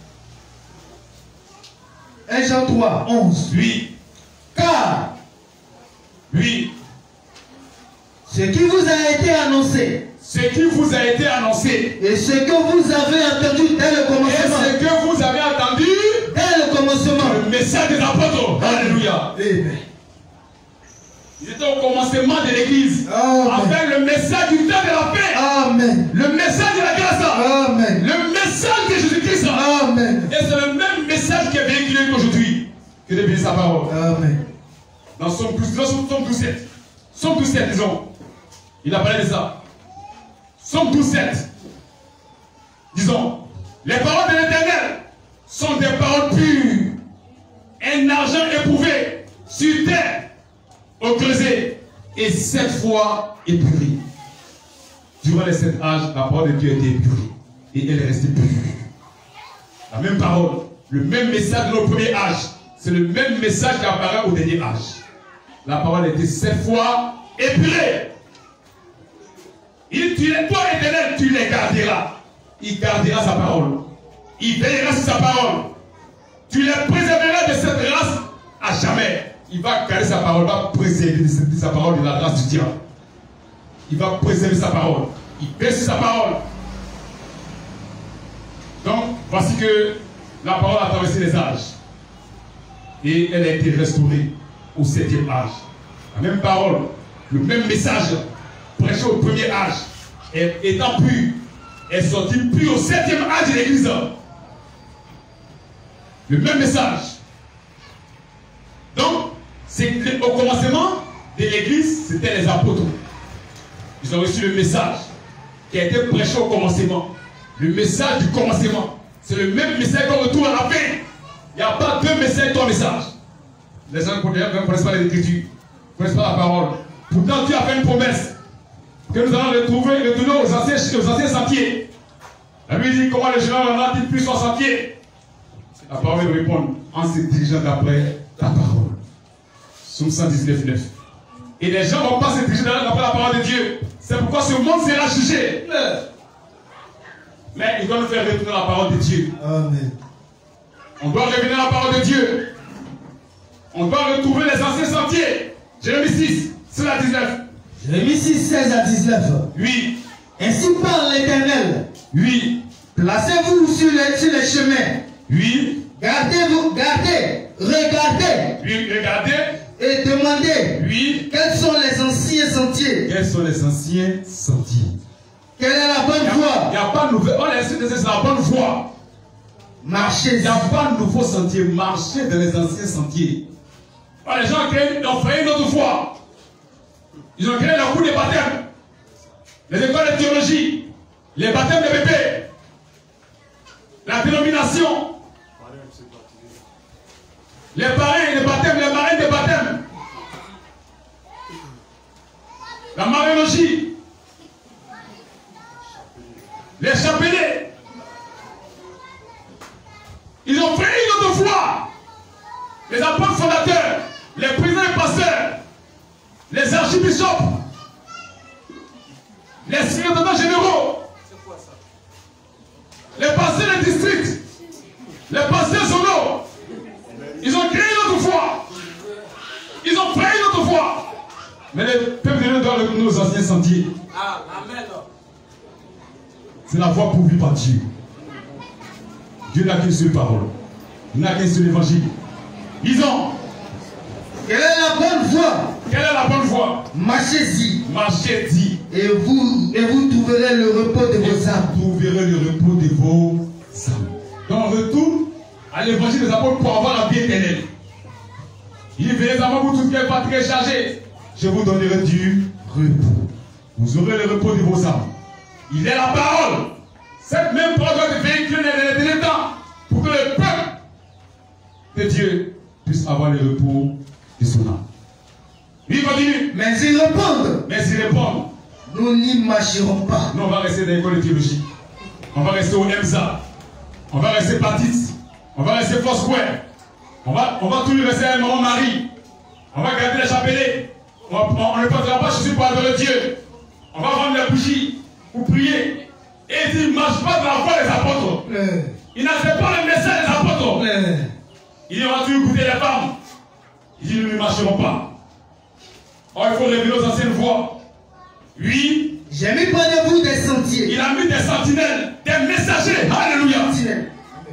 Speaker 2: un Jean trois, onze.
Speaker 1: Oui.
Speaker 2: Car,
Speaker 1: oui,
Speaker 2: ce qui vous a été annoncé,
Speaker 1: ce qui vous a été annoncé,
Speaker 2: et ce que vous avez entendu dès le commencement,
Speaker 1: et ce que vous avez entendu
Speaker 2: dès le commencement,
Speaker 1: le message des apôtres. Alléluia.
Speaker 2: Amen.
Speaker 1: Ils étaient au commencement de l'église. Avec le message du temps de la paix.
Speaker 2: Amen.
Speaker 1: Le message de la grâce.
Speaker 2: Amen.
Speaker 1: Le message de Jésus-Christ.
Speaker 2: Amen.
Speaker 1: Et c'est le même message qui est véhiculé aujourd'hui. Que de bénir sa parole.
Speaker 2: Amen.
Speaker 1: Dans Somme douze sept. Somme douze sept, disons. Il a parlé de ça. Somme douze sept. Disons. Les paroles de l'Éternel sont des paroles pures. Un argent éprouvé sur terre, au creuset, et sept fois épurée. Durant les sept âges, la parole de Dieu a été épurée. Et elle est restée pure. La même parole, le même message de nos premiers âges, c'est le même message qui apparaît au dernier âge. La parole a été sept fois épurée. Il, tu les, toi, Éternel, tu les garderas. Il gardera sa parole. Il veillera sur sa parole. Tu les préserveras de cette race à jamais. Il va garder sa parole, il va préserver sa parole de la grâce du diable. Il va préserver sa parole. Il veille sur sa parole. Donc, voici que la parole a traversé les âges. Et elle a été restaurée au septième âge. La même parole, le même message, prêché au premier âge, étant pur, est sorti pur au septième âge de l'Église. Le même message. Donc, c'est au commencement de l'Église, c'était les apôtres. Ils ont reçu le message qui a été prêché au commencement. Le message du commencement. C'est le même message qu'on retrouve à la fin. Il n'y a pas deux messages, trois messages. Les gens ne connaissent pas les Écritures, ne connaissent pas la parole. Pourtant, Dieu a fait une promesse que nous allons retrouver, retourner aux anciens, aux anciens sentiers. La Bible dit comment les gens en ont dit plus aux sentiers. La parole répond en se dirigeant d'après la parole. Somme cent dix-neuf, neuf. Et les gens ne vont pas se diriger d'après la parole de Dieu. C'est pourquoi ce monde sera jugé. Mais il doit nous faire retourner la parole de Dieu.
Speaker 2: Amen.
Speaker 1: On doit revenir à la parole de Dieu. On doit retrouver les anciens sentiers. Jérémie six, seize à dix-neuf.
Speaker 2: Jérémie six, seize à dix-neuf.
Speaker 1: Oui.
Speaker 2: Ainsi parle l'Éternel.
Speaker 1: Oui.
Speaker 2: Placez-vous sur les, sur les chemins.
Speaker 1: Oui.
Speaker 2: Gardez-vous, gardez, regardez.
Speaker 1: Oui, regardez.
Speaker 2: Et demandez.
Speaker 1: Oui.
Speaker 2: Quels sont les anciens sentiers?
Speaker 1: Quels sont les anciens sentiers?
Speaker 2: Quelle est la bonne voie?
Speaker 1: Il n'y a pas de nouvelle. On est sûr que c'est la bonne voie.
Speaker 2: Marchez.
Speaker 1: Il n'y a pas de nouveau sentier. Marchez dans les anciens sentiers. Alors, les gens créent, ont créé une autre voie. Ils ont créé la cour des baptêmes, les écoles de théologie, les baptêmes de bébés, la dénomination, les parrains des baptêmes, les marraines des baptêmes, la mariologie, les chapelets. Ils ont créé une autre voie. Les apôtres fondateurs, les présidents et pasteurs, les archibishops, les secrétaires généraux, les pasteurs des districts, les pasteurs zonaux, ils ont créé une autre voie. Ils ont créé une autre voie. Mais les peuples de Dieu doivent retourner aux anciens sentiers.
Speaker 3: Amen.
Speaker 1: C'est la voie pourvue par Dieu. Dieu n'a qu'une seule parole. Il n'a qu'un seul évangile. Lisons.
Speaker 2: Quelle est la bonne voie?
Speaker 1: Quelle est la bonne voie?
Speaker 2: Marchez-y.
Speaker 1: Marchez-y.
Speaker 2: Et vous, et vous trouverez le repos de vos âmes.
Speaker 1: Vous trouverez le repos de vos âmes. Donc on retourne à l'évangile des apôtres pour avoir la vie éternelle. Il dit, venez à moi, vous tous qui êtes fatigués, chargés. Je vous donnerai du repos. Vous aurez le repos de vos âmes. Il est la parole. Cette même parole doit être véhiculée dans les derniers temps pour que le peuple de Dieu puisse avoir le repos de son âme. Oui, continue.
Speaker 2: Mais ils répondent.
Speaker 1: Mais ils répondent.
Speaker 2: Nous n'y marcherons pas.
Speaker 1: Nous, on va rester dans l'école de théologie. On va rester au M S A. On va rester Baptiste. On va rester Foursquare. On va, on va toujours rester à Maman Marie. On va garder les chapelets. On, on, on ne portera pas Jésus pour adorer Dieu. On va vendre les bougies pour prier. Et il dit, ne marche pas dans la voie des apôtres.
Speaker 2: Euh.
Speaker 1: Il n'accepte pas le message des apôtres.
Speaker 2: Euh.
Speaker 1: Il dit, on va toujours goûter les femmes. Il dit, nous ne marcherons pas. Or, il faut révéler aux anciennes voies. Oui.
Speaker 2: J'ai mis près de vous des sentiers.
Speaker 1: Il a mis des sentinelles, des messagers. Alléluia.
Speaker 2: Sentinelles.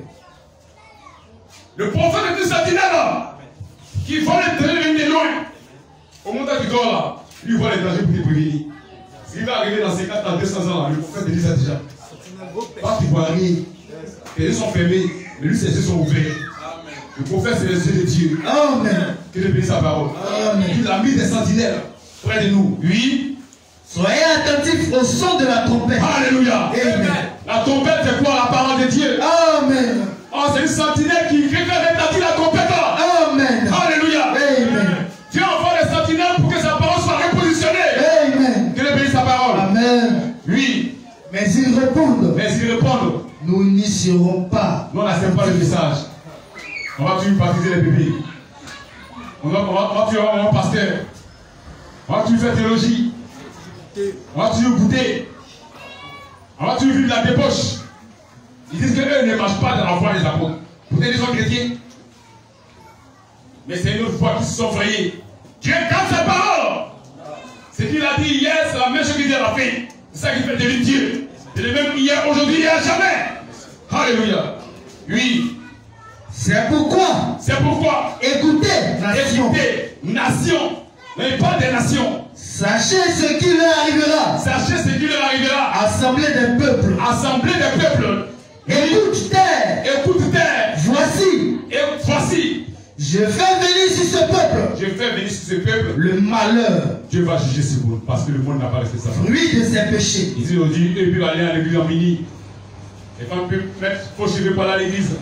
Speaker 1: Le prophète est une sentinelle qui voit les dangers venir de loin. Au moment où tu dors là, lui voit les dangers pour te prévenir. S'il va arriver dans cinquante ans, deux cents ans, le prophète te dit ça déjà. Pas qu'il voit rien. Les yeux sont fermés, mais lui ses yeux sont ouverts. Le prophète c'est les yeux de Dieu.
Speaker 2: Amen.
Speaker 1: Que Dieu bénisse sa parole.
Speaker 2: Amen.
Speaker 1: Il a mis des sentinelles près de nous. Oui.
Speaker 2: Soyez attentifs au son de la trompette.
Speaker 1: Alléluia.
Speaker 2: Amen.
Speaker 1: La trompette c'est quoi? La parole de Dieu.
Speaker 2: Amen.
Speaker 1: Oh, c'est une sentinelle qui fait rétablir la trompette.
Speaker 2: Amen.
Speaker 1: Alléluia.
Speaker 2: Amen.
Speaker 1: Dieu envoie les sentinelles pour que sa parole soit repositionnée.
Speaker 2: Amen.
Speaker 1: Que Dieu bénisse sa parole.
Speaker 2: Amen.
Speaker 1: Oui.
Speaker 2: Mais ils répondent.
Speaker 1: Mais ils répondent.
Speaker 2: Nous n'y serons pas.
Speaker 1: Nous, on n'accepte pas le message. On va toujours baptiser les bébés. On va, on va, on va toujours avoir un pasteur. On va toujours faire théologie. On va toujours goûter. On va toujours vivre la débauche. Ils disent qu'eux ne marchent pas dans la voie des apôtres. Peut-être ils sont chrétiens. Mais c'est une autre voie qui se sont frayés. Dieu garde sa parole. Ce qu'il a dit hier, c'est la même chose qu'il dit à la fin. C'est ça qui fait de lui Dieu. C'est le même hier, aujourd'hui et à jamais. Alléluia. Oui.
Speaker 2: C'est pourquoi.
Speaker 1: C'est pourquoi.
Speaker 2: Écoutez, nation.
Speaker 1: Écoutez, nation. Mais pas des nations.
Speaker 2: Sachez ce qui leur arrivera.
Speaker 1: Sachez ce qui leur arrivera.
Speaker 2: Assemblée des peuples.
Speaker 1: Assemblée des peuples.
Speaker 2: Écoute terre.
Speaker 1: Écoute terre.
Speaker 2: Voici.
Speaker 1: Et voici.
Speaker 2: Je fais venir sur ce peuple.
Speaker 1: Je fais venir sur ce peuple.
Speaker 2: Le malheur.
Speaker 1: Dieu va juger ce monde parce que le monde n'a pas respecté ça.
Speaker 2: Fruit de ses péchés.
Speaker 1: Ici on dit, eux peuvent aller à l'église en mini. Les femmes peuvent mettre faux cheveux pour aller à l'église.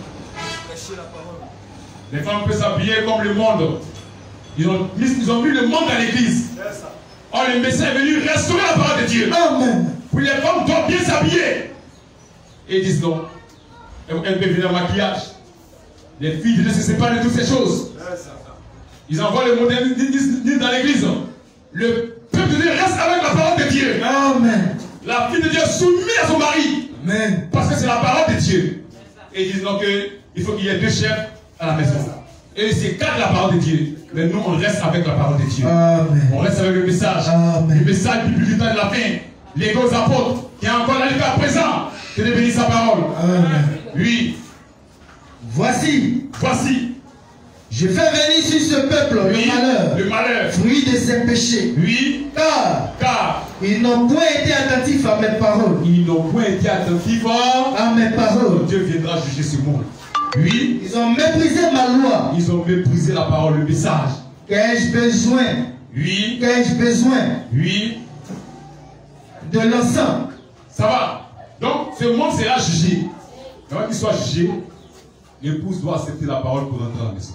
Speaker 1: Les femmes peuvent s'habiller comme le monde. Ils ont, ils ont mis le monde à l'église. Or le Messie est venu restaurer la parole de Dieu.
Speaker 2: Amen.
Speaker 1: Puis les femmes doivent bien s'habiller. Et ils disent non. Elles peuvent venir en maquillage. Les filles ne se séparent de toutes ces choses. Ils envoient le modernisme dans l'église. Le peuple de Dieu reste avec la parole de Dieu.
Speaker 2: Amen.
Speaker 1: La fille de Dieu soumise à son mari.
Speaker 2: Amen.
Speaker 1: Parce que c'est la parole de Dieu. Et ils disent donc qu'il faut qu'il y ait deux chefs à la maison. Et c'est quatre la parole de Dieu. Mais nous, on reste avec la parole de Dieu.
Speaker 2: Amen.
Speaker 1: On reste avec le message.
Speaker 2: Amen.
Speaker 1: Le message du du temps de la fin. Les gros apôtres qui est encore là jusqu'à présent. Que Dieu bénisse sa parole.
Speaker 2: Amen.
Speaker 1: Oui.
Speaker 2: Voici.
Speaker 1: Voici.
Speaker 2: Je fais venir sur ce peuple
Speaker 1: Oui,
Speaker 2: le malheur.
Speaker 1: Le malheur.
Speaker 2: Fruit de ses péchés.
Speaker 1: Oui.
Speaker 2: Car.
Speaker 1: Car.
Speaker 2: Ils n'ont point été attentifs à mes paroles.
Speaker 1: Ils n'ont point été attentifs
Speaker 2: à mes paroles.
Speaker 1: Dieu viendra juger ce monde. Oui.
Speaker 2: Ils ont méprisé ma loi.
Speaker 1: Ils ont méprisé la parole, le message.
Speaker 2: Qu'ai-je besoin?
Speaker 1: Oui.
Speaker 2: Qu'ai-je besoin?
Speaker 1: Oui.
Speaker 2: De l'encens.
Speaker 1: Ça va. Donc, ce monde sera jugé. Avant qu'il soit jugé, l'épouse doit accepter la parole pour rentrer à la maison.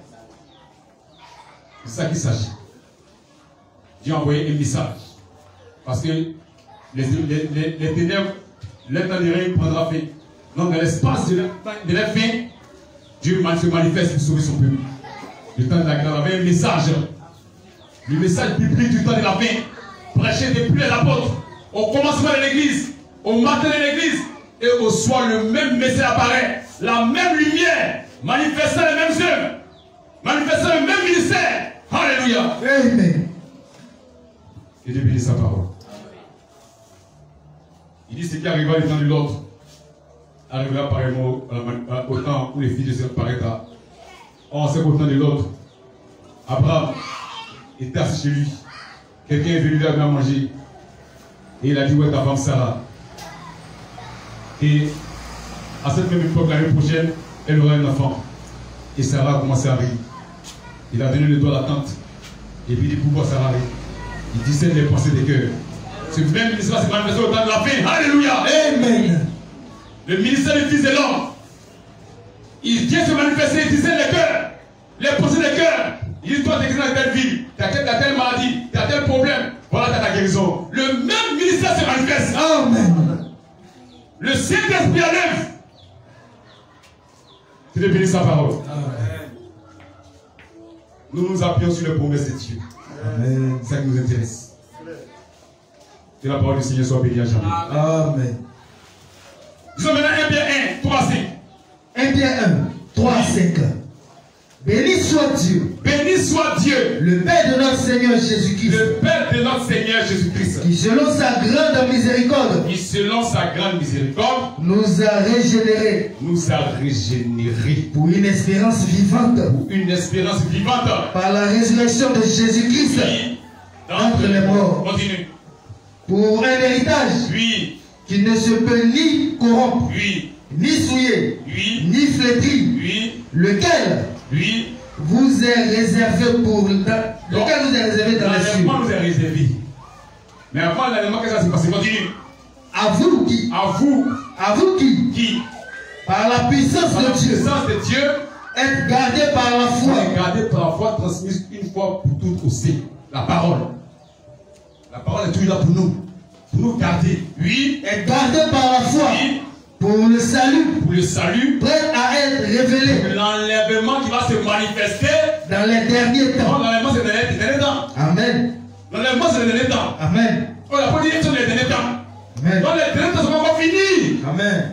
Speaker 1: C'est ça qu'il s'agit. Dieu a envoyé un message. Parce que les, les, les, les ténèbres, le temps de règne prendra fin. Donc, dans l'espace de la fin, Dieu se manifeste pour sauver son peuple. Le temps de la grâce avait un message. Le message biblique du temps de la fin, prêché depuis les apôtres, au commencement de l'église, au matin de l'église, et au soir, le même message apparaît. La même lumière, manifestant les mêmes œuvres, manifestant le même ministère. Alléluia.
Speaker 2: Amen.
Speaker 1: Et Dieu bénisse sa parole. ce qui arrivera le temps de l'autre arrivera pareillement au temps où les filles de Dieu paraîtra. On sait qu'au temps de l'autre, Abraham était assis chez lui. Quelqu'un est venu lui à manger. Et il a dit, ouais, ta femme Sarah. Et à cette même époque, l'année prochaine, elle aura un enfant. Et Sarah a commencé à rire. Il a donné le doigt à la tante. Et puis il dit, pourquoi Sarah rit? Il discerne les pensées des cœurs. Ce même ministère s'est manifesté au temps de la fin. Alléluia. Amen. Le ministère du Fils de l'homme. Il vient se manifester, il discerne les cœurs. Les pensées des cœurs. Il dit, toi, tu es dans telle vie. Tu as telle maladie. Tu as tel problème. Voilà, tu as ta guérison. Le même ministère se manifeste. Amen. Le Saint-Esprit enlève. Tu veux bénir sa parole. Amen. Nous nous appuyons sur les promesses de Dieu. Amen. C'est ça qui nous intéresse. Que la parole du Seigneur soit bénie à jamais. Amen. Nous sommes maintenant un bien un, trois, cinq.
Speaker 2: un bien un, trois, cinq. Béni soit Dieu.
Speaker 1: Béni soit Dieu.
Speaker 2: Le Père de notre Seigneur Jésus-Christ.
Speaker 1: Le Père de notre Seigneur Jésus-Christ.
Speaker 2: Qui selon sa grande miséricorde.
Speaker 1: Qui selon sa grande miséricorde.
Speaker 2: Nous a régénérés.
Speaker 1: Nous a régénérés.
Speaker 2: Pour une espérance vivante.
Speaker 1: Pour une espérance vivante.
Speaker 2: Par la résurrection de Jésus-Christ.
Speaker 1: Oui.
Speaker 2: Entre les morts.
Speaker 1: Continue.
Speaker 2: Pour un héritage.
Speaker 1: Oui.
Speaker 2: Qui ne se peut ni corrompre.
Speaker 1: Oui.
Speaker 2: Ni souiller.
Speaker 1: Oui.
Speaker 2: Ni flétrir.
Speaker 1: Oui.
Speaker 2: Lequel.
Speaker 1: Oui.
Speaker 2: Vous est réservé pour. Lequel vous est réservé dans les cieux.
Speaker 1: L'enlèvement nous est réservé. Mais avant l'enlèvement, qu'est-ce qui s'est passé? Continue.
Speaker 2: À vous qui.
Speaker 1: À vous.
Speaker 2: À vous qui.
Speaker 1: Qui.
Speaker 2: Par la puissance
Speaker 1: Par
Speaker 2: de
Speaker 1: la
Speaker 2: Dieu.
Speaker 1: puissance de Dieu.
Speaker 2: Être gardé par la foi.
Speaker 1: Être gardé par la foi transmise une fois pour toutes aussi. La parole. La parole est toujours là pour nous. Pour nous garder. Oui.
Speaker 2: Être gardé par la foi.
Speaker 1: Oui.
Speaker 2: Pour le salut.
Speaker 1: Pour le salut.
Speaker 2: Prêt à être révélé.
Speaker 1: L'enlèvement qui va se manifester.
Speaker 2: Dans les derniers temps.
Speaker 1: L'enlèvement c'est dans les derniers temps.
Speaker 2: Amen.
Speaker 1: L'enlèvement c'est dans les derniers temps.
Speaker 2: Amen.
Speaker 1: On n'a pas dit que c'est dans les derniers temps.
Speaker 2: Amen.
Speaker 1: Dans les derniers temps, c'est pas encore fini.
Speaker 2: Amen.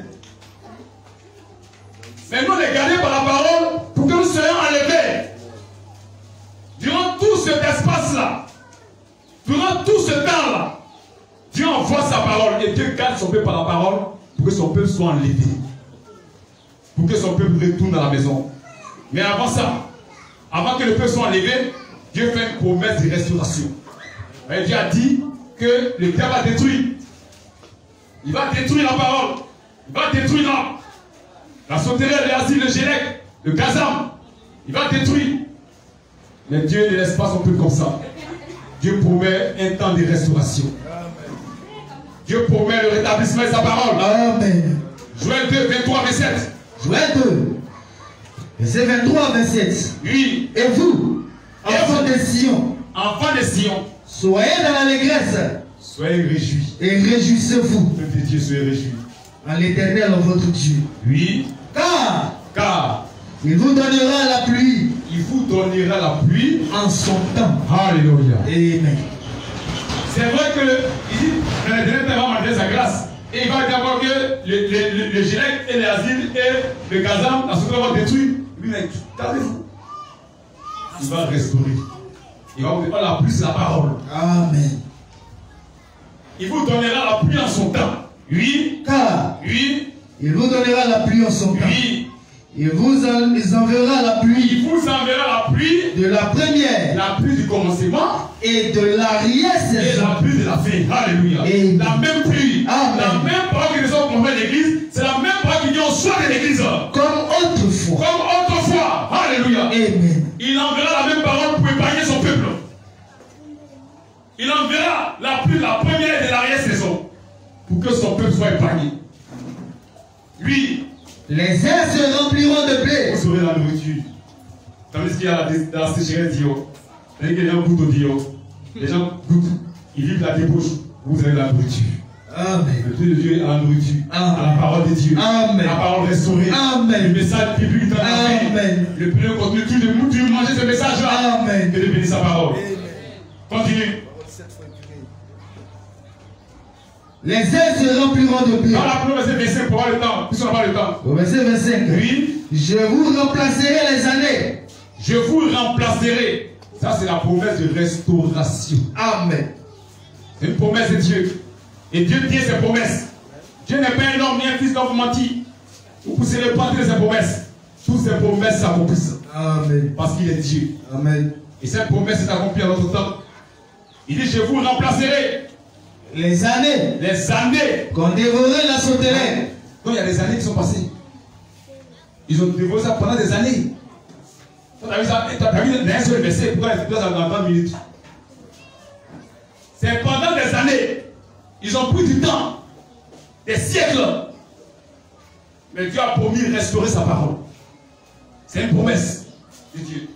Speaker 1: Mais nous, on est gardés par la parole pour que nous soyons enlevés. Durant tout cet espace-là, durant tout ce temps-là, Dieu envoie sa parole et Dieu garde son peuple par la parole pour que son peuple soit enlevé. Pour que son peuple retourne à la maison. Mais avant ça, avant que le peuple soit enlevé, Dieu fait une promesse de restauration. Et Dieu a dit que le diable va détruire. Il va détruire la parole. Il va détruire l'homme. La sauterelle, l'asile, le gélec, le gazam. Il va détruire. Mais Dieu ne laisse pas son peuple comme ça. Dieu promet un temps de restauration. Dieu promet le rétablissement de sa parole.
Speaker 2: Amen.
Speaker 1: Joël deux, vingt-trois, vingt-sept.
Speaker 2: Joël deux, verset vingt-trois, vingt-sept.
Speaker 1: Oui.
Speaker 2: Et vous, enfants de Sion,
Speaker 1: enfants de Sion,
Speaker 2: soyez dans l'allégresse.
Speaker 1: Soyez réjouis.
Speaker 2: Et réjouissez-vous.
Speaker 1: Peuple de Dieu, soyez réjouis.
Speaker 2: En l'Éternel, votre Dieu.
Speaker 1: Oui.
Speaker 2: Car,
Speaker 1: car
Speaker 2: il vous donnera la pluie.
Speaker 1: Il vous donnera la pluie
Speaker 2: en son temps.
Speaker 1: Alléluia.
Speaker 2: Amen.
Speaker 1: C'est vrai que le, il dit, dans les derniers temps, il va manifester sa grâce. Et il va d'abord que le, le, le, le Gélec et les asiles et le Gazam, la société va détruire. Lui, mais gardez-vous. Il va restaurer. Il va vous dire, oh, la pluie, c'est la parole.
Speaker 2: Amen.
Speaker 1: Il vous donnera la pluie en son temps. Oui.
Speaker 2: Car.
Speaker 1: Oui.
Speaker 2: Il vous donnera la pluie en son temps.
Speaker 1: Oui.
Speaker 2: Il vous en, il enverra la pluie.
Speaker 1: Il vous enverra la pluie.
Speaker 2: De la première.
Speaker 1: La pluie du commencement.
Speaker 2: Et de l'arrière-saison.
Speaker 1: Et la pluie de la fin. Alléluia.
Speaker 2: Et
Speaker 1: la même pluie.
Speaker 2: Amen.
Speaker 1: La même parole qui nous a confiée l'église. C'est la même parole qui dit au soir de l'église.
Speaker 2: Comme autrefois.
Speaker 1: Comme autrefois. Alléluia.
Speaker 2: Amen.
Speaker 1: Il enverra la même parole pour épargner son peuple. Il enverra la pluie de la première et de l'arrière-saison. Pour que son peuple soit épargné. Lui.
Speaker 2: Les airs se rempliront de blé.
Speaker 1: Vous aurez la nourriture. Tandis qu'il y a la, la sécheresse d'Io. C'est-à-dire que les gens goûtent au Dio. Les gens goûtent. Ils vivent la débauche. Vous avez la nourriture.
Speaker 2: Amen.
Speaker 1: Le Dieu de Dieu a la nourriture.
Speaker 2: Amen.
Speaker 1: À la parole de Dieu.
Speaker 2: Amen.
Speaker 1: La parole restaurée.
Speaker 2: Amen.
Speaker 1: Le message biblique dans la vie.
Speaker 2: Amen.
Speaker 1: Le plus continue de nous de manger ce message-là.
Speaker 2: Amen.
Speaker 1: Que de bénir sa parole.
Speaker 2: Amen.
Speaker 1: Continue.
Speaker 2: Les airs se rempliront de blé.
Speaker 1: Dans la première verset vingt-cinq pour avoir le temps. Puisqu'on n'a pas le temps.
Speaker 2: Au verset vingt-cinq.
Speaker 1: Oui.
Speaker 2: Je vous remplacerai les années.
Speaker 1: Je vous remplacerai. Ça, c'est la promesse de restauration.
Speaker 2: Amen.
Speaker 1: C'est une promesse de Dieu. Et Dieu tient ses promesses. Dieu n'est pas un homme ni un fils d'homme menti. Vous poussez les portes de ses promesses. Toutes ces promesses s'accomplissent.
Speaker 2: Amen.
Speaker 1: Parce qu'il est Dieu.
Speaker 2: Amen.
Speaker 1: Et cette promesse est accomplie à notre temps. Il dit, je vous remplacerai.
Speaker 2: Les années.
Speaker 1: Les années.
Speaker 2: Qu'on dévorait la sauterelle.
Speaker 1: Donc il y a des années qui sont passées. Ils ont dévoré ça pendant des années. Tu as vu ça? Tu as vu un seul verset, pourquoi il doit dans trente minutes? C'est pendant des années. Ils ont pris du temps. Des siècles. Mais Dieu a promis de restaurer sa parole. C'est une promesse de Dieu.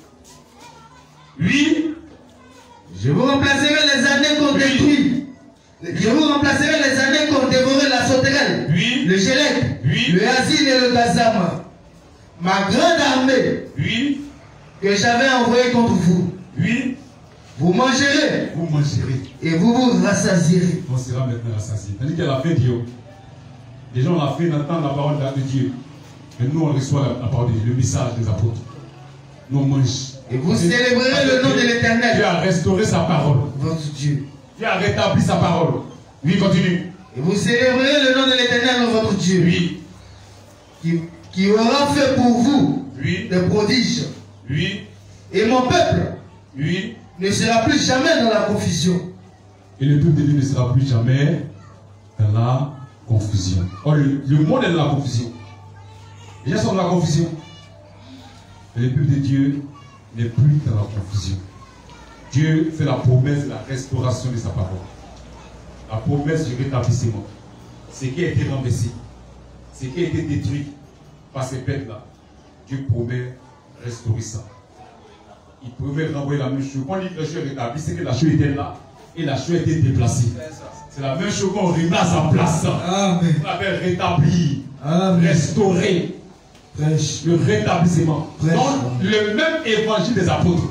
Speaker 1: Oui.
Speaker 2: Je vous remplacerai les années qu'on
Speaker 1: Oui.
Speaker 2: détruit. Je vous remplacerai les années qu'on dévorait la sauterelle.
Speaker 1: Oui.
Speaker 2: Le Gélec.
Speaker 1: Oui.
Speaker 2: Le Asile et le Gazama. Ma grande armée
Speaker 1: Oui.
Speaker 2: que j'avais envoyée contre vous.
Speaker 1: Oui.
Speaker 2: Vous mangerez
Speaker 1: Vous mangerez.
Speaker 2: et vous vous rassasierez.
Speaker 1: On sera maintenant rassasié. C'est-à-dire qu'à la fin de Dieu, les gens ont la fin d'entendre la parole de Dieu. Mais nous, on reçoit la, la parole de Dieu, le message des apôtres. Nous, on mange.
Speaker 2: Et vous célébrerez le nom de
Speaker 1: Dieu
Speaker 2: l'Éternel,
Speaker 1: a restauré sa parole.
Speaker 2: votre Dieu.
Speaker 1: Dieu a rétabli sa parole. Oui, continue.
Speaker 2: Et vous célébrerez le nom de l'Éternel, votre Dieu.
Speaker 1: Oui.
Speaker 2: Qui, qui aura fait pour vous
Speaker 1: Oui.
Speaker 2: des prodiges.
Speaker 1: Oui.
Speaker 2: Et mon peuple
Speaker 1: Oui.
Speaker 2: ne sera plus jamais dans la confusion.
Speaker 1: Et le peuple de Dieu ne sera plus jamais dans la confusion. Or, le, le monde est dans la confusion. Les gens sont dans la confusion. Mais le peuple de Dieu n'est plus dans la confusion. Dieu fait la promesse de la restauration de sa parole. La promesse du rétablissement. Ce qui a été renversé, ce qui a été détruit par ces bêtes-là, Dieu promet restaurer ça. Il promet renvoyer la même chose. Quand on dit que la chose est rétablie, c'est que la chose était là et la chose a été déplacée. C'est la même chose qu'on replace en place.
Speaker 2: Amen.
Speaker 1: On appelle rétablir,
Speaker 2: Amen.
Speaker 1: restaurer.
Speaker 2: Prêche.
Speaker 1: Le rétablissement.
Speaker 2: Prêche.
Speaker 1: Donc, le même évangile des apôtres,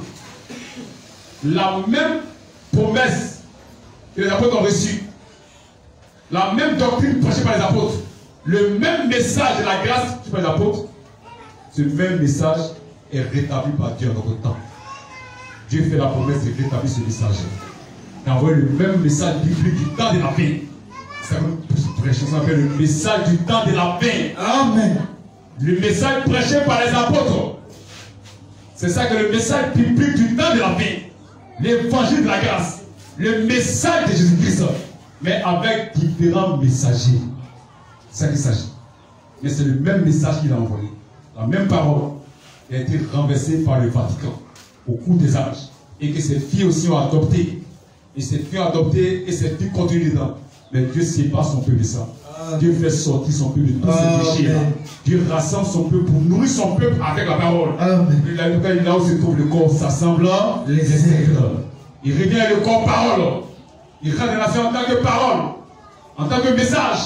Speaker 1: la même promesse que les apôtres ont reçue, la même doctrine prêchée par les apôtres, le même message de la grâce prêchée par les apôtres, ce même message est rétabli par Dieu en notre temps. Dieu fait la promesse de rétablir ce message. D'envoyer le même message biblique du temps de la paix. Ça s'appelle le message du temps de la paix.
Speaker 2: Amen.
Speaker 1: Le message prêché par les apôtres. C'est ça que le message biblique du temps de la paix. L'évangile de la grâce. Le message de Jésus-Christ. Mais avec différents messagers. C'est ça qu'il s'agit. Mais c'est le même message qu'il a envoyé. La même parole qui a été renversée par le Vatican au cours des âges. Et que ces filles aussi ont adopté. Et ces filles ont adopté et ces filles continuent dedans. Mais Dieu sépare son peuple de ça. Dieu fait sortir son peuple de tous ces péchés-là. Dieu rassemble son peuple pour nourrir son peuple avec la parole.
Speaker 2: Amen.
Speaker 1: Là, là où se trouve le corps s'assemblant, les insectes. Il revient le corps parole. Il rend la nation en tant que parole, en tant que message.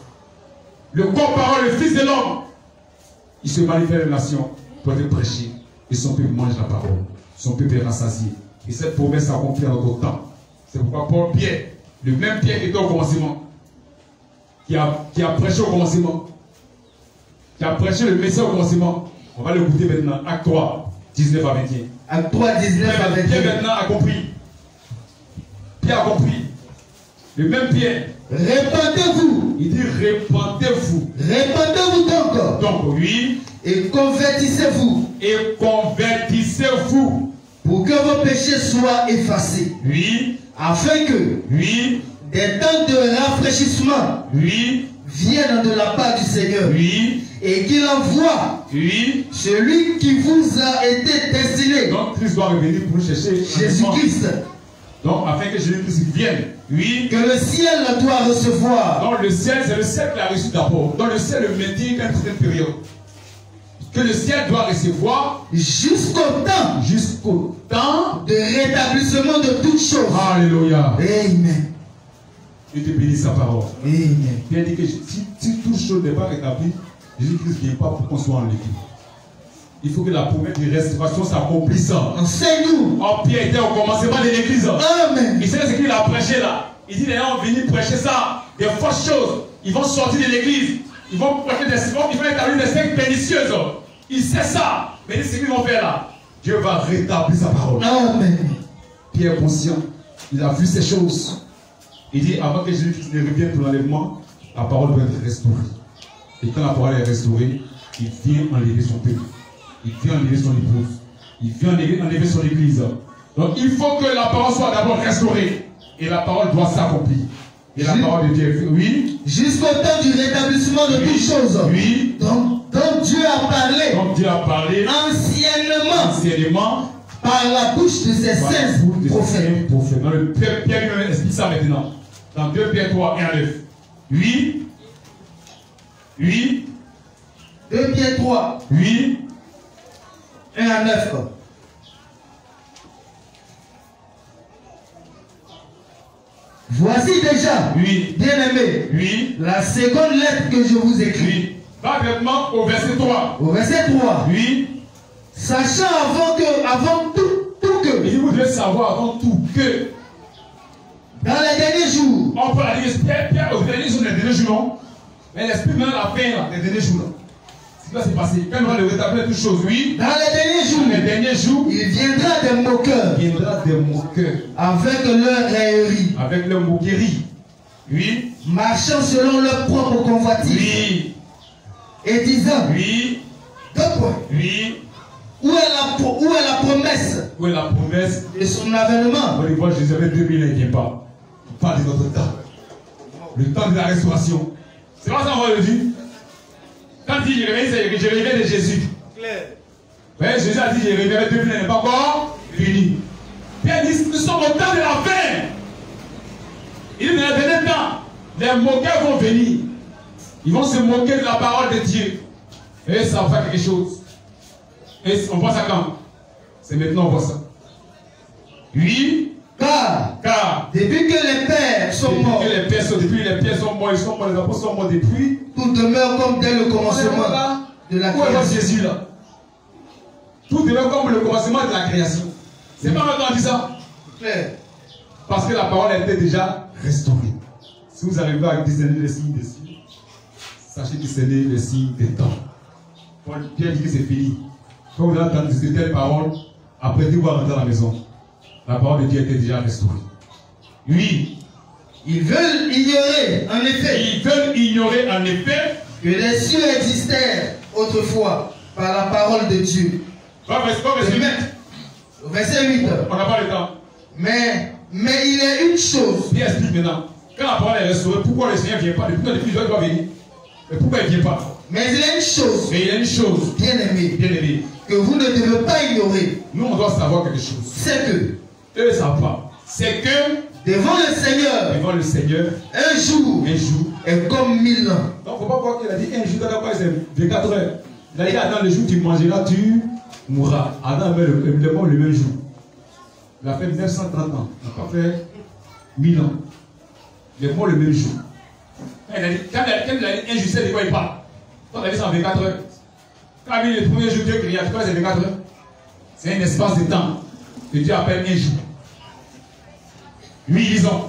Speaker 1: Le corps parole, le Fils de l'homme. Il se manifeste à la nation pour être prêché. Et son peuple mange la parole. Son peuple est rassasié. Et cette promesse s'accomplit en notre temps. C'est pourquoi Paul Pierre, le même Pierre qui était au commencement, qui a, qui a prêché au commencement, qui a prêché le message au commencement. On va le goûter maintenant. Acte trois, dix-neuf à vingt et un.
Speaker 2: Acte trois, dix-neuf à vingt et un.
Speaker 1: Pierre maintenant a compris. Pierre a compris. Le même Pierre.
Speaker 2: Répandez-vous.
Speaker 1: Il dit répandez-vous.
Speaker 2: Répandez-vous donc.
Speaker 1: Donc oui.
Speaker 2: Et convertissez-vous.
Speaker 1: Et convertissez-vous.
Speaker 2: Pour que vos péchés soient effacés.
Speaker 1: Oui.
Speaker 2: Afin que
Speaker 1: Oui.
Speaker 2: des temps de rafraîchissement
Speaker 1: Oui.
Speaker 2: viennent de la part du Seigneur.
Speaker 1: Oui.
Speaker 2: Et qu'il envoie
Speaker 1: Oui.
Speaker 2: celui qui vous a été destiné.
Speaker 1: Donc Christ doit revenir pour nous chercher.
Speaker 2: Jésus-Christ.
Speaker 1: Donc afin que Jésus-Christ vienne. Oui.
Speaker 2: Que le ciel doit recevoir.
Speaker 1: Donc le ciel, c'est le ciel qui a reçu d'abord. Donc le ciel le maintient qu'à une certaine période. Que le ciel doit recevoir
Speaker 2: jusqu'au temps.
Speaker 1: Jusqu'au temps
Speaker 2: de rétablissement de toutes choses.
Speaker 1: Alléluia.
Speaker 2: Amen.
Speaker 1: Dieu te bénit sa parole.
Speaker 2: Amen.
Speaker 1: Pierre dit que si, si toute chose n'est pas rétablie, Jésus-Christ ne vient pas pour qu'on soit en l'équipe. Il faut que la promesse de restauration s'accomplisse.
Speaker 2: Enseigne-nous.
Speaker 1: Or, Pierre était au commencement de l'église.
Speaker 2: Amen.
Speaker 1: Il sait ce qu'il a prêché là. Il dit les gens vont venir prêcher ça, des fausses choses. Ils vont sortir de l'église. Ils vont prêcher des ils vont, ils vont établir des sectes pernicieuses. Il sait ça. Mais il sait ce qu'ils vont faire là. Dieu va rétablir sa parole.
Speaker 2: Amen.
Speaker 1: Pierre conscient. Il a vu ces choses. Il dit avant que Jésus ne revienne pour l'enlèvement, La parole doit être restaurée. Et quand la parole est restaurée, il vient enlever son peuple. Il vient enlever son épouse. Il vient enlever son église. Donc il faut que la parole soit d'abord restaurée. Et la parole doit s'accomplir. Et la parole de Dieu, oui.
Speaker 2: Jusqu'au temps du rétablissement de toutes choses.
Speaker 1: Oui.
Speaker 2: Donc, donc Dieu a parlé.
Speaker 1: Donc Dieu a parlé.
Speaker 2: Anciennement.
Speaker 1: Anciennement.
Speaker 2: Par la bouche de ses saints prophètes.
Speaker 1: Dans le Pierre, Pierre lui explique ça maintenant. Dans deux Pierre trois, un à neuf. Oui. Oui.
Speaker 2: deux Pierre trois.
Speaker 1: Oui.
Speaker 2: un à neuf. Voici déjà,
Speaker 1: oui.
Speaker 2: bien-aimé,
Speaker 1: oui.
Speaker 2: la seconde lettre que je vous écris.
Speaker 1: Oui. Va directement au verset trois.
Speaker 2: Au verset trois.
Speaker 1: Oui.
Speaker 2: Sachant avant que, avant tout, tout que.
Speaker 1: Et vous devez savoir avant tout que.
Speaker 2: Dans les derniers jours.
Speaker 1: On peut aller, Pierre, Pierre, aux derniers jours, les derniers jours, non. Mais l'esprit maintenant la fin, là, les derniers jours, là. Ce qui va se passer. Quand on va le rétablir toutes choses, oui.
Speaker 2: Dans les derniers jours.
Speaker 1: Dans les derniers jours.
Speaker 2: Il viendra des moqueurs.
Speaker 1: Il viendra des moqueurs.
Speaker 2: Avec leur raillerie.
Speaker 1: Avec leur moquerie. Oui.
Speaker 2: Marchant selon leur propre convoitise.
Speaker 1: Oui.
Speaker 2: Et disant.
Speaker 1: Oui.
Speaker 2: Deux points.
Speaker 1: Oui.
Speaker 2: Où est, la, où est la promesse?
Speaker 1: Où est la promesse
Speaker 2: de son avènement?
Speaker 1: On les voit, Jésus avait deux mille ans, il ne vient pas. On parle de notre temps. Le temps de la restauration. C'est pas ça qu'on le dit. Quand il dit Jérémie, c'est Jérémie de Jésus.
Speaker 3: Claire.
Speaker 1: Oui, Jésus a dit Jérémie avait deux mille ans, il n'est pas encore fini. Pierre dit nous sommes au temps de la fin. Il dit dans le dernier temps, les moqueurs vont venir. Ils vont se moquer de la parole de Dieu. Et ça va faire quelque chose. Et on voit ça quand? C'est maintenant on voit ça. Oui.
Speaker 2: Car,
Speaker 1: car
Speaker 2: depuis que les pères sont
Speaker 1: depuis
Speaker 2: morts,
Speaker 1: que les pères sont, depuis les pères sont morts, ils sont morts, les apôtres sont morts depuis.
Speaker 2: Tout demeure comme dès le commencement
Speaker 1: là,
Speaker 2: de la
Speaker 1: création.
Speaker 2: création.
Speaker 1: Jésus là. Tout demeure comme le commencement de la création. C'est pas maintenant on dit ça.
Speaker 2: Claire.
Speaker 1: Parce que la parole était déjà restaurée. Si vous arrivez à discerner les signes des signes, sachez discerner les signes des temps. Paul Pierre dit que c'est fini. Quand vous avez entendu cette telle parole, après vous rentrer à la maison. La parole de Dieu était déjà restaurée. Oui.
Speaker 2: Ils veulent ignorer, en effet,
Speaker 1: Ils veulent ignorer en effet
Speaker 2: que les cieux existèrent autrefois par la parole de Dieu.
Speaker 1: Pas verset huit.
Speaker 2: Au verset huit.
Speaker 1: On n'a pas le temps.
Speaker 2: Mais, mais il est une chose.
Speaker 1: Pierre explique maintenant. Quand la parole est restaurée, pourquoi le Seigneur ne vient pas? Depuis quand depuis il doit venir. Mais pourquoi il ne vient pas?
Speaker 2: Mais il y a une chose,
Speaker 1: Mais il y a une chose,
Speaker 2: bien aimé,
Speaker 1: bien aimé,
Speaker 2: que vous ne devez pas ignorer.
Speaker 1: nous on doit savoir quelque chose.
Speaker 2: C'est que,
Speaker 1: Eux ne savent pas. C'est que
Speaker 2: devant le Seigneur,
Speaker 1: devant le Seigneur,
Speaker 2: un jour
Speaker 1: un jour.
Speaker 2: est comme mille ans.
Speaker 1: Donc il ne faut pas croire qu'il a dit un jour, dans la c'est vingt-quatre heures. Il a dit Adam, le jour où tu mangeras, tu mourras. Adam meurt le, le, mort le même jour. Il a fait neuf cent trente ans. Il n'a pas fait mille ans. Il est mort le même jour. Quand il a dit, quand il a, quand il a dit un jour, c'est de quoi il parle. Quand il a dit c'est en vingt-quatre heures. Quand il a dit le premier jour, Dieu créa, tu vois, c'est vingt-quatre heures. C'est un espace de temps que Dieu appelle un jour. Oui, disons.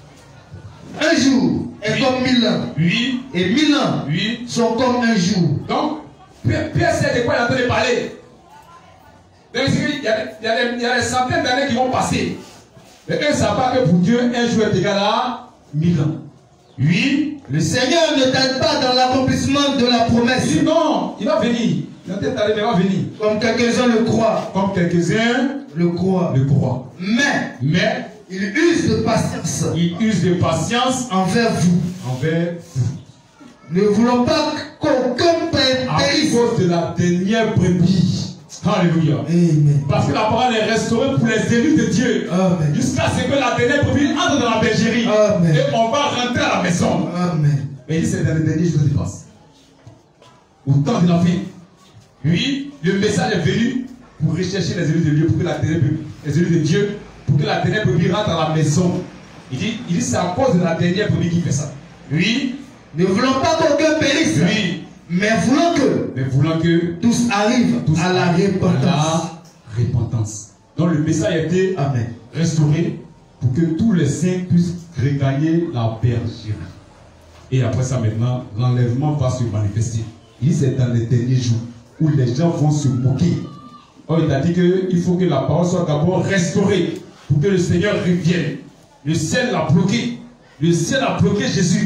Speaker 2: Un jour est
Speaker 1: Oui.
Speaker 2: comme mille ans.
Speaker 1: Oui.
Speaker 2: Et mille ans
Speaker 1: Oui.
Speaker 2: sont comme un jour.
Speaker 1: Donc, Pierre sait de quoi il est en train de parler. Donc, il y, a, il, y a des, il y a des centaines d'années qui vont passer. Mais eux ne savent pas que pour Dieu, un jour est égal à mille ans. Oui.
Speaker 2: Le Seigneur ne tarde pas dans l'accomplissement de la
Speaker 1: Il
Speaker 2: promesse,
Speaker 1: dit non, il va venir. Il va peut-être aller, mais il va venir.
Speaker 2: comme quelques-uns le croient.
Speaker 1: Comme quelques-uns
Speaker 2: Le croient.
Speaker 1: le croient.
Speaker 2: Mais
Speaker 1: Mais
Speaker 2: il use de patience
Speaker 1: il use de patience
Speaker 2: envers vous,
Speaker 1: envers vous.
Speaker 2: ne voulant pas qu'aucun
Speaker 1: À
Speaker 2: périsse.
Speaker 1: cause de la dernière brebis. Alléluia.
Speaker 2: Amen.
Speaker 1: Parce que la parole est restaurée pour les élus de Dieu.
Speaker 2: Amen.
Speaker 1: Jusqu'à ce que la dernière brebis entre dans la bergerie.
Speaker 2: Amen.
Speaker 1: Et on va rentrer à la maison.
Speaker 2: Amen.
Speaker 1: Mais il dit c'est dans les derniers jours de grâce. Au temps de la fin. Oui, le message est venu pour rechercher les élus de Dieu, pour que la dernière brebis, les élus de Dieu, pour que la dernière brebis rentre à la maison. Il dit, il dit c'est à cause de la dernière brebis qui fait ça. Oui.
Speaker 2: Ne voulant pas qu'aucun périsse,
Speaker 1: Oui.
Speaker 2: mais voulant que
Speaker 1: Mais voulant que
Speaker 2: tous arrivent
Speaker 1: tous
Speaker 2: à la
Speaker 1: arrivent
Speaker 2: repentance.
Speaker 1: à la repentance. Donc le message a été
Speaker 2: Amen.
Speaker 1: restauré pour que tous les saints puissent regagner la bergerie. Et après ça maintenant, l'enlèvement va se manifester. Il dit c'est dans les derniers jours où les gens vont se moquer. Or il a dit qu'il faut que la parole soit d'abord restaurée pour que le Seigneur revienne. Le ciel l'a bloqué. Le ciel a bloqué Jésus.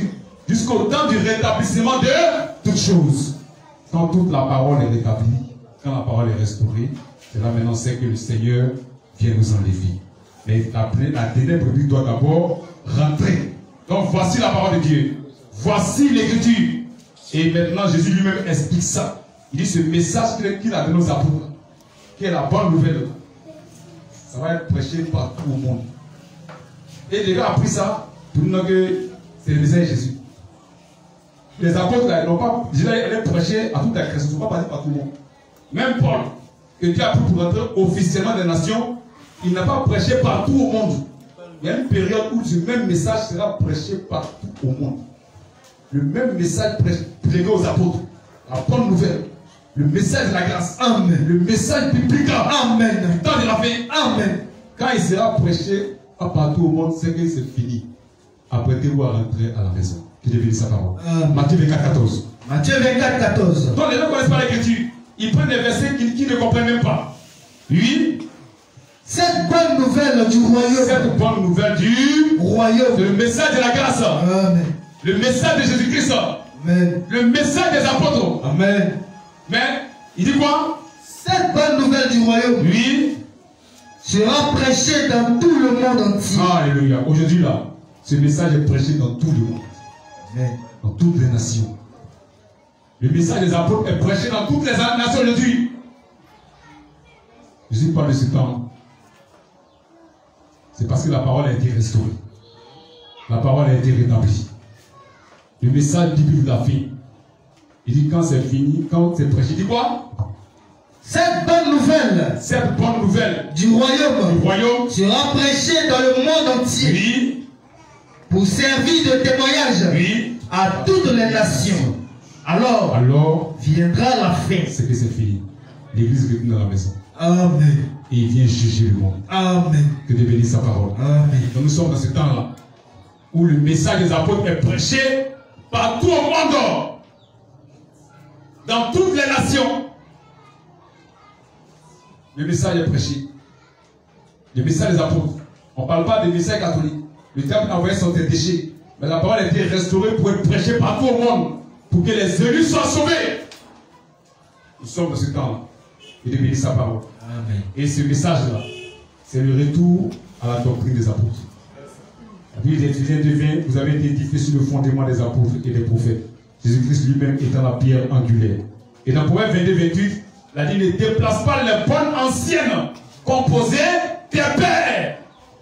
Speaker 1: jusqu'au temps du rétablissement de toutes choses. Quand toute la parole est rétablie, quand la parole est restaurée, c'est là maintenant c'est que le Seigneur vient nous enlever. Mais la, la ténèbre doit d'abord rentrer. Donc voici la parole de Dieu. Voici l'écriture. Et maintenant Jésus lui-même explique ça. Il dit ce message qu'il a donné aux apôtres, qui est la bonne nouvelle, ça va être prêché partout au monde. Et les gars ont appris ça pour nous dire que c'est le message de Jésus. Les apôtres, ils n'ont pas dit qu'ils allaient prêcher à toute la création, ils ne sont pas partis par tout le monde. Même Paul, que Dieu a pris pour entrer officiellement des nations, il n'a pas prêché partout au monde. Il y a une période où ce même message sera prêché partout au monde. Le même message prêché aux apôtres, la bonne nouvelle, le message de la grâce, amen. Le message biblique, amen. Du temps de la fin, amen. Quand il sera prêché pas partout au monde, c'est que c'est fini. Apprêtez-vous à rentrer à la maison. Que Dieu bénisse sa parole. Amen. Matthieu vingt-quatre, quatorze.
Speaker 2: Matthieu vingt-quatre, quatorze.
Speaker 1: Donc les gens ne connaissent pas l'écriture. Ils prennent des versets qu'ils qui ne comprennent même pas. Oui.
Speaker 2: Cette bonne nouvelle du royaume.
Speaker 1: Cette bonne nouvelle du
Speaker 2: royaume.
Speaker 1: Le message de la grâce.
Speaker 2: Amen.
Speaker 1: Le message de Jésus-Christ.
Speaker 2: Amen.
Speaker 1: Le message des apôtres.
Speaker 2: Amen.
Speaker 1: Mais, il dit quoi?
Speaker 2: Cette bonne nouvelle du royaume.
Speaker 1: Oui.
Speaker 2: Sera prêchée dans tout le monde entier.
Speaker 1: Alléluia. Aujourd'hui là, ce message est prêché dans tout le monde.
Speaker 2: Amen.
Speaker 1: Dans toutes les nations. Le message des apôtres est prêché dans toutes les nations aujourd'hui. Je ne suis pas de ce temps. C'est parce que la parole a été restaurée. La parole a été rétablie. Le message biblique de la fin. Il dit quand c'est fini, quand c'est prêché, il dit quoi?
Speaker 2: Cette bonne nouvelle,
Speaker 1: cette bonne nouvelle
Speaker 2: du royaume,
Speaker 1: du royaume
Speaker 2: sera prêchée dans le monde entier.
Speaker 1: Oui.
Speaker 2: Pour servir de témoignage
Speaker 1: oui.
Speaker 2: à toutes les nations. Alors,
Speaker 1: Alors
Speaker 2: viendra la fin.
Speaker 1: C'est que c'est fini. L'église retourne dans la maison.
Speaker 2: Amen.
Speaker 1: Et il vient juger le monde.
Speaker 2: Amen.
Speaker 1: Que Dieu bénisse sa parole.
Speaker 2: Amen.
Speaker 1: Donc nous sommes dans ce temps-là où le message des apôtres est prêché partout au monde. Dans toutes les nations. Le message est prêché. Le message des apôtres. On ne parle pas des messages catholiques. Le diable a envoyé son déchet. Mais la parole a été restaurée pour être prêchée partout au monde. Pour que les élus soient sauvés. Nous sommes dans ce temps-là. Et Dieu bénisse sa parole.
Speaker 2: Amen.
Speaker 1: Et ce message-là, c'est le retour à la doctrine des apôtres. La Bible dit, vous avez été édifiés sur le fondement des apôtres et des prophètes. Jésus-Christ lui-même étant la pierre angulaire. Et dans Proverbe vingt-deux, vingt-huit, il a dit, ne déplace pas les bonnes anciennes composées des pères.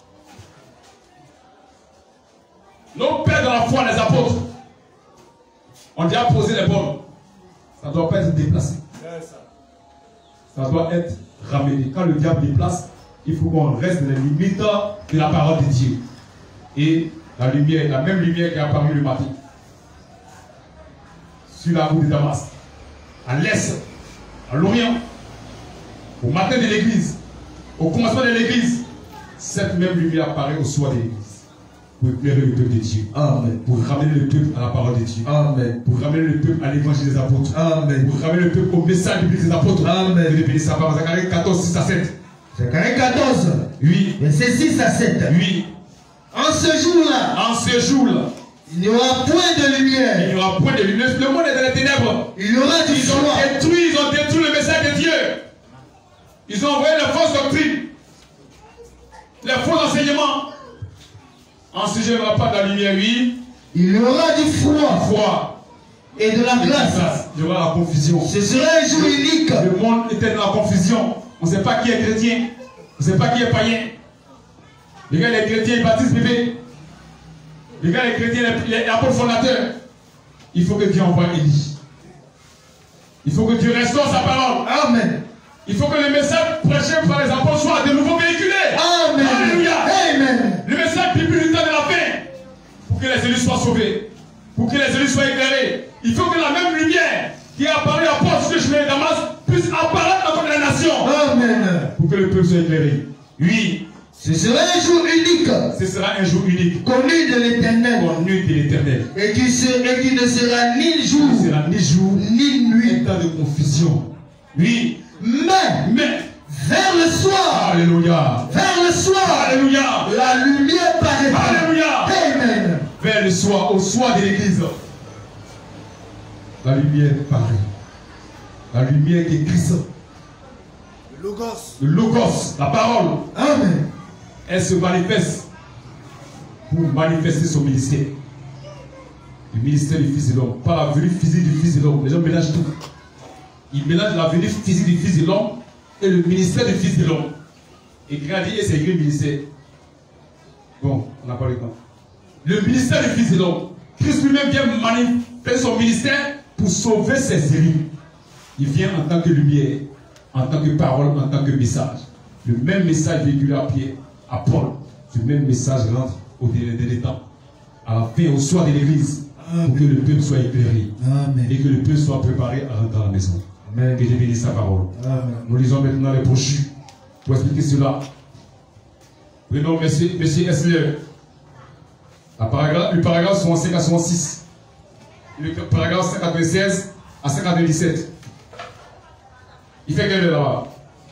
Speaker 1: Nos pères dans la foi, les apôtres, on dit à poser les bonnes. Ça ne doit pas être déplacé. Ça doit être ramené. Quand le diable déplace, il faut qu'on reste dans les limites de la parole de Dieu. Et la lumière, la même lumière qui est apparue le matin, sur la route de Damas, à l'est, à l'orient, au matin de l'église, au commencement de l'église, cette même lumière apparaît au soir de l'église. Pour éclairer le peuple de Dieu. Amen. Pour ramener le peuple à la parole de Dieu. Amen. Pour ramener le peuple à l'évangile des apôtres. Amen. Pour ramener le peuple au message biblique des apôtres. Amen. Et de bénir sa parole. Zacharie quatorze, six à sept.
Speaker 2: Zacharie quatorze.
Speaker 1: Oui.
Speaker 2: Verset six à sept.
Speaker 1: Oui.
Speaker 2: En ce jour-là.
Speaker 1: En ce jour-là.
Speaker 2: Il n'y aura point de lumière.
Speaker 1: Il n'y aura point de lumière. Le monde est dans les ténèbres.
Speaker 2: Il y aura du
Speaker 1: Ils ont
Speaker 2: froid.
Speaker 1: détruit, ils ont détruit le message de Dieu. Ils ont envoyé les fausses doctrines. Les faux enseignements. En ce jour, il n'y aura pas de la lumière, oui. Il
Speaker 2: y aura du froid.
Speaker 1: Froid.
Speaker 2: Et de la glace.
Speaker 1: Il y aura la confusion.
Speaker 2: Ce sera un jour unique.
Speaker 1: Le monde était dans la confusion. On ne sait pas qui est chrétien. On ne sait pas qui est païen. Les gars, les chrétiens, ils baptisent bébé. Les gars, les chrétiens, les, les apôtres fondateurs. Il faut que Dieu envoie Élie. Il faut que Dieu restaure sa parole. Amen. Il faut que le message prêché par les apôtres soit de nouveau véhiculé. Amen. Alléluia. Amen. Le message biblique du temps de la fin. Pour que les élus soient sauvés. Pour que les élus soient éclairés. Il faut que la même lumière qui est apparue à Paul sur le chemin de Damas puisse apparaître dans les nations. Amen. Pour que le peuple soit éclairé. Oui.
Speaker 2: Ce sera un jour unique.
Speaker 1: Ce sera un jour unique.
Speaker 2: Connu de l'éternel.
Speaker 1: Connu de l'éternel.
Speaker 2: Et qui, se, et qui ne sera ni jour.
Speaker 1: Ne sera ni jour.
Speaker 2: Ni nuit.
Speaker 1: Un temps de confusion. Oui.
Speaker 2: Mais.
Speaker 1: Mais.
Speaker 2: Vers le soir.
Speaker 1: Alléluia.
Speaker 2: Vers le soir.
Speaker 1: Alléluia.
Speaker 2: La lumière paraîtra.
Speaker 1: Alléluia.
Speaker 2: Amen.
Speaker 1: vers le soir, au soir de l'église. La lumière paraît. La lumière qui est Christ.
Speaker 3: Le Logos.
Speaker 1: Le Logos, la parole.
Speaker 2: Amen.
Speaker 1: Elle se manifeste pour manifester son ministère. Le ministère du Fils de l'homme. Pas la venue physique du Fils de l'homme. Les gens mélangent tout. Ils mélangent la venue physique du Fils de l'homme et le ministère du Fils de l'homme. Et quand il dit, et c'est écrit ministère. Bon, on n'a pas le temps. Le ministère du Fils de l'homme. Christ lui-même vient manifester son ministère pour sauver ses élus. Il vient en tant que lumière, en tant que parole, en tant que message. Le même message véhiculé à Pierre, à Paul. Ce même message rentre au délai des temps. À la fin, au soir de l'église. Pour que le peuple soit éclairé. Amen. Et que le peuple soit préparé à rentrer à la maison. Amen. Que Dieu bénisse sa parole. Amen. Nous lisons maintenant les brochures pour expliquer cela. Prenons M. Essler. Le paragraphe soixante-cinq à soixante-six. Le paragraphe cinq quatre-vingt-seize à cinq quatre-vingt-dix-sept. Il fait quelle heure là-bas?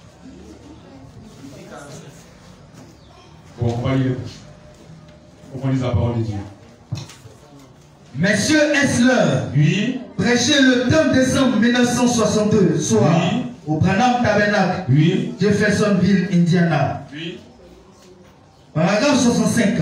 Speaker 1: Bon, on va lire. On va lire la parole de Dieu.
Speaker 2: Monsieur Essler,
Speaker 1: oui,
Speaker 2: prêché le quinze décembre mille neuf cent soixante-deux, soir,
Speaker 1: oui,
Speaker 2: au Branham Tabernacle,
Speaker 1: oui,
Speaker 2: Jeffersonville, Indiana.
Speaker 1: Oui.
Speaker 2: Paragraphe soixante-cinq.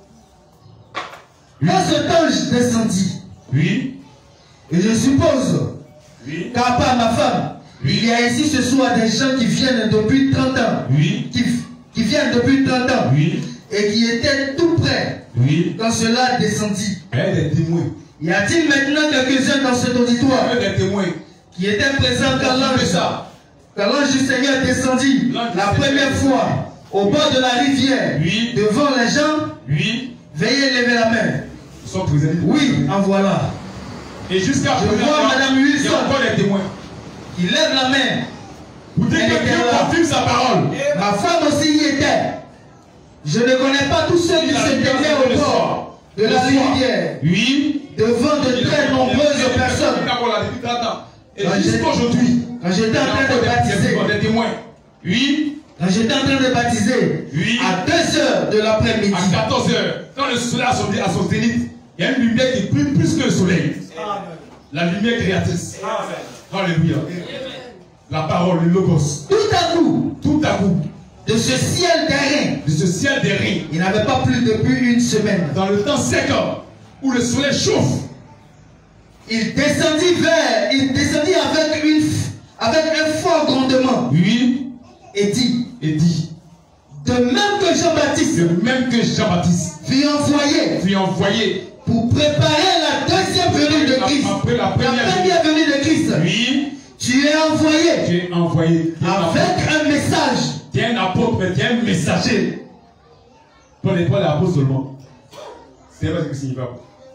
Speaker 1: Oui.
Speaker 2: Quand cet ange descendit,
Speaker 1: oui,
Speaker 2: et je suppose,
Speaker 1: oui,
Speaker 2: car par ma femme,
Speaker 1: oui,
Speaker 2: il y a ici ce soir des gens qui viennent depuis trente ans,
Speaker 1: oui,
Speaker 2: qui, qui viennent depuis trente ans,
Speaker 1: oui,
Speaker 2: et qui étaient tout près
Speaker 1: oui,
Speaker 2: quand cela descendit.
Speaker 1: elle est témoin.
Speaker 2: Y a-t-il maintenant quelques-uns dans cet auditoire
Speaker 1: Elle est témoin.
Speaker 2: qui étaient présents quand l'ange quand l'ange du Seigneur descendit la première fois au bord de la rivière,
Speaker 1: oui,
Speaker 2: devant les gens?
Speaker 1: Oui.
Speaker 2: Veuillez lever la main.
Speaker 1: Ils sont présents.
Speaker 2: Oui, en voilà.
Speaker 1: Et jusqu'à
Speaker 2: je vois Madame Wilson,
Speaker 1: il y a encore les témoins
Speaker 2: qui lève la main.
Speaker 1: Vous dites que Dieu confirme sa parole.
Speaker 2: Ma femme aussi y était. Je ne connais pas tous ceux qui se tenaient au bord de la rivière.
Speaker 1: Oui.
Speaker 2: Devant de très nombreuses personnes.
Speaker 1: Et jusqu'aujourd'hui,
Speaker 2: quand j'étais en train de baptiser,
Speaker 1: des témoins. Oui.
Speaker 2: Quand j'étais en train de baptiser, oui, à deux heures de l'après-midi,
Speaker 1: à quatorze heures, quand le soleil a son, à son zénith, il y a une lumière qui brille plus que le soleil. Amen. La lumière créatrice. Amen. Alléluia. La parole, le logos.
Speaker 2: Tout à coup,
Speaker 1: tout à coup,
Speaker 2: de ce ciel d'airain,
Speaker 1: de ce ciel d'airain,
Speaker 2: il n'avait pas plus depuis une semaine.
Speaker 1: Dans le temps sec où le soleil chauffe,
Speaker 2: il descendit vers, il descendit avec une, avec un fort grondement.
Speaker 1: Oui.
Speaker 2: Et dit,
Speaker 1: et dit,
Speaker 2: de même que Jean-Baptiste,
Speaker 1: de même que Jean-Baptiste,
Speaker 2: fut envoyé,
Speaker 1: fut envoyé
Speaker 2: pour préparer la deuxième venue de Christ,
Speaker 1: après la première,
Speaker 2: la première venue de Christ.
Speaker 1: Oui.
Speaker 2: Tu es envoyé,
Speaker 1: tu es envoyé
Speaker 2: avec un message.
Speaker 1: Tu es un apôtre, mais tu es un messager. Paul n'est pas l'apôtre seulement. C'est vrai ce que signifie.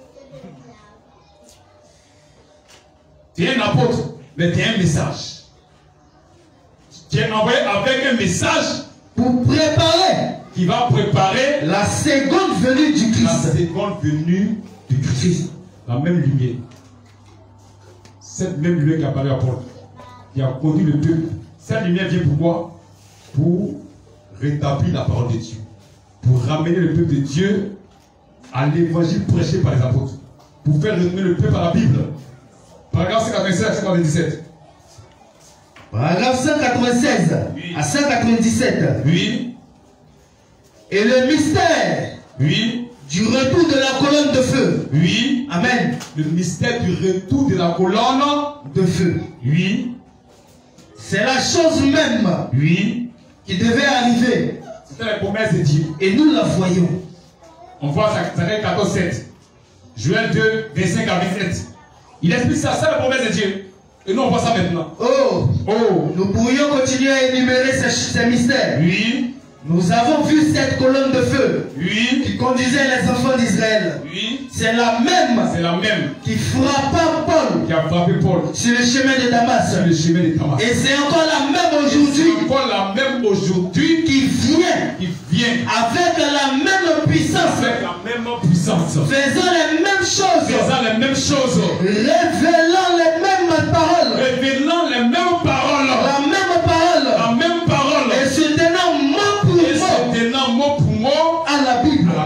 Speaker 1: Tu es un apôtre, mais tu es un message. Tu es envoyé avec un message
Speaker 2: pour préparer,
Speaker 1: qui va préparer
Speaker 2: la seconde venue du Christ.
Speaker 1: La seconde venue du Christ. La même lumière. Cette même lumière qui apparaît à Paul, qui a conduit le peuple. Cette lumière vient pourquoi? Pour rétablir la parole de Dieu. Pour ramener le peuple de Dieu à l'évangile prêché par les apôtres. Pour faire retourner le peuple à la Bible. Paragraphe cent quatre-vingt-seize à cent quatre-vingt-dix-sept.
Speaker 2: Paragraphe cent quatre-vingt-seize, oui, à cent quatre-vingt-dix-sept.
Speaker 1: Oui.
Speaker 2: Et le mystère,
Speaker 1: oui,
Speaker 2: du retour de la colonne de feu.
Speaker 1: Oui.
Speaker 2: Amen.
Speaker 1: Le mystère du retour de la colonne
Speaker 2: de feu. Oui. C'est la chose même.
Speaker 1: Oui.
Speaker 2: Qui devait arriver.
Speaker 1: C'était la promesse de Dieu.
Speaker 2: Et nous la voyons.
Speaker 1: On voit Zacharie quatorze, sept. Joël deux, vingt-cinq à vingt-sept. Il explique ça, c'est la promesse de Dieu. Et nous on voit ça maintenant.
Speaker 2: Oh, oh. Nous pourrions continuer à énumérer ces, ces mystères.
Speaker 1: Oui.
Speaker 2: Nous avons vu cette colonne de feu,
Speaker 1: oui,
Speaker 2: qui conduisait les enfants d'Israël.
Speaker 1: Oui.
Speaker 2: C'est la même,
Speaker 1: c'est la même
Speaker 2: qui frappa Paul,
Speaker 1: qui a frappé Paul
Speaker 2: sur le chemin de Damas.
Speaker 1: Sur le chemin de Damas.
Speaker 2: Et c'est encore la même aujourd'hui.
Speaker 1: C'est encore la même aujourd'hui
Speaker 2: qui vient,
Speaker 1: qui vient
Speaker 2: avec la même puissance,
Speaker 1: avec la même puissance,
Speaker 2: faisant les mêmes choses,
Speaker 1: faisant les mêmes choses,
Speaker 2: révélant les mêmes paroles,
Speaker 1: révélant les mêmes paroles,
Speaker 2: la même parole,
Speaker 1: la même parole,
Speaker 2: et se tenant mot pour
Speaker 1: et se tenant mot pour mot
Speaker 2: à la Bible.
Speaker 1: À la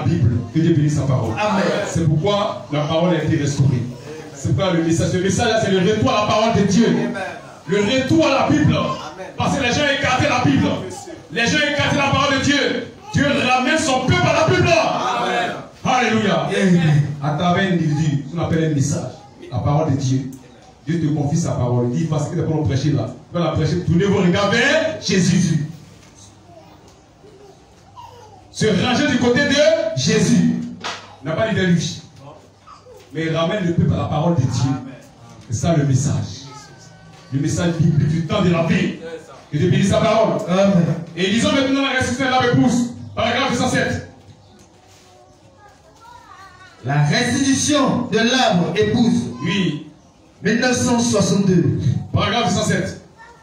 Speaker 1: Bible. Que Dieu bénisse sa parole.
Speaker 2: Amen.
Speaker 1: C'est pourquoi la parole a été restaurée. C'est pourquoi le message, le message là, c'est le retour à la parole de Dieu. Le retour à la Bible. Parce que les gens ont écarté la Bible. Les gens ont écarté la parole de Dieu. Dieu ramène son peuple à la Bible. Amen. Alléluia. À travers un individu, ce qu'on appelle un message. La parole de Dieu. Dieu te confie sa parole. Il dit, parce que tu vas prêcher là. Tu vas la prêcher, tournez vos regards vers Jésus. Se ranger du côté de Jésus. Il n'a pas dit de lui. Mais il ramène le peuple à la parole de Dieu. C'est ça le message. Le message biblique du temps de la vie. Que Dieu bénisse sa parole. Amen. Et lisons maintenant la restitution de l'âme épouse. Paragraphe deux cent sept.
Speaker 2: La restitution de l'âme épouse.
Speaker 1: Oui.
Speaker 2: mille neuf cent soixante-deux.
Speaker 1: Paragraphe deux cent sept.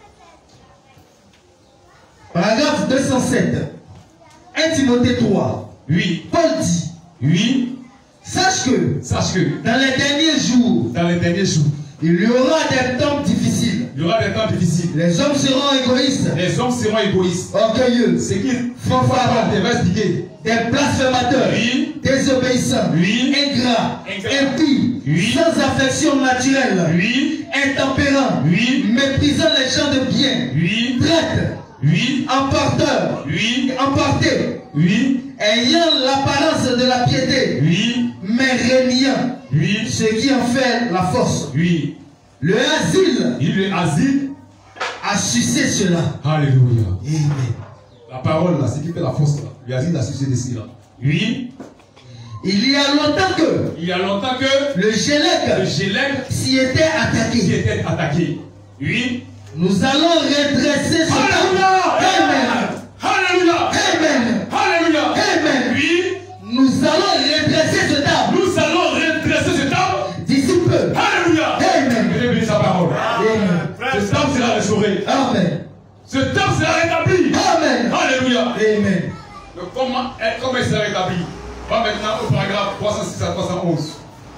Speaker 2: Paragraphe deux cent sept. un Timothée trois.
Speaker 1: Oui.
Speaker 2: Paul dit.
Speaker 1: Oui.
Speaker 2: Sache que.
Speaker 1: Sache que.
Speaker 2: Dans les derniers jours.
Speaker 1: Dans les derniers jours.
Speaker 2: Il y aura des temps difficiles.
Speaker 1: Il y aura des temps difficiles.
Speaker 2: Les hommes seront égoïstes.
Speaker 1: Les hommes seront égoïstes.
Speaker 2: Orgueilleux.
Speaker 1: C'est qu'ils
Speaker 2: font faveur. Des blasphémateurs.
Speaker 1: Oui.
Speaker 2: Désobéissants.
Speaker 1: Oui.
Speaker 2: Ingrats. Impies.
Speaker 1: Oui.
Speaker 2: Sans affection naturelle.
Speaker 1: Oui.
Speaker 2: Intempérants.
Speaker 1: Oui.
Speaker 2: Méprisant les gens de bien.
Speaker 1: Oui.
Speaker 2: Traîtres.
Speaker 1: Oui.
Speaker 2: Emporteurs.
Speaker 1: Oui.
Speaker 2: Emportés.
Speaker 1: Oui.
Speaker 2: Ayant l'apparence de la piété.
Speaker 1: Oui.
Speaker 2: Mais régnant.
Speaker 1: Oui.
Speaker 2: Ce qui en fait la force.
Speaker 1: Oui.
Speaker 2: Le asile.
Speaker 1: Il le asile
Speaker 2: a sucé cela.
Speaker 1: Alléluia.
Speaker 2: Amen.
Speaker 1: La parole là, c'est qui fait la force là. Le asile a sucé cela. Oui.
Speaker 2: Il y a longtemps que.
Speaker 1: Il y a longtemps que.
Speaker 2: Le Gélec.
Speaker 1: Le Gélec
Speaker 2: s'y était attaqué.
Speaker 1: S'y était attaqué. Oui.
Speaker 2: Nous allons redresser ce
Speaker 1: Alléluia.
Speaker 2: Amen.
Speaker 1: Alléluia.
Speaker 2: Amen.
Speaker 1: Alléluia.
Speaker 2: Amen.
Speaker 1: Oui.
Speaker 2: Nous allons redresser ce table.
Speaker 1: Nous allons redresser ce table.
Speaker 2: D'ici peu.
Speaker 1: Alléluia.
Speaker 2: Amen.
Speaker 1: Dieu bénisse sa parole.
Speaker 2: Amen.
Speaker 1: Ce table sera restauré.
Speaker 2: Amen.
Speaker 1: Ce table sera rétabli.
Speaker 2: Amen.
Speaker 1: Alléluia.
Speaker 2: Amen.
Speaker 1: Donc comment, comment il sera rétabli? On va maintenant au paragraphe trois cent six à trois cent onze.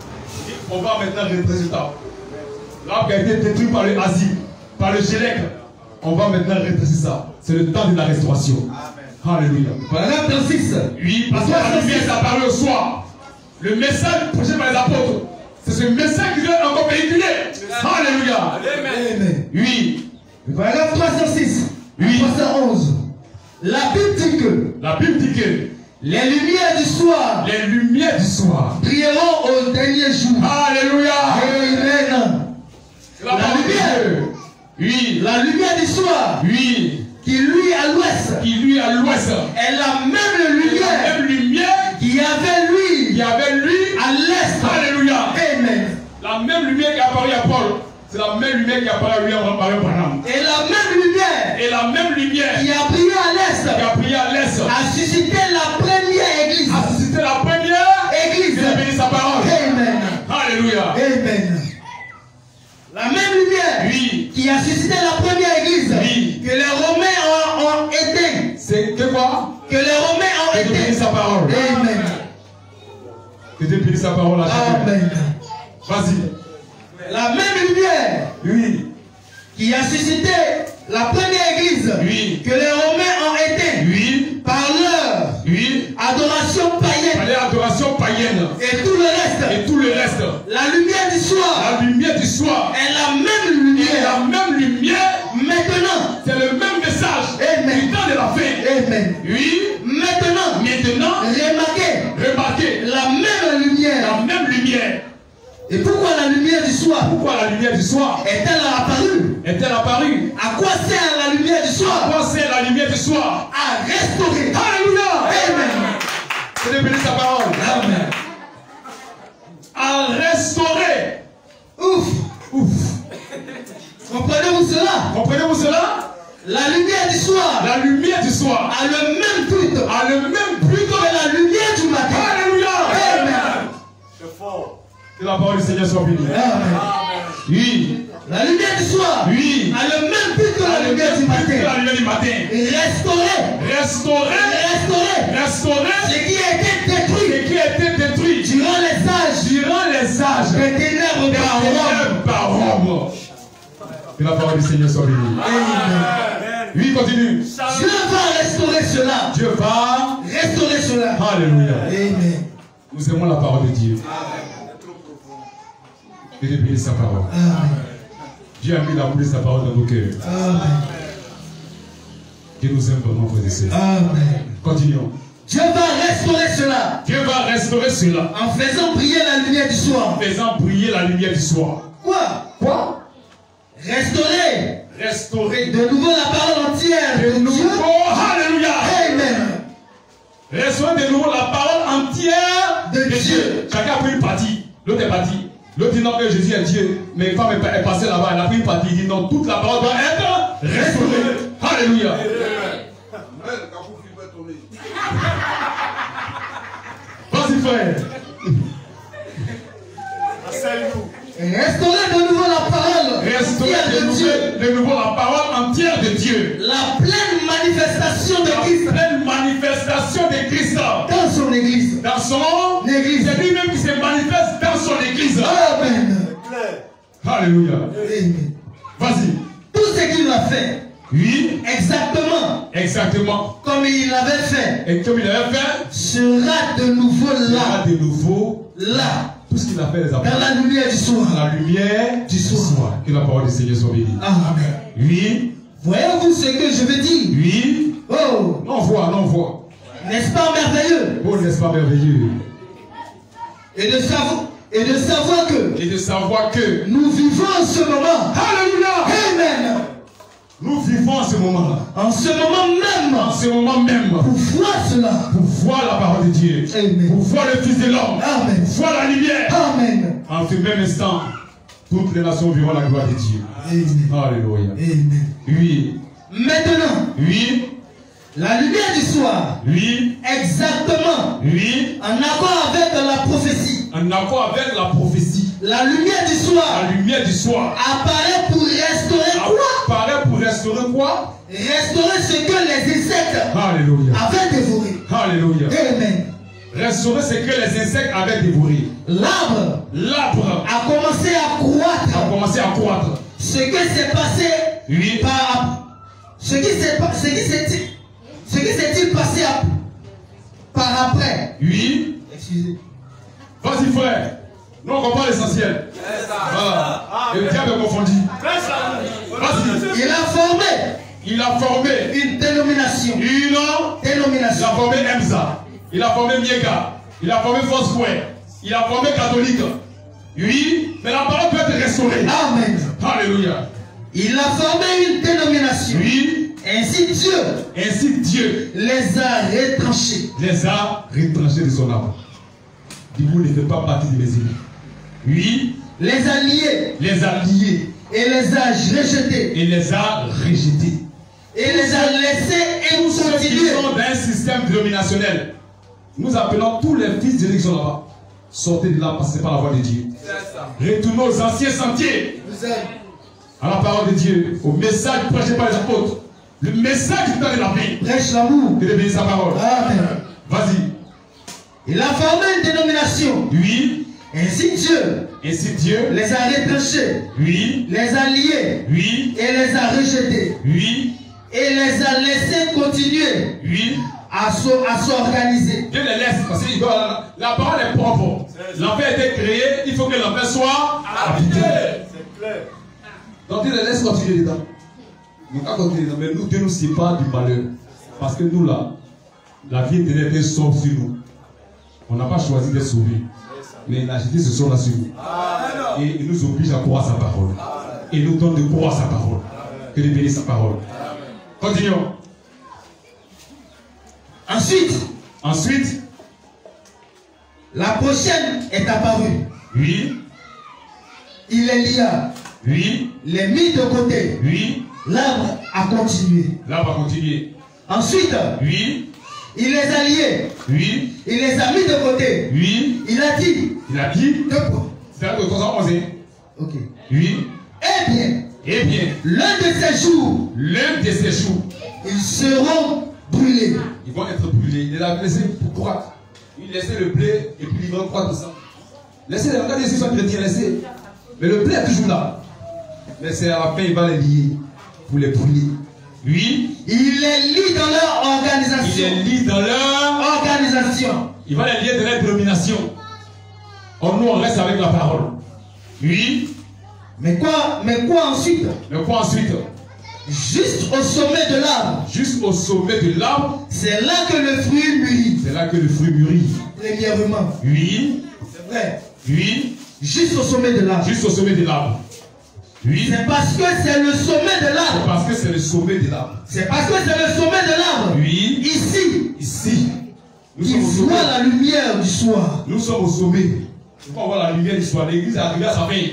Speaker 1: On va maintenant redresser ce table. L'arbre qui a été détruit par le asile, par le Gélec. On va maintenant redresser ça. C'est le temps de la restauration. Amen. Alléluia.
Speaker 2: Paragraphe trente-six.
Speaker 1: Oui, parce que la lumière est apparue au soir. Le message prêché par les apôtres, c'est ce message qui doit être encore véhiculé. Alléluia.
Speaker 2: Amen.
Speaker 1: Oui.
Speaker 2: Paragraphe trois cent six.
Speaker 1: Oui.
Speaker 2: trois cent onze. La Bible dit que.
Speaker 1: La Bible dit que.
Speaker 2: Les lumières du soir.
Speaker 1: Les lumières du soir.
Speaker 2: Brilleront au dernier jour.
Speaker 1: Alléluia.
Speaker 2: Amen.
Speaker 1: La, la lumière. Oui.
Speaker 2: La lumière du soir.
Speaker 1: Oui.
Speaker 2: Qui lui à l'ouest.
Speaker 1: Qui lui à l'ouest.
Speaker 2: Est la même lumière.
Speaker 1: La même lumière.
Speaker 2: Qui avait lui.
Speaker 1: Qui avait lui
Speaker 2: à l'est.
Speaker 1: Alléluia.
Speaker 2: Amen.
Speaker 1: La même lumière qui a apparu à Paul. C'est la même lumière qui a apparu à lui à Abraham.
Speaker 2: Et la même lumière.
Speaker 1: Et la même lumière.
Speaker 2: Qui a brillé à l'est.
Speaker 1: Qui a brillé à l'est.
Speaker 2: A suscité la première église.
Speaker 1: A suscité la première
Speaker 2: église.
Speaker 1: Qui a béni sa parole.
Speaker 2: Amen.
Speaker 1: Alléluia.
Speaker 2: Amen. La même lumière.
Speaker 1: Oui.
Speaker 2: Qui a suscité la première église.
Speaker 1: Oui.
Speaker 2: Que les Romains ont, ont éteint.
Speaker 1: C'est que quoi?
Speaker 2: Que les Romains ont éteint.
Speaker 1: Que Dieu bénisse sa parole.
Speaker 2: Amen.
Speaker 1: Que Dieu bénisse sa parole à chacun.
Speaker 2: Amen.
Speaker 1: Vas-y.
Speaker 2: La même lumière.
Speaker 1: Oui.
Speaker 2: Qui a suscité la première église.
Speaker 1: Oui.
Speaker 2: Que les Romains ont éteint.
Speaker 1: Oui.
Speaker 2: Par leur.
Speaker 1: Oui.
Speaker 2: Adoration païenne.
Speaker 1: Par leur adoration païenne.
Speaker 2: Et tout le reste.
Speaker 1: Et tout le reste.
Speaker 2: La lumière du soir.
Speaker 1: La lumière du soir.
Speaker 2: Est la même lumière.
Speaker 1: Et la même lumière.
Speaker 2: Maintenant.
Speaker 1: C'est le même message.
Speaker 2: Amen.
Speaker 1: Du temps de la fin.
Speaker 2: Amen.
Speaker 1: Oui.
Speaker 2: Maintenant.
Speaker 1: Maintenant.
Speaker 2: Remarquez.
Speaker 1: Remarquez.
Speaker 2: La même lumière.
Speaker 1: La même lumière.
Speaker 2: Et pourquoi la lumière du soir?
Speaker 1: Pourquoi la lumière du soir
Speaker 2: est-elle apparue?
Speaker 1: Est-elle apparue?
Speaker 2: À quoi sert la lumière du soir?
Speaker 1: À quoi sert la lumière du soir?
Speaker 2: À restaurer.
Speaker 1: Alléluia.
Speaker 2: Amen.
Speaker 1: C'est de bénir sa parole.
Speaker 2: Amen.
Speaker 1: À restaurer.
Speaker 2: Ouf.
Speaker 1: Ouf.
Speaker 2: Comprenez-vous cela?
Speaker 1: Comprenez-vous cela?
Speaker 2: La lumière du soir.
Speaker 1: La lumière du soir
Speaker 2: a le même but.
Speaker 1: A le même but
Speaker 2: que la lumière du matin.
Speaker 1: Alléluia.
Speaker 2: Amen.
Speaker 3: C'est fort.
Speaker 1: Que la parole du Seigneur soit bénie.
Speaker 2: Amen.
Speaker 1: Oui.
Speaker 2: La lumière du soir
Speaker 1: oui.
Speaker 2: a le même but que la lumière du matin.
Speaker 1: Que la lumière du matin.
Speaker 2: Restaurer.
Speaker 1: Restaurer.
Speaker 2: Restaurer.
Speaker 1: Restaurer.
Speaker 2: Ce qui a été détruit.
Speaker 1: Ce qui a été détruit.
Speaker 2: Durant les âges.
Speaker 1: Durant les âges.
Speaker 2: Des ténèbres par Rome.
Speaker 1: Par Rome. Que la parole du Seigneur soit bénie.
Speaker 2: Amen.
Speaker 1: Oui, continue.
Speaker 2: Dieu va restaurer cela.
Speaker 1: Dieu va
Speaker 2: restaurer cela.
Speaker 1: Alléluia.
Speaker 2: Amen.
Speaker 1: Nous aimons la parole de Dieu. Et de bénir sa parole.
Speaker 2: Amen.
Speaker 1: Dieu a mis l'amour de sa parole dans nos cœurs.
Speaker 2: Amen.
Speaker 1: Dieu nous aime vraiment, frères et sœurs.
Speaker 2: Amen.
Speaker 1: Continuons.
Speaker 2: Dieu va restaurer cela.
Speaker 1: Dieu va restaurer cela.
Speaker 2: En faisant briller la lumière du soir.
Speaker 1: En faisant briller la lumière du soir.
Speaker 2: Quoi?
Speaker 1: Quoi?
Speaker 2: Restaurer.
Speaker 1: Restaurer.
Speaker 2: De nouveau la parole entière.
Speaker 1: De nouveau. Alléluia.
Speaker 2: Amen.
Speaker 1: Restaurer de nouveau la parole entière
Speaker 2: de,
Speaker 1: de Dieu.
Speaker 2: Dieu.
Speaker 1: Chacun a pris une partie. L'autre est parti. L'autre dit non que Jésus est Dieu. Mais une femme est passée là-bas. Elle a pris une partie. Il dit non, toute la parole doit être restaurée. Alléluia. Vas-y frère.
Speaker 2: Restaurer de nouveau la parole
Speaker 1: Restaurer de, de, Dieu. de nouveau la parole entière de Dieu.
Speaker 2: La pleine manifestation de
Speaker 1: la
Speaker 2: Christ.
Speaker 1: La pleine manifestation de Christ.
Speaker 2: Dans son église.
Speaker 1: Dans son
Speaker 2: église.
Speaker 1: C'est lui-même qui se manifeste dans son église.
Speaker 2: Amen.
Speaker 1: Alléluia.
Speaker 2: Amen.
Speaker 1: Vas-y.
Speaker 2: Tout ce qu'il a fait.
Speaker 1: Oui.
Speaker 2: Exactement.
Speaker 1: Exactement.
Speaker 2: Comme il l'avait fait.
Speaker 1: Et comme il l'avait fait.
Speaker 2: Sera de nouveau là.
Speaker 1: Sera de nouveau
Speaker 2: là.
Speaker 1: Tout ce qu'il a fait les apôtres.
Speaker 2: Dans la lumière du soir.
Speaker 1: Dans la lumière
Speaker 2: du soir.
Speaker 1: Que la parole du Seigneur soit bénie.
Speaker 2: Amen.
Speaker 1: Oui.
Speaker 2: Voyez-vous ce que je veux dire?
Speaker 1: Oui.
Speaker 2: Oh.
Speaker 1: Non voit, non voit.
Speaker 2: N'est-ce pas merveilleux?
Speaker 1: Oh, n'est-ce pas merveilleux?
Speaker 2: Et de savoir, et de savoir que.
Speaker 1: Et de savoir que.
Speaker 2: Nous vivons en ce moment.
Speaker 1: Alléluia.
Speaker 2: Amen.
Speaker 1: Nous vivons en ce moment.
Speaker 2: En ce moment même.
Speaker 1: En ce moment même.
Speaker 2: Pour voir cela.
Speaker 1: Pour voir la parole de Dieu.
Speaker 2: Amen.
Speaker 1: Pour voir le Fils de l'homme.
Speaker 2: Amen.
Speaker 1: Pour voir la lumière.
Speaker 2: Amen.
Speaker 1: En ce même instant, toutes les nations verront la gloire de Dieu.
Speaker 2: Amen.
Speaker 1: Alléluia.
Speaker 2: Amen.
Speaker 1: Oui.
Speaker 2: Maintenant.
Speaker 1: Oui.
Speaker 2: La lumière du soir.
Speaker 1: Oui.
Speaker 2: Exactement.
Speaker 1: Oui.
Speaker 2: En accord avec la prophétie.
Speaker 1: En accord avec la prophétie.
Speaker 2: La lumière du soir.
Speaker 1: La lumière du soir.
Speaker 2: Apparaît pour restaurer quoi?
Speaker 1: Apparaît pour restaurer quoi?
Speaker 2: Restaurer ce que les insectes.
Speaker 1: Alléluia.
Speaker 2: Avaient dévoré.
Speaker 1: Alléluia.
Speaker 2: Amen.
Speaker 1: Restaurer ce que les insectes avaient dévoré.
Speaker 2: L'arbre.
Speaker 1: L'arbre.
Speaker 2: A commencé à croître.
Speaker 1: A commencé à croître.
Speaker 2: Ce qui s'est passé.
Speaker 1: Oui.
Speaker 2: Par. Ce qui s'est ce qui s'est Ce qui s'est-il passé à, par après?
Speaker 1: Oui.
Speaker 2: Excusez.
Speaker 1: Vas-y frère. Nous on comprend l'essentiel. Voilà. Et le diable est confondu. Vas-y.
Speaker 2: Il a formé.
Speaker 1: Il a formé.
Speaker 2: Une dénomination.
Speaker 1: Une
Speaker 2: dénomination.
Speaker 1: Il a formé Emza. Il a formé Miega. Il a formé Foursquare. Il a formé catholique. Oui. Mais la parole peut être restaurée.
Speaker 2: Amen.
Speaker 1: Alléluia.
Speaker 2: Il a formé une dénomination.
Speaker 1: Oui.
Speaker 2: Ainsi Dieu.
Speaker 1: Ainsi Dieu.
Speaker 2: Les a retranchés.
Speaker 1: Les a retranchés de son âme. Dis-vous ne fait pas partie de mes ennemis. Oui.
Speaker 2: Les a liés.
Speaker 1: Les a liés.
Speaker 2: Et les a rejetés.
Speaker 1: Et les a rejetés.
Speaker 2: Et les a laissés et
Speaker 1: tous ceux qui
Speaker 2: continuer.
Speaker 1: sont dans un système dominationnel. Nous appelons tous les fils de Dieu qui sont là-bas. Sortez de là, passez par la voie de Dieu. Retournez aux anciens sentiers. À la parole de Dieu. Au message prêché par les apôtres. Le message du temps de la vie.
Speaker 2: Prêche l'amour.
Speaker 1: Que de bénir sa parole.
Speaker 2: Amen.
Speaker 1: Vas-y.
Speaker 2: Il a formé une dénomination.
Speaker 1: Oui.
Speaker 2: Ainsi Dieu.
Speaker 1: Ainsi Dieu.
Speaker 2: Les a retranchés.
Speaker 1: Oui.
Speaker 2: Les a liés.
Speaker 1: Oui.
Speaker 2: Et les a rejetés.
Speaker 1: Oui.
Speaker 2: Et les a laissés continuer.
Speaker 1: Oui.
Speaker 2: À s'organiser.
Speaker 1: Dieu les laisse parce que la parole est propre. L'enfer a été créé, il faut que l'enfer soit habité.
Speaker 3: C'est clair.
Speaker 1: Donc Dieu les laisse continuer dedans. Donc à continuer dedans, mais nous, Dieu nous sépare du malheur. Parce que nous là, la vie éternelle est sauve sur nous. On n'a pas choisi d'être sauvés. Mais la justice se sauve là sur nous. Et il nous oblige à croire sa parole. Et il nous donne de croire sa parole. Que de bénir sa parole. Continuons.
Speaker 2: Ensuite,
Speaker 1: Ensuite,
Speaker 2: la prochaine est apparue.
Speaker 1: oui,
Speaker 2: Il est lia.
Speaker 1: oui,
Speaker 2: Les mis de côté.
Speaker 1: oui.
Speaker 2: L'arbre a continué.
Speaker 1: Là, on va continuer.
Speaker 2: Ensuite,
Speaker 1: Oui,
Speaker 2: il les a liés.
Speaker 1: oui,
Speaker 2: Il les a mis de côté.
Speaker 1: oui.
Speaker 2: Il a dit.
Speaker 1: Il a dit,
Speaker 2: De quoi?
Speaker 1: c'est à trois cent onze.
Speaker 2: Ok.
Speaker 1: Oui.
Speaker 2: Eh bien,
Speaker 1: Eh bien,
Speaker 2: l'un de ces jours,
Speaker 1: l'un de ces jours,
Speaker 2: ils seront brûlés.
Speaker 1: ils vont être brûlés. Il les a laissés pour croître. Il laissait le blé et puis ils vont croître ça. Laissez-les, regardez s'ils sont chrétiens, laissez. Mais le blé est toujours là. Mais c'est à la fin, il va les lier pour les brûler. Oui.
Speaker 2: Il les lie dans leur
Speaker 1: Il
Speaker 2: organisation.
Speaker 1: les lie dans leur
Speaker 2: Organisation. domination.
Speaker 1: Il va les lier de leur domination. Or, nous, on reste avec la parole. Oui.
Speaker 2: Mais quoi, mais quoi ensuite?
Speaker 1: Mais quoi ensuite?
Speaker 2: Juste au sommet de l'arbre.
Speaker 1: Juste au sommet de l'arbre.
Speaker 2: C'est là que le fruit mûrit.
Speaker 1: C'est là que le fruit mûrit.
Speaker 2: Premièrement.
Speaker 1: Oui.
Speaker 2: C'est vrai.
Speaker 1: Oui.
Speaker 2: Juste au sommet de l'arbre.
Speaker 1: Juste au sommet de l'arbre. Oui.
Speaker 2: C'est parce que c'est le sommet de l'arbre.
Speaker 1: C'est parce que c'est le sommet de l'arbre.
Speaker 2: C'est parce que c'est le sommet de l'arbre.
Speaker 1: Oui.
Speaker 2: Ici.
Speaker 1: Ici. Nous
Speaker 2: Qui
Speaker 1: sommes au sommet.
Speaker 2: voit la lumière du soir.
Speaker 1: Nous sommes au sommet. Quand on voit la lumière du soir, l'église est arrivée à sa fin.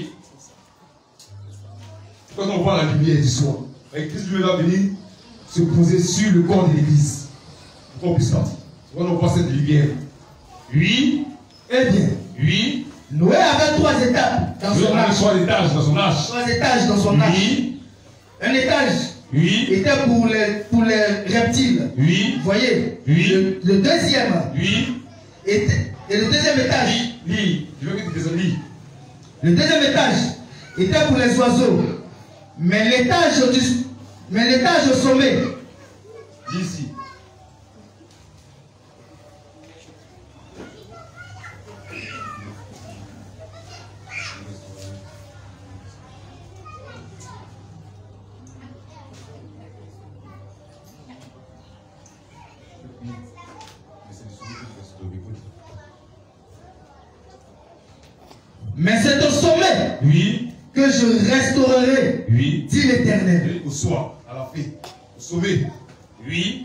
Speaker 1: Quand on voit la lumière du soir, l'église lui va venir se poser sur le corps de l'église. Pour qu'on puisse partir. Quand on voit cette lumière. Oui.
Speaker 2: Eh bien.
Speaker 1: Oui.
Speaker 2: Noé avait trois étapes dans
Speaker 1: Noé
Speaker 2: son
Speaker 1: avait
Speaker 2: âge.
Speaker 1: trois étages dans son âge.
Speaker 2: Trois étages dans son âge.
Speaker 1: Oui.
Speaker 2: Un étage
Speaker 1: Oui.
Speaker 2: était pour les, pour les reptiles.
Speaker 1: Oui.
Speaker 2: Vous voyez?
Speaker 1: Oui.
Speaker 2: Le, le deuxième
Speaker 1: Oui.
Speaker 2: était, et le deuxième étage.
Speaker 1: Lis. Je veux que tu te lis.
Speaker 2: Le deuxième étage était pour les oiseaux. Mais l'étage du, mais l'étage au sommet.
Speaker 1: Dis ici.
Speaker 2: Mais c'est au sommet
Speaker 1: Oui.
Speaker 2: que je restaurerai,
Speaker 1: Oui.
Speaker 2: dit l'Éternel.
Speaker 1: Au soir, à la fin. Au sommet. Oui.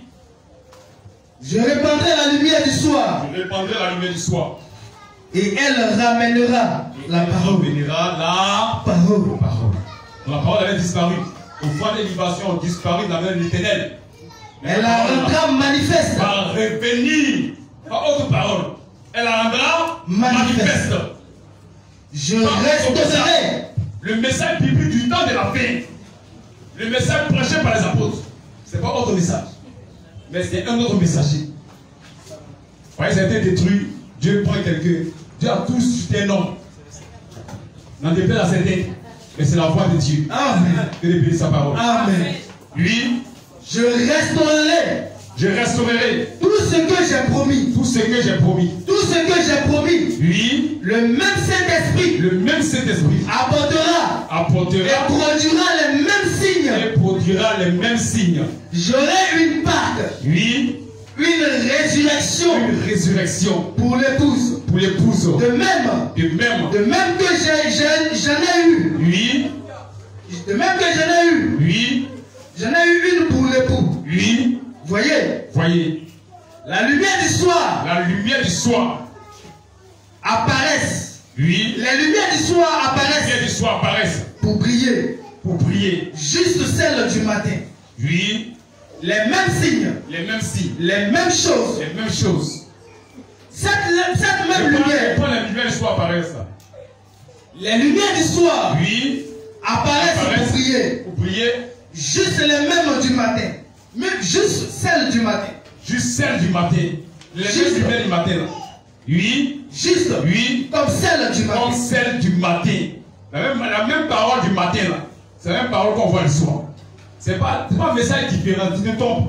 Speaker 2: Je répandrai la lumière du soir.
Speaker 1: Je répandrai la lumière du soir.
Speaker 2: Et elle ramènera la parole.
Speaker 1: Reviendra la
Speaker 2: Parole.
Speaker 1: parole. La parole avait disparu. Au fond des libations ont disparu dans la main de l'Éternel.
Speaker 2: Elle la rendra manifeste.
Speaker 1: Va revenir. Par autre parole. Elle la rendra
Speaker 2: Manifeste.
Speaker 1: manifeste.
Speaker 2: Je
Speaker 1: Par autre
Speaker 2: restaurerai.
Speaker 1: Le message biblique du temps de la fin. Le message prêché par les apôtres. Ce n'est pas autre message. Mais c'est un autre messager. Quand ils ont été détruits, Dieu prend quelqu'un. Dieu a tous suscité un homme. N'en déplaise à certains. Mais c'est la voix de Dieu.
Speaker 2: Amen.
Speaker 1: Que de bénir sa parole.
Speaker 2: Amen.
Speaker 1: Oui,
Speaker 2: Je restaurerai
Speaker 1: je restaurerai
Speaker 2: tout ce que j'ai promis.
Speaker 1: tout ce que j'ai promis.
Speaker 2: Tout ce que j'ai promis.
Speaker 1: Oui,
Speaker 2: Le même Saint-Esprit
Speaker 1: le même Saint-Esprit
Speaker 2: apportera et
Speaker 1: apportera
Speaker 2: produira les mêmes signes.
Speaker 1: et produira les mêmes signes.
Speaker 2: J'aurai une Pâque,
Speaker 1: Oui,
Speaker 2: une résurrection
Speaker 1: une résurrection
Speaker 2: pour l'épouse.
Speaker 1: pour l'épouse.
Speaker 2: De même,
Speaker 1: De même,
Speaker 2: de même que j'ai- j'ai- j'en ai eu,
Speaker 1: oui,
Speaker 2: de même que j'en ai eu,
Speaker 1: oui,
Speaker 2: j'en ai eu une pour l'époux.
Speaker 1: oui.
Speaker 2: Voyez,
Speaker 1: Voyez,
Speaker 2: la lumière du soir
Speaker 1: la lumière du soir.
Speaker 2: apparaissent.
Speaker 1: Oui,
Speaker 2: Les lumières du soir
Speaker 1: la lumière
Speaker 2: apparaissent
Speaker 1: du soir apparaissent
Speaker 2: pour briller.
Speaker 1: pour prier.
Speaker 2: Juste celle du matin.
Speaker 1: Oui,
Speaker 2: Les mêmes signes,
Speaker 1: les mêmes signes,
Speaker 2: les mêmes choses.
Speaker 1: les mêmes choses.
Speaker 2: Cette, cette même
Speaker 1: Et
Speaker 2: lumière,
Speaker 1: quand la lumière du soir apparaissent,
Speaker 2: les lumières du soir
Speaker 1: oui,
Speaker 2: apparaissent pour
Speaker 1: apparaissent
Speaker 2: briller.
Speaker 1: pour prier.
Speaker 2: Juste les mêmes du matin. Mais juste celle du matin.
Speaker 1: Juste celle du matin. Les
Speaker 2: Juste.
Speaker 1: mêmes lumières du matin. Là. Oui,
Speaker 2: Juste
Speaker 1: oui,
Speaker 2: comme celle du matin.
Speaker 1: comme celle du matin. La même, la même parole du matin, là. C'est la même parole qu'on voit le soir. C'est pas, c'est pas un message différent, tu te trompes.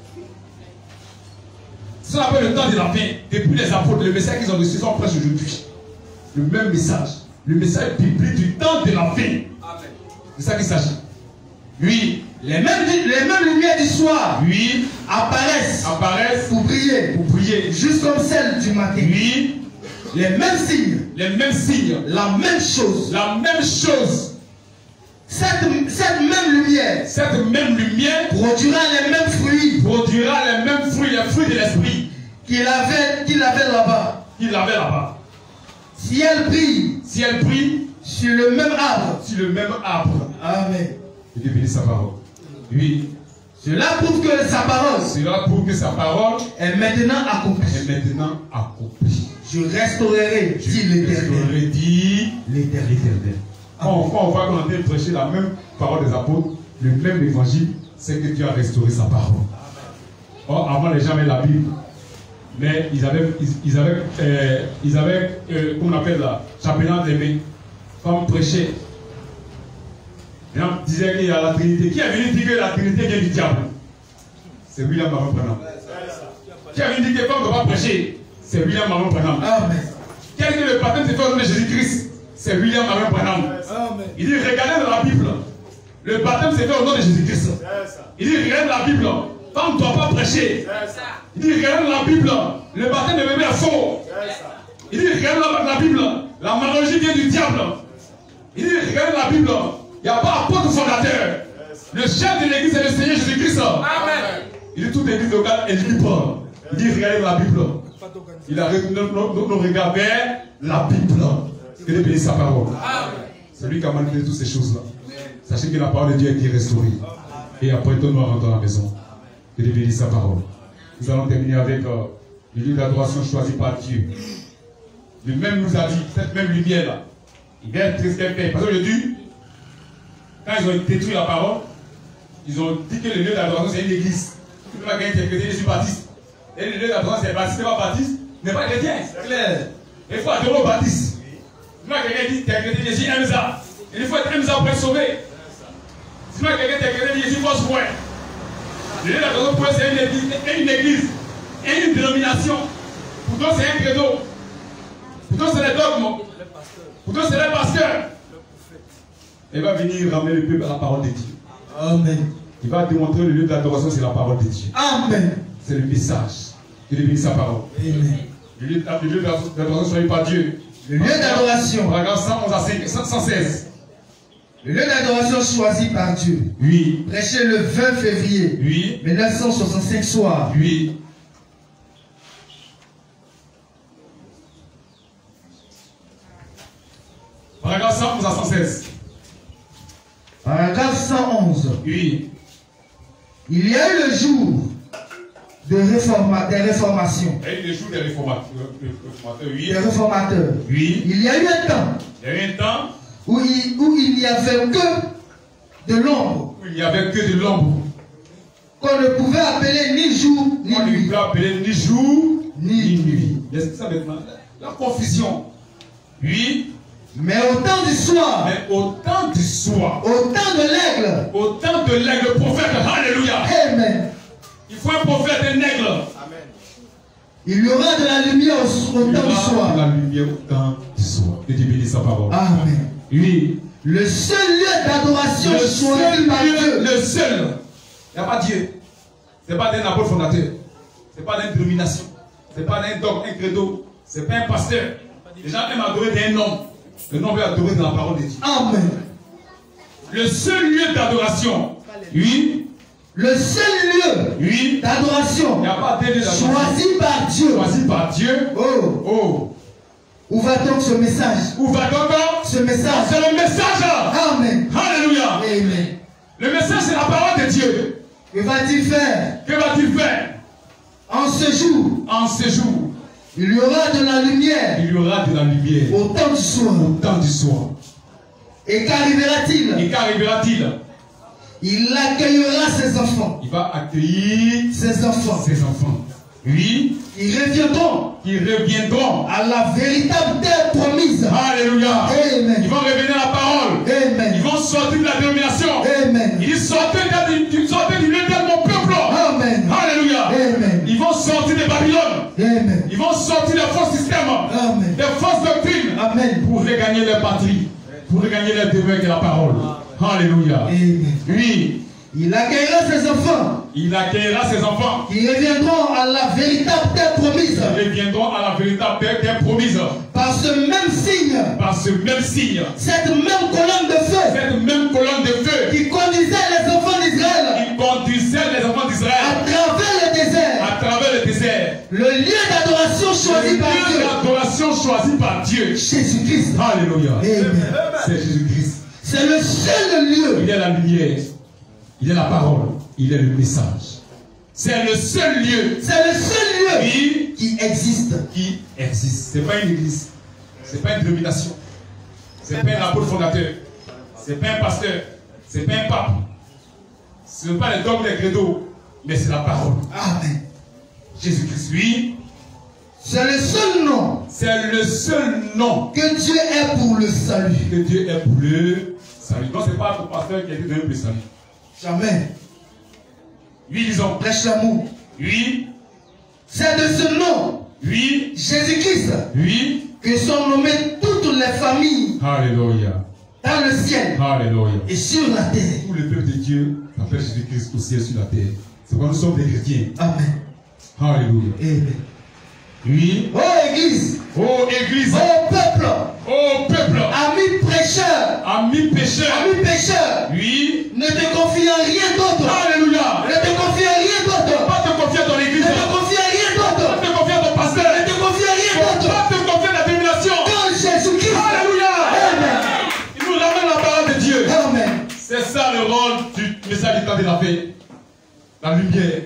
Speaker 1: C'est ce qu'on appelle le temps de la fin. Depuis les apôtres, le message qu'ils ont reçu sont presque aujourd'hui. Le même message. Le message biblique du temps de la fin. C'est ça qu'il s'agit. Oui,
Speaker 2: Les mêmes, les mêmes lumières du soir
Speaker 1: oui,
Speaker 2: apparaissent
Speaker 1: apparaissent
Speaker 2: pour briller.
Speaker 1: pour prier.
Speaker 2: Juste comme celle du matin.
Speaker 1: Oui,
Speaker 2: Les mêmes signes.
Speaker 1: les mêmes signes.
Speaker 2: La même chose.
Speaker 1: La même chose.
Speaker 2: Cette, cette même lumière
Speaker 1: Cette même lumière
Speaker 2: produira les mêmes fruits
Speaker 1: produira les mêmes fruits, les fruits de l'esprit
Speaker 2: qu'il avait, qu'il avait là-bas.
Speaker 1: qu'il avait là-bas.
Speaker 2: Si elle brille
Speaker 1: Si elle brille
Speaker 2: sur le même arbre.
Speaker 1: sur le même arbre,
Speaker 2: Amen.
Speaker 1: et de bénir sa parole. Oui,
Speaker 2: Cela prouve que sa parole
Speaker 1: cela prouve que sa parole
Speaker 2: est maintenant accomplie.
Speaker 1: est maintenant accomplie.
Speaker 2: Je restaurerai, dit
Speaker 1: Je
Speaker 2: l'Éternel.
Speaker 1: l'aurais dit
Speaker 2: L'Éternel.
Speaker 1: l'éternel. Quand, quand on voit qu'on est en train de prêcher la même parole des apôtres, le même évangile, c'est que Dieu a restauré sa parole. Or, avant les gens avaient la Bible, mais ils avaient, ils, ils avaient, euh, ils avaient euh, comment on appelle là, chapelain des mains, comme prêcher. Les gens disaient qu'il y a la Trinité. Qui a venu dire que la Trinité vient du diable? C'est William Marie Branham. Qui a venu dire que quand on ne doit pas prêcher, C'est William Marion Branham.
Speaker 2: Amen.
Speaker 1: Quel que le baptême se fait au nom de Jésus-Christ? C'est William Marion Branham.
Speaker 2: Amen.
Speaker 1: Il dit, regardez dans la Bible. Le baptême se fait au nom de Jésus-Christ. Il dit, regardez dans la Bible. Femme ne doit pas prêcher. Il dit, regardez dans la Bible. Le baptême de bébé est faux. Il dit, regardez dans la Bible. La magie vient du diable. Il dit, regardez dans la Bible. Il n'y a pas apôtre fondateur. Le chef de l'église est le Seigneur Jésus-Christ. Amen. Il dit, toute l'église locale est libre. Il dit, regardez dans la Bible. Il a retenu nos, nos, nos regards vers la Bible. Que Dieu bénisse sa parole. C'est lui qui a manifesté toutes ces choses-là. Sachez que la parole de Dieu a été restaurée. Et après, nous rentrons à la maison. Que Dieu bénisse sa parole. Nous allons terminer avec euh, le livre d'adoration choisi par Dieu. Lui-même nous a dit, cette même lumière-là, il vient triste quelqu'un. Parce qu'aujourd'hui, quand ils ont détruit la parole, ils ont dit que le lieu d'adoration c'est une église. Tu peux pas gagner interpréter, je suis baptiste. Et le lieu d'adoration c'est baptiste, n'est pas baptiste, n'est pas chrétien. C'est clair. Il faut adorer au baptiste. Sinon quelqu'un dit, t'es chrétien, je suis M Z A. Il faut être M Z A pour être sauvé. Sinon quelqu'un t'es chrétien, je suis fausse point. Le lieu d'adoration pour c'est une église, une église, et une dénomination. Pour toi c'est un credo. Pour toi c'est les dogmes. Pour toi c'est les pasteurs. Il va venir ramener le peuple à la parole de Dieu.
Speaker 2: Amen.
Speaker 1: Il va démontrer le lieu d'adoration, c'est la parole de Dieu.
Speaker 2: Amen.
Speaker 1: C'est le message. Il bénit sa parole.
Speaker 2: Amen.
Speaker 1: Le lieu d'adoration choisi par Dieu.
Speaker 2: Le lieu d'adoration.
Speaker 1: Paragraphe cent onze à cent seize.
Speaker 2: Le lieu d'adoration choisi par Dieu.
Speaker 1: Oui.
Speaker 2: Prêché le vingt février.
Speaker 1: Oui.
Speaker 2: mille neuf cent soixante-cinq soir.
Speaker 1: Oui. Paragraphe cent onze à cent seize.
Speaker 2: Paragraphe cent onze.
Speaker 1: Oui.
Speaker 2: Il y a eu le jour de réforma, des réformations.
Speaker 1: Il y a eu le jour des réformateurs. Oui.
Speaker 2: Des réformateurs.
Speaker 1: Oui.
Speaker 2: Il y a eu un temps.
Speaker 1: Il y a eu un temps
Speaker 2: où il, où il n'y avait que de l'ombre.
Speaker 1: Où il n'y avait que de l'ombre.
Speaker 2: Qu'on ne pouvait appeler ni jour ni
Speaker 1: On
Speaker 2: nuit.
Speaker 1: ne pouvait appeler ni jour
Speaker 2: ni nuit.
Speaker 1: C'est ça maintenant. La confusion. Oui.
Speaker 2: Mais au temps du soir.
Speaker 1: Mais au temps du soir.
Speaker 2: Au temps de l'aigle.
Speaker 1: Au temps de l'aigle, le prophète. Alléluia.
Speaker 2: Amen.
Speaker 1: Il faut un prophète, un aigle. Amen.
Speaker 2: Il y aura de la lumière au, au temps du soir.
Speaker 1: De la lumière au temps du soir. Que Dieu bénisse sa parole.
Speaker 2: Amen.
Speaker 1: Oui.
Speaker 2: Le seul lieu d'adoration
Speaker 1: le
Speaker 2: choisi
Speaker 1: seul
Speaker 2: par
Speaker 1: lieu,
Speaker 2: Dieu.
Speaker 1: Le seul. Il n'y a pas Dieu. Ce n'est pas d'un apôtre fondateur. Ce n'est pas d'une domination. Ce n'est pas d'un dogme, un credo. Ce n'est pas un pasteur. Les gens aiment adorer d'un homme. Le nom veut adorer dans la parole de Dieu.
Speaker 2: Amen.
Speaker 1: Le seul lieu d'adoration. Oui.
Speaker 2: Le seul lieu
Speaker 1: oui.
Speaker 2: d'adoration.
Speaker 1: Il n'y a pas de lieu d'adoration.
Speaker 2: Choisi par Dieu.
Speaker 1: Choisi par Dieu.
Speaker 2: Oh.
Speaker 1: Oh.
Speaker 2: Où va donc ce message?
Speaker 1: Où va donc
Speaker 2: ce message?
Speaker 1: C'est le message.
Speaker 2: Amen.
Speaker 1: Alléluia.
Speaker 2: Amen.
Speaker 1: Le message, c'est la parole de Dieu.
Speaker 2: Que va-t-il faire?
Speaker 1: Que va-t-il faire?
Speaker 2: En ce jour.
Speaker 1: En ce jour.
Speaker 2: Il y aura de la lumière.
Speaker 1: Il y aura de la lumière.
Speaker 2: Au temps du soir.
Speaker 1: Au temps du soir.
Speaker 2: Et qu'arrivera-t-il?
Speaker 1: Et qu'arrivera-t-il?
Speaker 2: Il accueillera ses enfants.
Speaker 1: Il va accueillir
Speaker 2: ses enfants.
Speaker 1: Ses enfants. Oui.
Speaker 2: Ils reviendront.
Speaker 1: Ils reviendront
Speaker 2: à la véritable terre promise.
Speaker 1: Alléluia.
Speaker 2: Amen.
Speaker 1: Ils vont revenir à la parole.
Speaker 2: Amen.
Speaker 1: Ils vont sortir de la dénomination.
Speaker 2: Amen.
Speaker 1: Ils sortent du lieu de mon peuple.
Speaker 2: Amen.
Speaker 1: Alléluia.
Speaker 2: Amen.
Speaker 1: Ils vont sortir de Babylone.
Speaker 2: Amen.
Speaker 1: Ils vont sortir des faux systèmes.
Speaker 2: Amen.
Speaker 1: Des fausses doctrines.
Speaker 2: Amen.
Speaker 1: Pour regagner leur patrie. Pour regagner leur demeure qui est la parole. Alléluia.
Speaker 2: Amen.
Speaker 1: Oui.
Speaker 2: Il accueillera ses enfants.
Speaker 1: Il accueillera ses enfants.
Speaker 2: Qui reviendront à la véritable terre promise.
Speaker 1: Ils reviendront à la véritable terre, terre promise.
Speaker 2: Par ce même signe.
Speaker 1: Par ce même signe.
Speaker 2: Cette même colonne de feu.
Speaker 1: Cette même colonne de feu.
Speaker 2: Qui conduisait les enfants d'Israël.
Speaker 1: Qui conduisait les enfants d'Israël.
Speaker 2: À travers le désert.
Speaker 1: À travers le désert.
Speaker 2: Le lieu d'adoration choisi par Dieu.
Speaker 1: Le lieu d'adoration choisi par Dieu.
Speaker 2: Jésus-Christ.
Speaker 1: Alléluia.
Speaker 2: Amen.
Speaker 1: C'est Jésus-Christ.
Speaker 2: C'est le seul lieu.
Speaker 1: Il est la lumière. Il est la parole. Il est le message. C'est le seul lieu.
Speaker 2: C'est le seul lieu
Speaker 1: oui,
Speaker 2: qui existe.
Speaker 1: Qui existe. Ce n'est pas une église. Ce n'est pas une domination. Ce n'est pas un apôtre fondateur. Ce n'est pas un pasteur. Ce n'est pas un pape. Ce n'est pas les dogmes des credos. Mais c'est la parole.
Speaker 2: Amen.
Speaker 1: Jésus-Christ, oui.
Speaker 2: C'est le seul nom.
Speaker 1: C'est le seul nom.
Speaker 2: Que Dieu est pour le salut.
Speaker 1: Que Dieu est pour le salut. Non, ce n'est pas le pasteur qui a été donné pour le salut.
Speaker 2: Jamais.
Speaker 1: Oui, disons.
Speaker 2: Prêche l'amour.
Speaker 1: Oui.
Speaker 2: C'est de ce nom
Speaker 1: Oui.
Speaker 2: Jésus-Christ.
Speaker 1: Oui.
Speaker 2: Que sont nommées toutes les familles.
Speaker 1: Alléluia.
Speaker 2: Dans le ciel.
Speaker 1: Alléluia.
Speaker 2: Et sur la terre.
Speaker 1: Tout le peuple de Dieu appelle Jésus-Christ au ciel sur la terre. C'est pourquoi nous sommes des chrétiens.
Speaker 2: Amen.
Speaker 1: Alléluia.
Speaker 2: Amen.
Speaker 1: Oui.
Speaker 2: Oh Église.
Speaker 1: Oh Église.
Speaker 2: Oh peuple.
Speaker 1: Oh peuple.
Speaker 2: Amis prêcheurs.
Speaker 1: Amis pécheurs.
Speaker 2: Amis pécheurs.
Speaker 1: Oui.
Speaker 2: Ne te confie en rien d'autre.
Speaker 1: Alléluia.
Speaker 2: Ne te confie en rien d'autre.
Speaker 1: Pas te confier dans l'église.
Speaker 2: Ne te confie en rien d'autre.
Speaker 1: Pas te confier à ton pasteur.
Speaker 2: Ne te confie en rien d'autre.
Speaker 1: Pas te confier à la domination.
Speaker 2: Dans Jésus-Christ.
Speaker 1: Alléluia.
Speaker 2: Amen.
Speaker 1: Il nous ramène la parole de Dieu.
Speaker 2: Amen. C'est
Speaker 1: ça le rôle du message du temps de la paix. La lumière.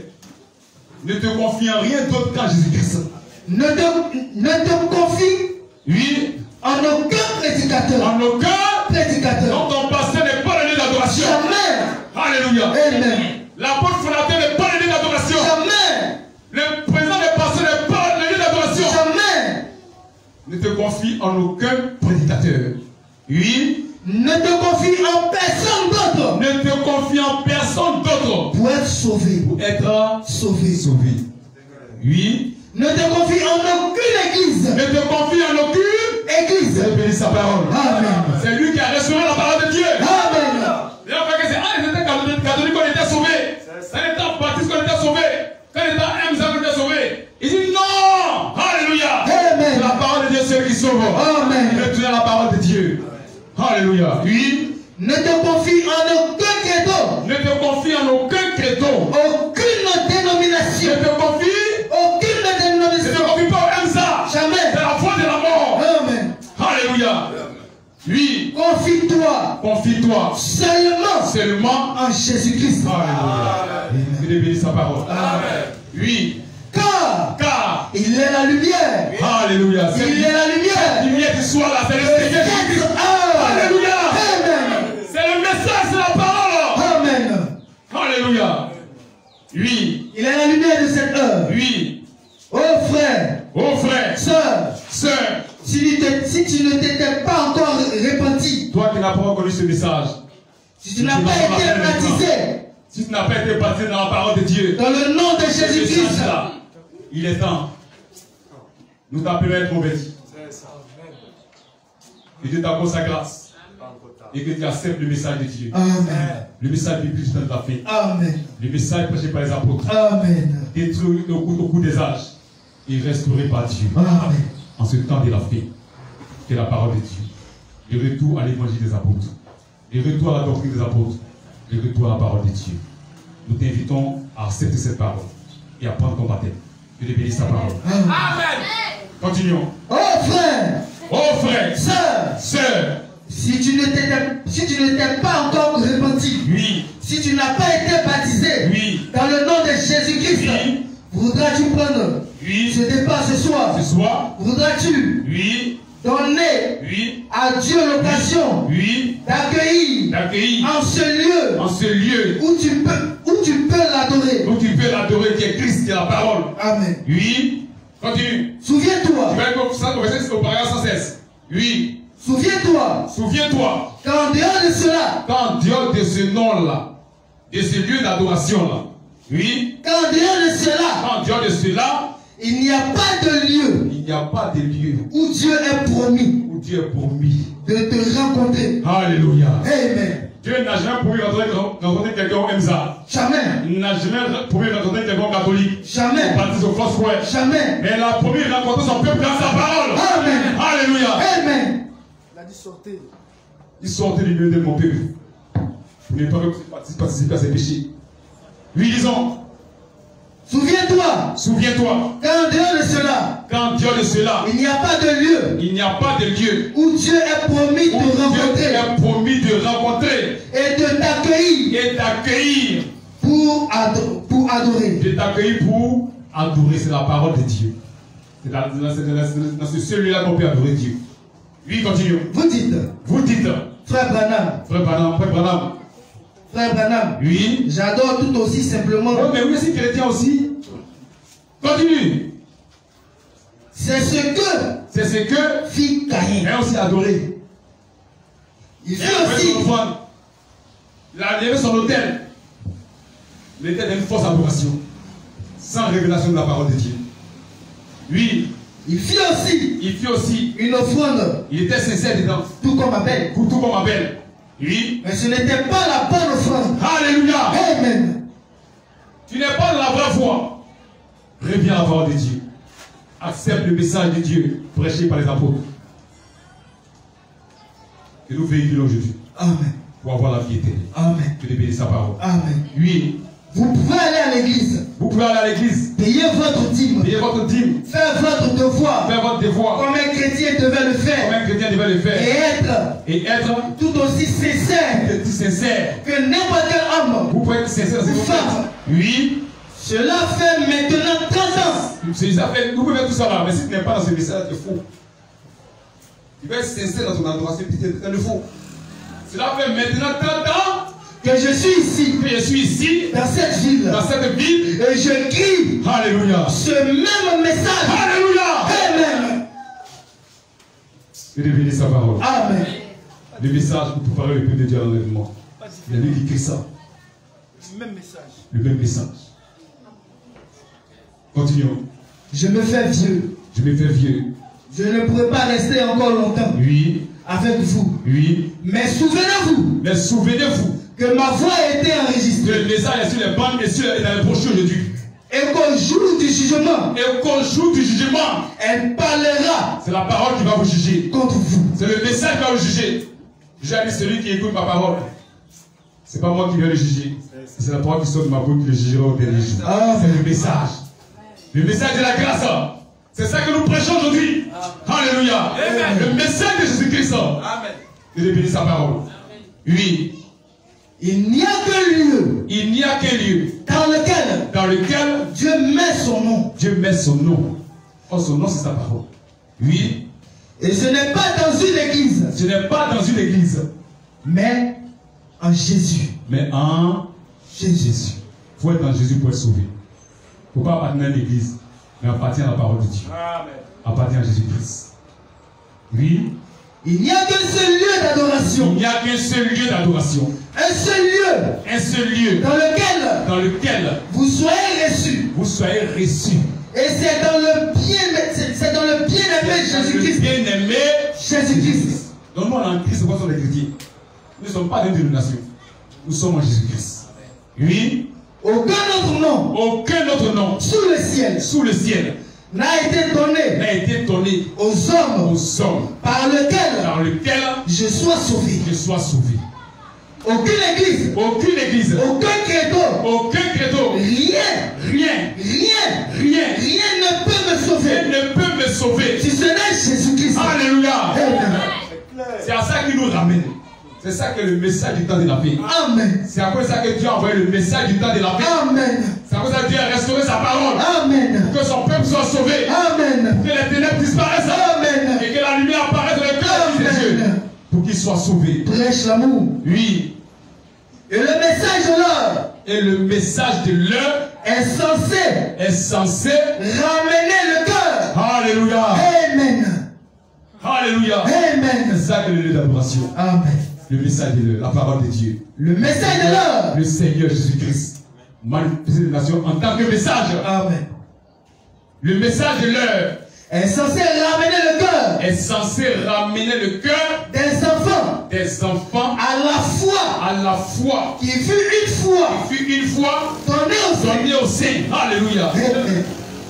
Speaker 1: Ne te confie en rien d'autre qu'en Jésus-Christ.
Speaker 2: Ne te, ne te confie
Speaker 1: oui.
Speaker 2: en aucun prédicateur.
Speaker 1: En aucun
Speaker 2: prédicateur.
Speaker 1: Donc ton pasteur n'est pas le lieu d'adoration.
Speaker 2: Jamais.
Speaker 1: Alléluia.
Speaker 2: Amen.
Speaker 1: L'apôtre fondateur n'est pas le lieu d'adoration.
Speaker 2: Jamais.
Speaker 1: Le président des pasteurs n'est pas le lieu d'adoration.
Speaker 2: Jamais.
Speaker 1: Ne te confie en aucun prédicateur. Oui.
Speaker 2: Ne te confie en personne d'autre.
Speaker 1: Ne te confie en personne d'autre.
Speaker 2: Pour être sauvé.
Speaker 1: Pour être
Speaker 2: sauvé.
Speaker 1: Sauvé. Oui.
Speaker 2: Ne te confie en aucune église.
Speaker 1: Ne te confie en aucune
Speaker 2: église.
Speaker 1: C'est béni sa parole.
Speaker 2: Amen.
Speaker 1: C'est lui qui a reçu la parole de Dieu.
Speaker 2: Amen.
Speaker 1: D'ailleurs, quand c'est ah, ils étaient catholiques, on était sauvés. Quand ils étaient baptistes, on était sauvés. Quand ils étaient M Z, on était sauvés. Il dit non. Alléluia.
Speaker 2: Amen.
Speaker 1: C'est la parole de Dieu, c'est qui sauve.
Speaker 2: Amen.
Speaker 1: Retournez à la parole de Dieu. Alléluia. Oui.
Speaker 2: Ne te confie en aucun credo.
Speaker 1: Ne te confie en aucun credo.
Speaker 2: Aucune dénomination.
Speaker 1: Ne te confie.
Speaker 2: Aucune dénomination.
Speaker 1: Ne te confie pas au M S A.
Speaker 2: Jamais.
Speaker 1: C'est la foi de la mort.
Speaker 2: Amen.
Speaker 1: Alléluia. Oui.
Speaker 2: Confie-toi.
Speaker 1: Confie-toi.
Speaker 2: Seulement.
Speaker 1: Seulement
Speaker 2: en Jésus-Christ.
Speaker 1: Alléluia. Dieu bénisse sa parole. Amen. Oui.
Speaker 2: Car.
Speaker 1: Car.
Speaker 2: Il est la lumière.
Speaker 1: Alléluia.
Speaker 2: Il est la lumière.
Speaker 1: La lumière qui soit là, c'est le Seigneur Jésus. Alléluia.
Speaker 2: Amen.
Speaker 1: C'est le message, c'est la parole.
Speaker 2: Amen.
Speaker 1: Alléluia. Oui.
Speaker 2: Il est la lumière de cette heure.
Speaker 1: Oui.
Speaker 2: Oh frère.
Speaker 1: Oh frère.
Speaker 2: Sœur.
Speaker 1: Sœur.
Speaker 2: Si, si tu ne t'étais pas encore repenti.
Speaker 1: Toi qui n'as pas connu ce message.
Speaker 2: Si tu n'as pas été baptisé.
Speaker 1: Si tu n'as pas été baptisé dans la parole de Dieu.
Speaker 2: Dans le nom de Jésus-Christ.
Speaker 1: Il est temps. Nous t'appelons à être convertis. Que Dieu t'accorde sa grâce. Et que tu acceptes le message de Dieu.
Speaker 2: Amen.
Speaker 1: Le message biblique du temps de la fin.
Speaker 2: Amen.
Speaker 1: Le message prêché par les apôtres.
Speaker 2: Amen.
Speaker 1: Détruit au cours, au cours des âges. Et restauré par Dieu.
Speaker 2: Amen.
Speaker 1: En ce temps de la fin. C'est la parole de Dieu. Le retour à l'évangile des apôtres. Le retour à la doctrine des apôtres. Le retour à la parole de Dieu. Nous t'invitons à accepter cette parole. Et à prendre ton baptême. Que Dieu bénisse sa parole.
Speaker 2: Amen.
Speaker 1: Amen. Continuons.
Speaker 2: Oh frère.
Speaker 1: Oh frère.
Speaker 2: Sœur.
Speaker 1: Sœur.
Speaker 2: Si tu ne t'étais si tu ne t'es pas encore repenti.
Speaker 1: Oui.
Speaker 2: Si tu n'as pas été baptisé.
Speaker 1: Oui.
Speaker 2: Dans le nom de Jésus-Christ.
Speaker 1: Oui.
Speaker 2: Voudras-tu prendre
Speaker 1: oui.
Speaker 2: ce départ ce soir?
Speaker 1: Ce soir.
Speaker 2: Voudras-tu
Speaker 1: oui.
Speaker 2: donner
Speaker 1: oui.
Speaker 2: à Dieu l'occasion
Speaker 1: oui.
Speaker 2: d'accueillir
Speaker 1: d'accueillir
Speaker 2: en ce lieu
Speaker 1: en ce lieu
Speaker 2: où tu peux où tu peux l'adorer
Speaker 1: où tu peux l'adorer qui est Christ, qui est la parole.
Speaker 2: Amen.
Speaker 1: Oui. Continue.
Speaker 2: Souviens-toi.
Speaker 1: Tu vas être au paragraphe sans cesse. Oui.
Speaker 2: Souviens-toi.
Speaker 1: Souviens-toi.
Speaker 2: Qu'en dehors de cela.
Speaker 1: Qu'en dehors de ce nom-là, de ce lieu d'adoration-là. Oui.
Speaker 2: Qu'en dehors de cela.
Speaker 1: Qu'en dehors de cela.
Speaker 2: Il n'y a pas de lieu.
Speaker 1: Il n'y a pas de lieu.
Speaker 2: Où Dieu est promis.
Speaker 1: Où Dieu est promis.
Speaker 2: De te rencontrer.
Speaker 1: Alléluia.
Speaker 2: Amen.
Speaker 1: Dieu n'a jamais promis de rencontrer quelqu'un au M S A.
Speaker 2: Jamais.
Speaker 1: Il n'a jamais promis de rencontrer quelqu'un au catholique.
Speaker 2: Jamais.
Speaker 1: Au baptiste au Foursquare.
Speaker 2: Jamais.
Speaker 1: Mais il a promis de rencontrer son peuple dans sa parole.
Speaker 2: Amen.
Speaker 1: Alléluia.
Speaker 2: Amen.
Speaker 3: Il a dit sortez.
Speaker 1: Il sortait du milieu de mon peuple. Pour ne pas participer à ses péchés. Oui, disons.
Speaker 2: Souviens-toi.
Speaker 1: Souviens-toi.
Speaker 2: Qu'en dehors de cela.
Speaker 1: Qu'en dehors de cela.
Speaker 2: Il n'y a pas de lieu.
Speaker 1: Il n'y a pas de lieu.
Speaker 2: Où Dieu est promis de rencontrer.
Speaker 1: Dieu est promis de rencontrer.
Speaker 2: Et de t'accueillir.
Speaker 1: Et d'accueillir.
Speaker 2: Pour, ado pour adorer.
Speaker 1: De t'accueillir pour adorer. C'est la parole de Dieu. C'est dans, dans, dans, dans ce seul lieu-là qu'on peut adorer Dieu. Oui, continuons.
Speaker 2: Vous dites.
Speaker 1: Vous dites.
Speaker 2: Frère Branham.
Speaker 1: Frère Branham. Frère Branham.
Speaker 2: Frère Branham.
Speaker 1: Oui.
Speaker 2: J'adore tout aussi simplement.
Speaker 1: Oh, mais oui, c'est chrétien aussi. Continue.
Speaker 2: C'est ce que.
Speaker 1: C'est ce que.
Speaker 2: Fit Caïn.
Speaker 1: Mais aussi adoré.
Speaker 2: Il fit aussi.
Speaker 1: Il a levé son autel. Il était d'une fausse adoration. Sans révélation de la parole de Dieu. Oui.
Speaker 2: Il fit aussi.
Speaker 1: Il fit aussi.
Speaker 2: Une offrande.
Speaker 1: Il était sincère dedans.
Speaker 2: Tout comme Abel.
Speaker 1: Tout comme Abel. Oui.
Speaker 2: Mais ce n'était pas la bonne offrande.
Speaker 1: Alléluia.
Speaker 2: Amen.
Speaker 1: Tu n'es pas dans la vraie foi. Reviens à la parole de Dieu. Accepte le message de Dieu prêché par les apôtres. Et nous véhiculons aujourd'hui.
Speaker 2: Amen.
Speaker 1: Pour avoir la vie éternelle.
Speaker 2: Amen.
Speaker 1: Que de bénir sa parole.
Speaker 2: Amen.
Speaker 1: Oui.
Speaker 2: Vous pouvez aller à l'église.
Speaker 1: Vous pouvez aller à l'église.
Speaker 2: Payer votre dîme.
Speaker 1: Payer votre dîme.
Speaker 2: Faire votre devoir.
Speaker 1: Faire votre devoir.
Speaker 2: Comme un chrétien devait le faire.
Speaker 1: Comme un chrétien devait le faire.
Speaker 2: Et être.
Speaker 1: Et être.
Speaker 2: Tout aussi sincère.
Speaker 1: Tout sincère.
Speaker 2: Que n'importe quel homme.
Speaker 1: Vous pouvez être sincère.
Speaker 2: Ou femme.
Speaker 1: Oui.
Speaker 2: Cela fait maintenant trente ans.
Speaker 1: Vous pouvez faire tout ça là. Mais si tu n'es pas dans ce message, tu es faux. Tu vas être sincère dans ton adoration. Tu es le faux. Cela fait maintenant trente ans.
Speaker 2: Que je suis ici.
Speaker 1: Que je suis ici.
Speaker 2: Dans cette ville.
Speaker 1: Dans cette ville.
Speaker 2: Et je crie.
Speaker 1: Alléluia.
Speaker 2: Ce même message.
Speaker 1: Alléluia.
Speaker 2: Amen.
Speaker 1: Et de bénir sa parole.
Speaker 2: Amen.
Speaker 1: Le message pour préparer le peuple de Dieu à l'enlèvement. Il y a lui qui écrit ça.
Speaker 3: Le même message.
Speaker 1: Le même message. Continuons.
Speaker 2: Je me fais vieux.
Speaker 1: Je me fais vieux.
Speaker 2: Je ne pourrai pas rester encore longtemps.
Speaker 1: Oui.
Speaker 2: Avec vous.
Speaker 1: Oui.
Speaker 2: Mais souvenez-vous.
Speaker 1: Mais souvenez-vous.
Speaker 2: Que ma voix a été enregistrée.
Speaker 1: Que le message est sur les bandes et sur et dans les brochures aujourd'hui.
Speaker 2: Et qu'au jour du jugement.
Speaker 1: Et qu'au jour du jugement.
Speaker 2: Elle parlera.
Speaker 1: C'est la parole qui va vous juger.
Speaker 2: Contre vous.
Speaker 1: C'est le message qui va vous juger. J'ai dit celui qui écoute ma parole. C'est pas moi qui vais le juger. C'est la parole qui sort de ma bouche qui le jugera au dernier jour.
Speaker 2: Ah,
Speaker 1: c'est le message. Le message de la grâce. C'est ça que nous prêchons aujourd'hui. Alléluia. Amen. Le message de Jésus-Christ. Amen. Et de bénir sa parole. Amen. Oui.
Speaker 2: Il n'y a qu'un lieu.
Speaker 1: Il n'y a qu'un lieu.
Speaker 2: Dans lequel.
Speaker 1: Dans lequel.
Speaker 2: Dieu met son nom.
Speaker 1: Dieu met son nom. Oh, son nom, c'est sa parole. Oui.
Speaker 2: Et ce n'est pas dans une église.
Speaker 1: Ce n'est pas dans une église.
Speaker 2: Mais en Jésus.
Speaker 1: Mais en
Speaker 2: Jésus.
Speaker 1: Il faut être en Jésus pour être sauvé. Il ne faut pas appartenir à l'église, mais appartenir à la parole de Dieu.
Speaker 3: Amen.
Speaker 1: Appartenir à Jésus-Christ. Oui.
Speaker 2: Il n'y a qu'un seul lieu d'adoration.
Speaker 1: Il n'y a qu'un seul lieu d'adoration.
Speaker 2: Un seul lieu.
Speaker 1: Un seul lieu.
Speaker 2: Dans lequel.
Speaker 1: Dans lequel.
Speaker 2: Vous soyez reçus.
Speaker 1: Vous soyez reçus.
Speaker 2: Et c'est dans le bien, c'est dans le bien-aimé Jésus-Christ.
Speaker 1: Bien-aimé
Speaker 2: Jésus-Christ.
Speaker 1: Donc nous en Christ, nous sommes les chrétiens. Nous ne sommes pas d'une dénomination. Nous sommes en Jésus-Christ. Oui.
Speaker 2: Aucun autre nom.
Speaker 1: Aucun autre nom.
Speaker 2: Sous le ciel.
Speaker 1: Sous le ciel.
Speaker 2: N'a été donné.
Speaker 1: N'a été donné.
Speaker 2: Aux hommes.
Speaker 1: Aux hommes.
Speaker 2: Par lequel.
Speaker 1: Par lequel.
Speaker 2: Je sois sauvé.
Speaker 1: Je sois sauvé.
Speaker 2: Aucune église.
Speaker 1: Aucune église.
Speaker 2: Aucun credo.
Speaker 1: Aucun credo.
Speaker 2: Rien.
Speaker 1: Rien.
Speaker 2: Rien.
Speaker 1: Rien.
Speaker 2: Rien ne peut me sauver.
Speaker 1: Rien ne peut me sauver.
Speaker 2: Si ce n'est Jésus-Christ.
Speaker 1: Alléluia.
Speaker 2: Amen.
Speaker 1: C'est à ça qu'il nous ramène. C'est ça que le message du temps de la paix.
Speaker 2: Amen.
Speaker 1: C'est à cause de ça que Dieu a envoyé le message du temps de la paix.
Speaker 2: Amen.
Speaker 1: C'est à cause de ça que Dieu a restauré sa parole.
Speaker 2: Amen.
Speaker 1: Pour que son peuple soit sauvé.
Speaker 2: Amen.
Speaker 1: Que les ténèbres disparaissent.
Speaker 2: Amen.
Speaker 1: Et que la lumière apparaisse dans le cœur des Dieu. Pour qu'il soit sauvé.
Speaker 2: Prêche l'amour.
Speaker 1: Oui.
Speaker 2: Et le message de l'heure.
Speaker 1: Et le message de l'heure
Speaker 2: est censé.
Speaker 1: Est censé.
Speaker 2: Ramener le cœur.
Speaker 1: Alléluia.
Speaker 2: Amen.
Speaker 1: Alléluia.
Speaker 2: Amen.
Speaker 1: C'est ça que le lieu d'adoration.
Speaker 2: Amen.
Speaker 1: Le message de l'heure, la parole de Dieu.
Speaker 2: Le message de l'heure.
Speaker 1: Le Seigneur Jésus-Christ. Manifesté des nations en tant que message.
Speaker 2: Amen.
Speaker 1: Le message de l'heure
Speaker 2: est censé ramener le cœur.
Speaker 1: Est censé ramener le cœur
Speaker 2: des enfants.
Speaker 1: Des enfants.
Speaker 2: À la foi.
Speaker 1: À la foi.
Speaker 2: Qui fut une fois.
Speaker 1: Qui fut une fois.
Speaker 2: Donné au Saint.
Speaker 1: Donné au Saint. Alléluia.
Speaker 2: Amen.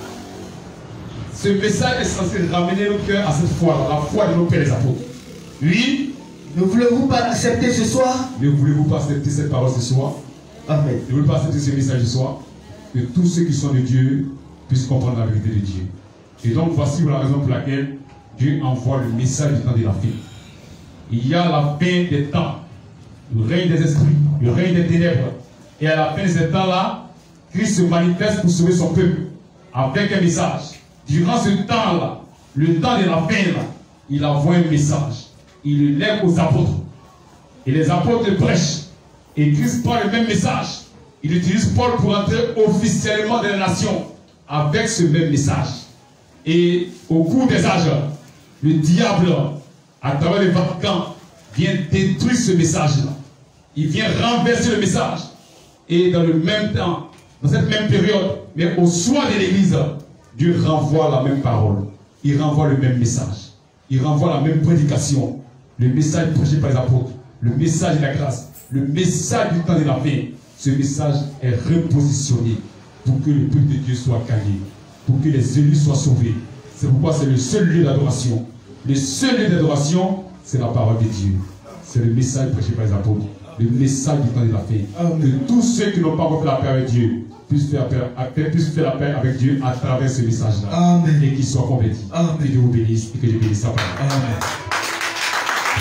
Speaker 1: Ce message est censé ramener le cœur à cette foi, la foi de nos pères les apôtres. Oui.
Speaker 2: Ne voulez-vous pas accepter ce soir?
Speaker 1: Ne voulez-vous pas accepter cette parole ce soir?
Speaker 2: Amen.
Speaker 1: Ne voulez-vous pas accepter ce message ce soir? Que tous ceux qui sont de Dieu puissent comprendre la vérité de Dieu. Et donc voici la raison pour laquelle Dieu envoie le message du temps de la fin. Il y a la fin des temps, le règne des esprits, le règne des ténèbres. Et à la fin de ces temps-là, Christ se manifeste pour sauver son peuple avec un message. Durant ce temps-là, le temps de la fin-là, il envoie un message. Il le lève aux apôtres. Et les apôtres prêchent. Et Christ prend le même message. Il utilise Paul pour entrer officiellement dans les nations avec ce même message. Et au cours des âges, le diable, à travers le Vatican, vient détruire ce message-là. Il vient renverser le message. Et dans le même temps, dans cette même période, mais au soir de l'Église, Dieu renvoie la même parole. Il renvoie le même message. Il renvoie la même prédication. Le message prêché par les apôtres. Le message de la grâce. Le message du temps de la fin. Ce message est repositionné pour que le peuple de Dieu soit gagné. Pour que les élus soient sauvés. C'est pourquoi c'est le seul lieu d'adoration. Le seul lieu d'adoration, c'est la parole de Dieu. C'est le message prêché par les apôtres. Le message du temps de la fin. Que tous ceux qui n'ont pas fait la paix avec Dieu puissent faire, puissent faire la paix avec Dieu à travers ce message-là. Et qu'ils soient convertis. Que Dieu vous bénisse et que Dieu bénisse sa parole.
Speaker 2: Amen.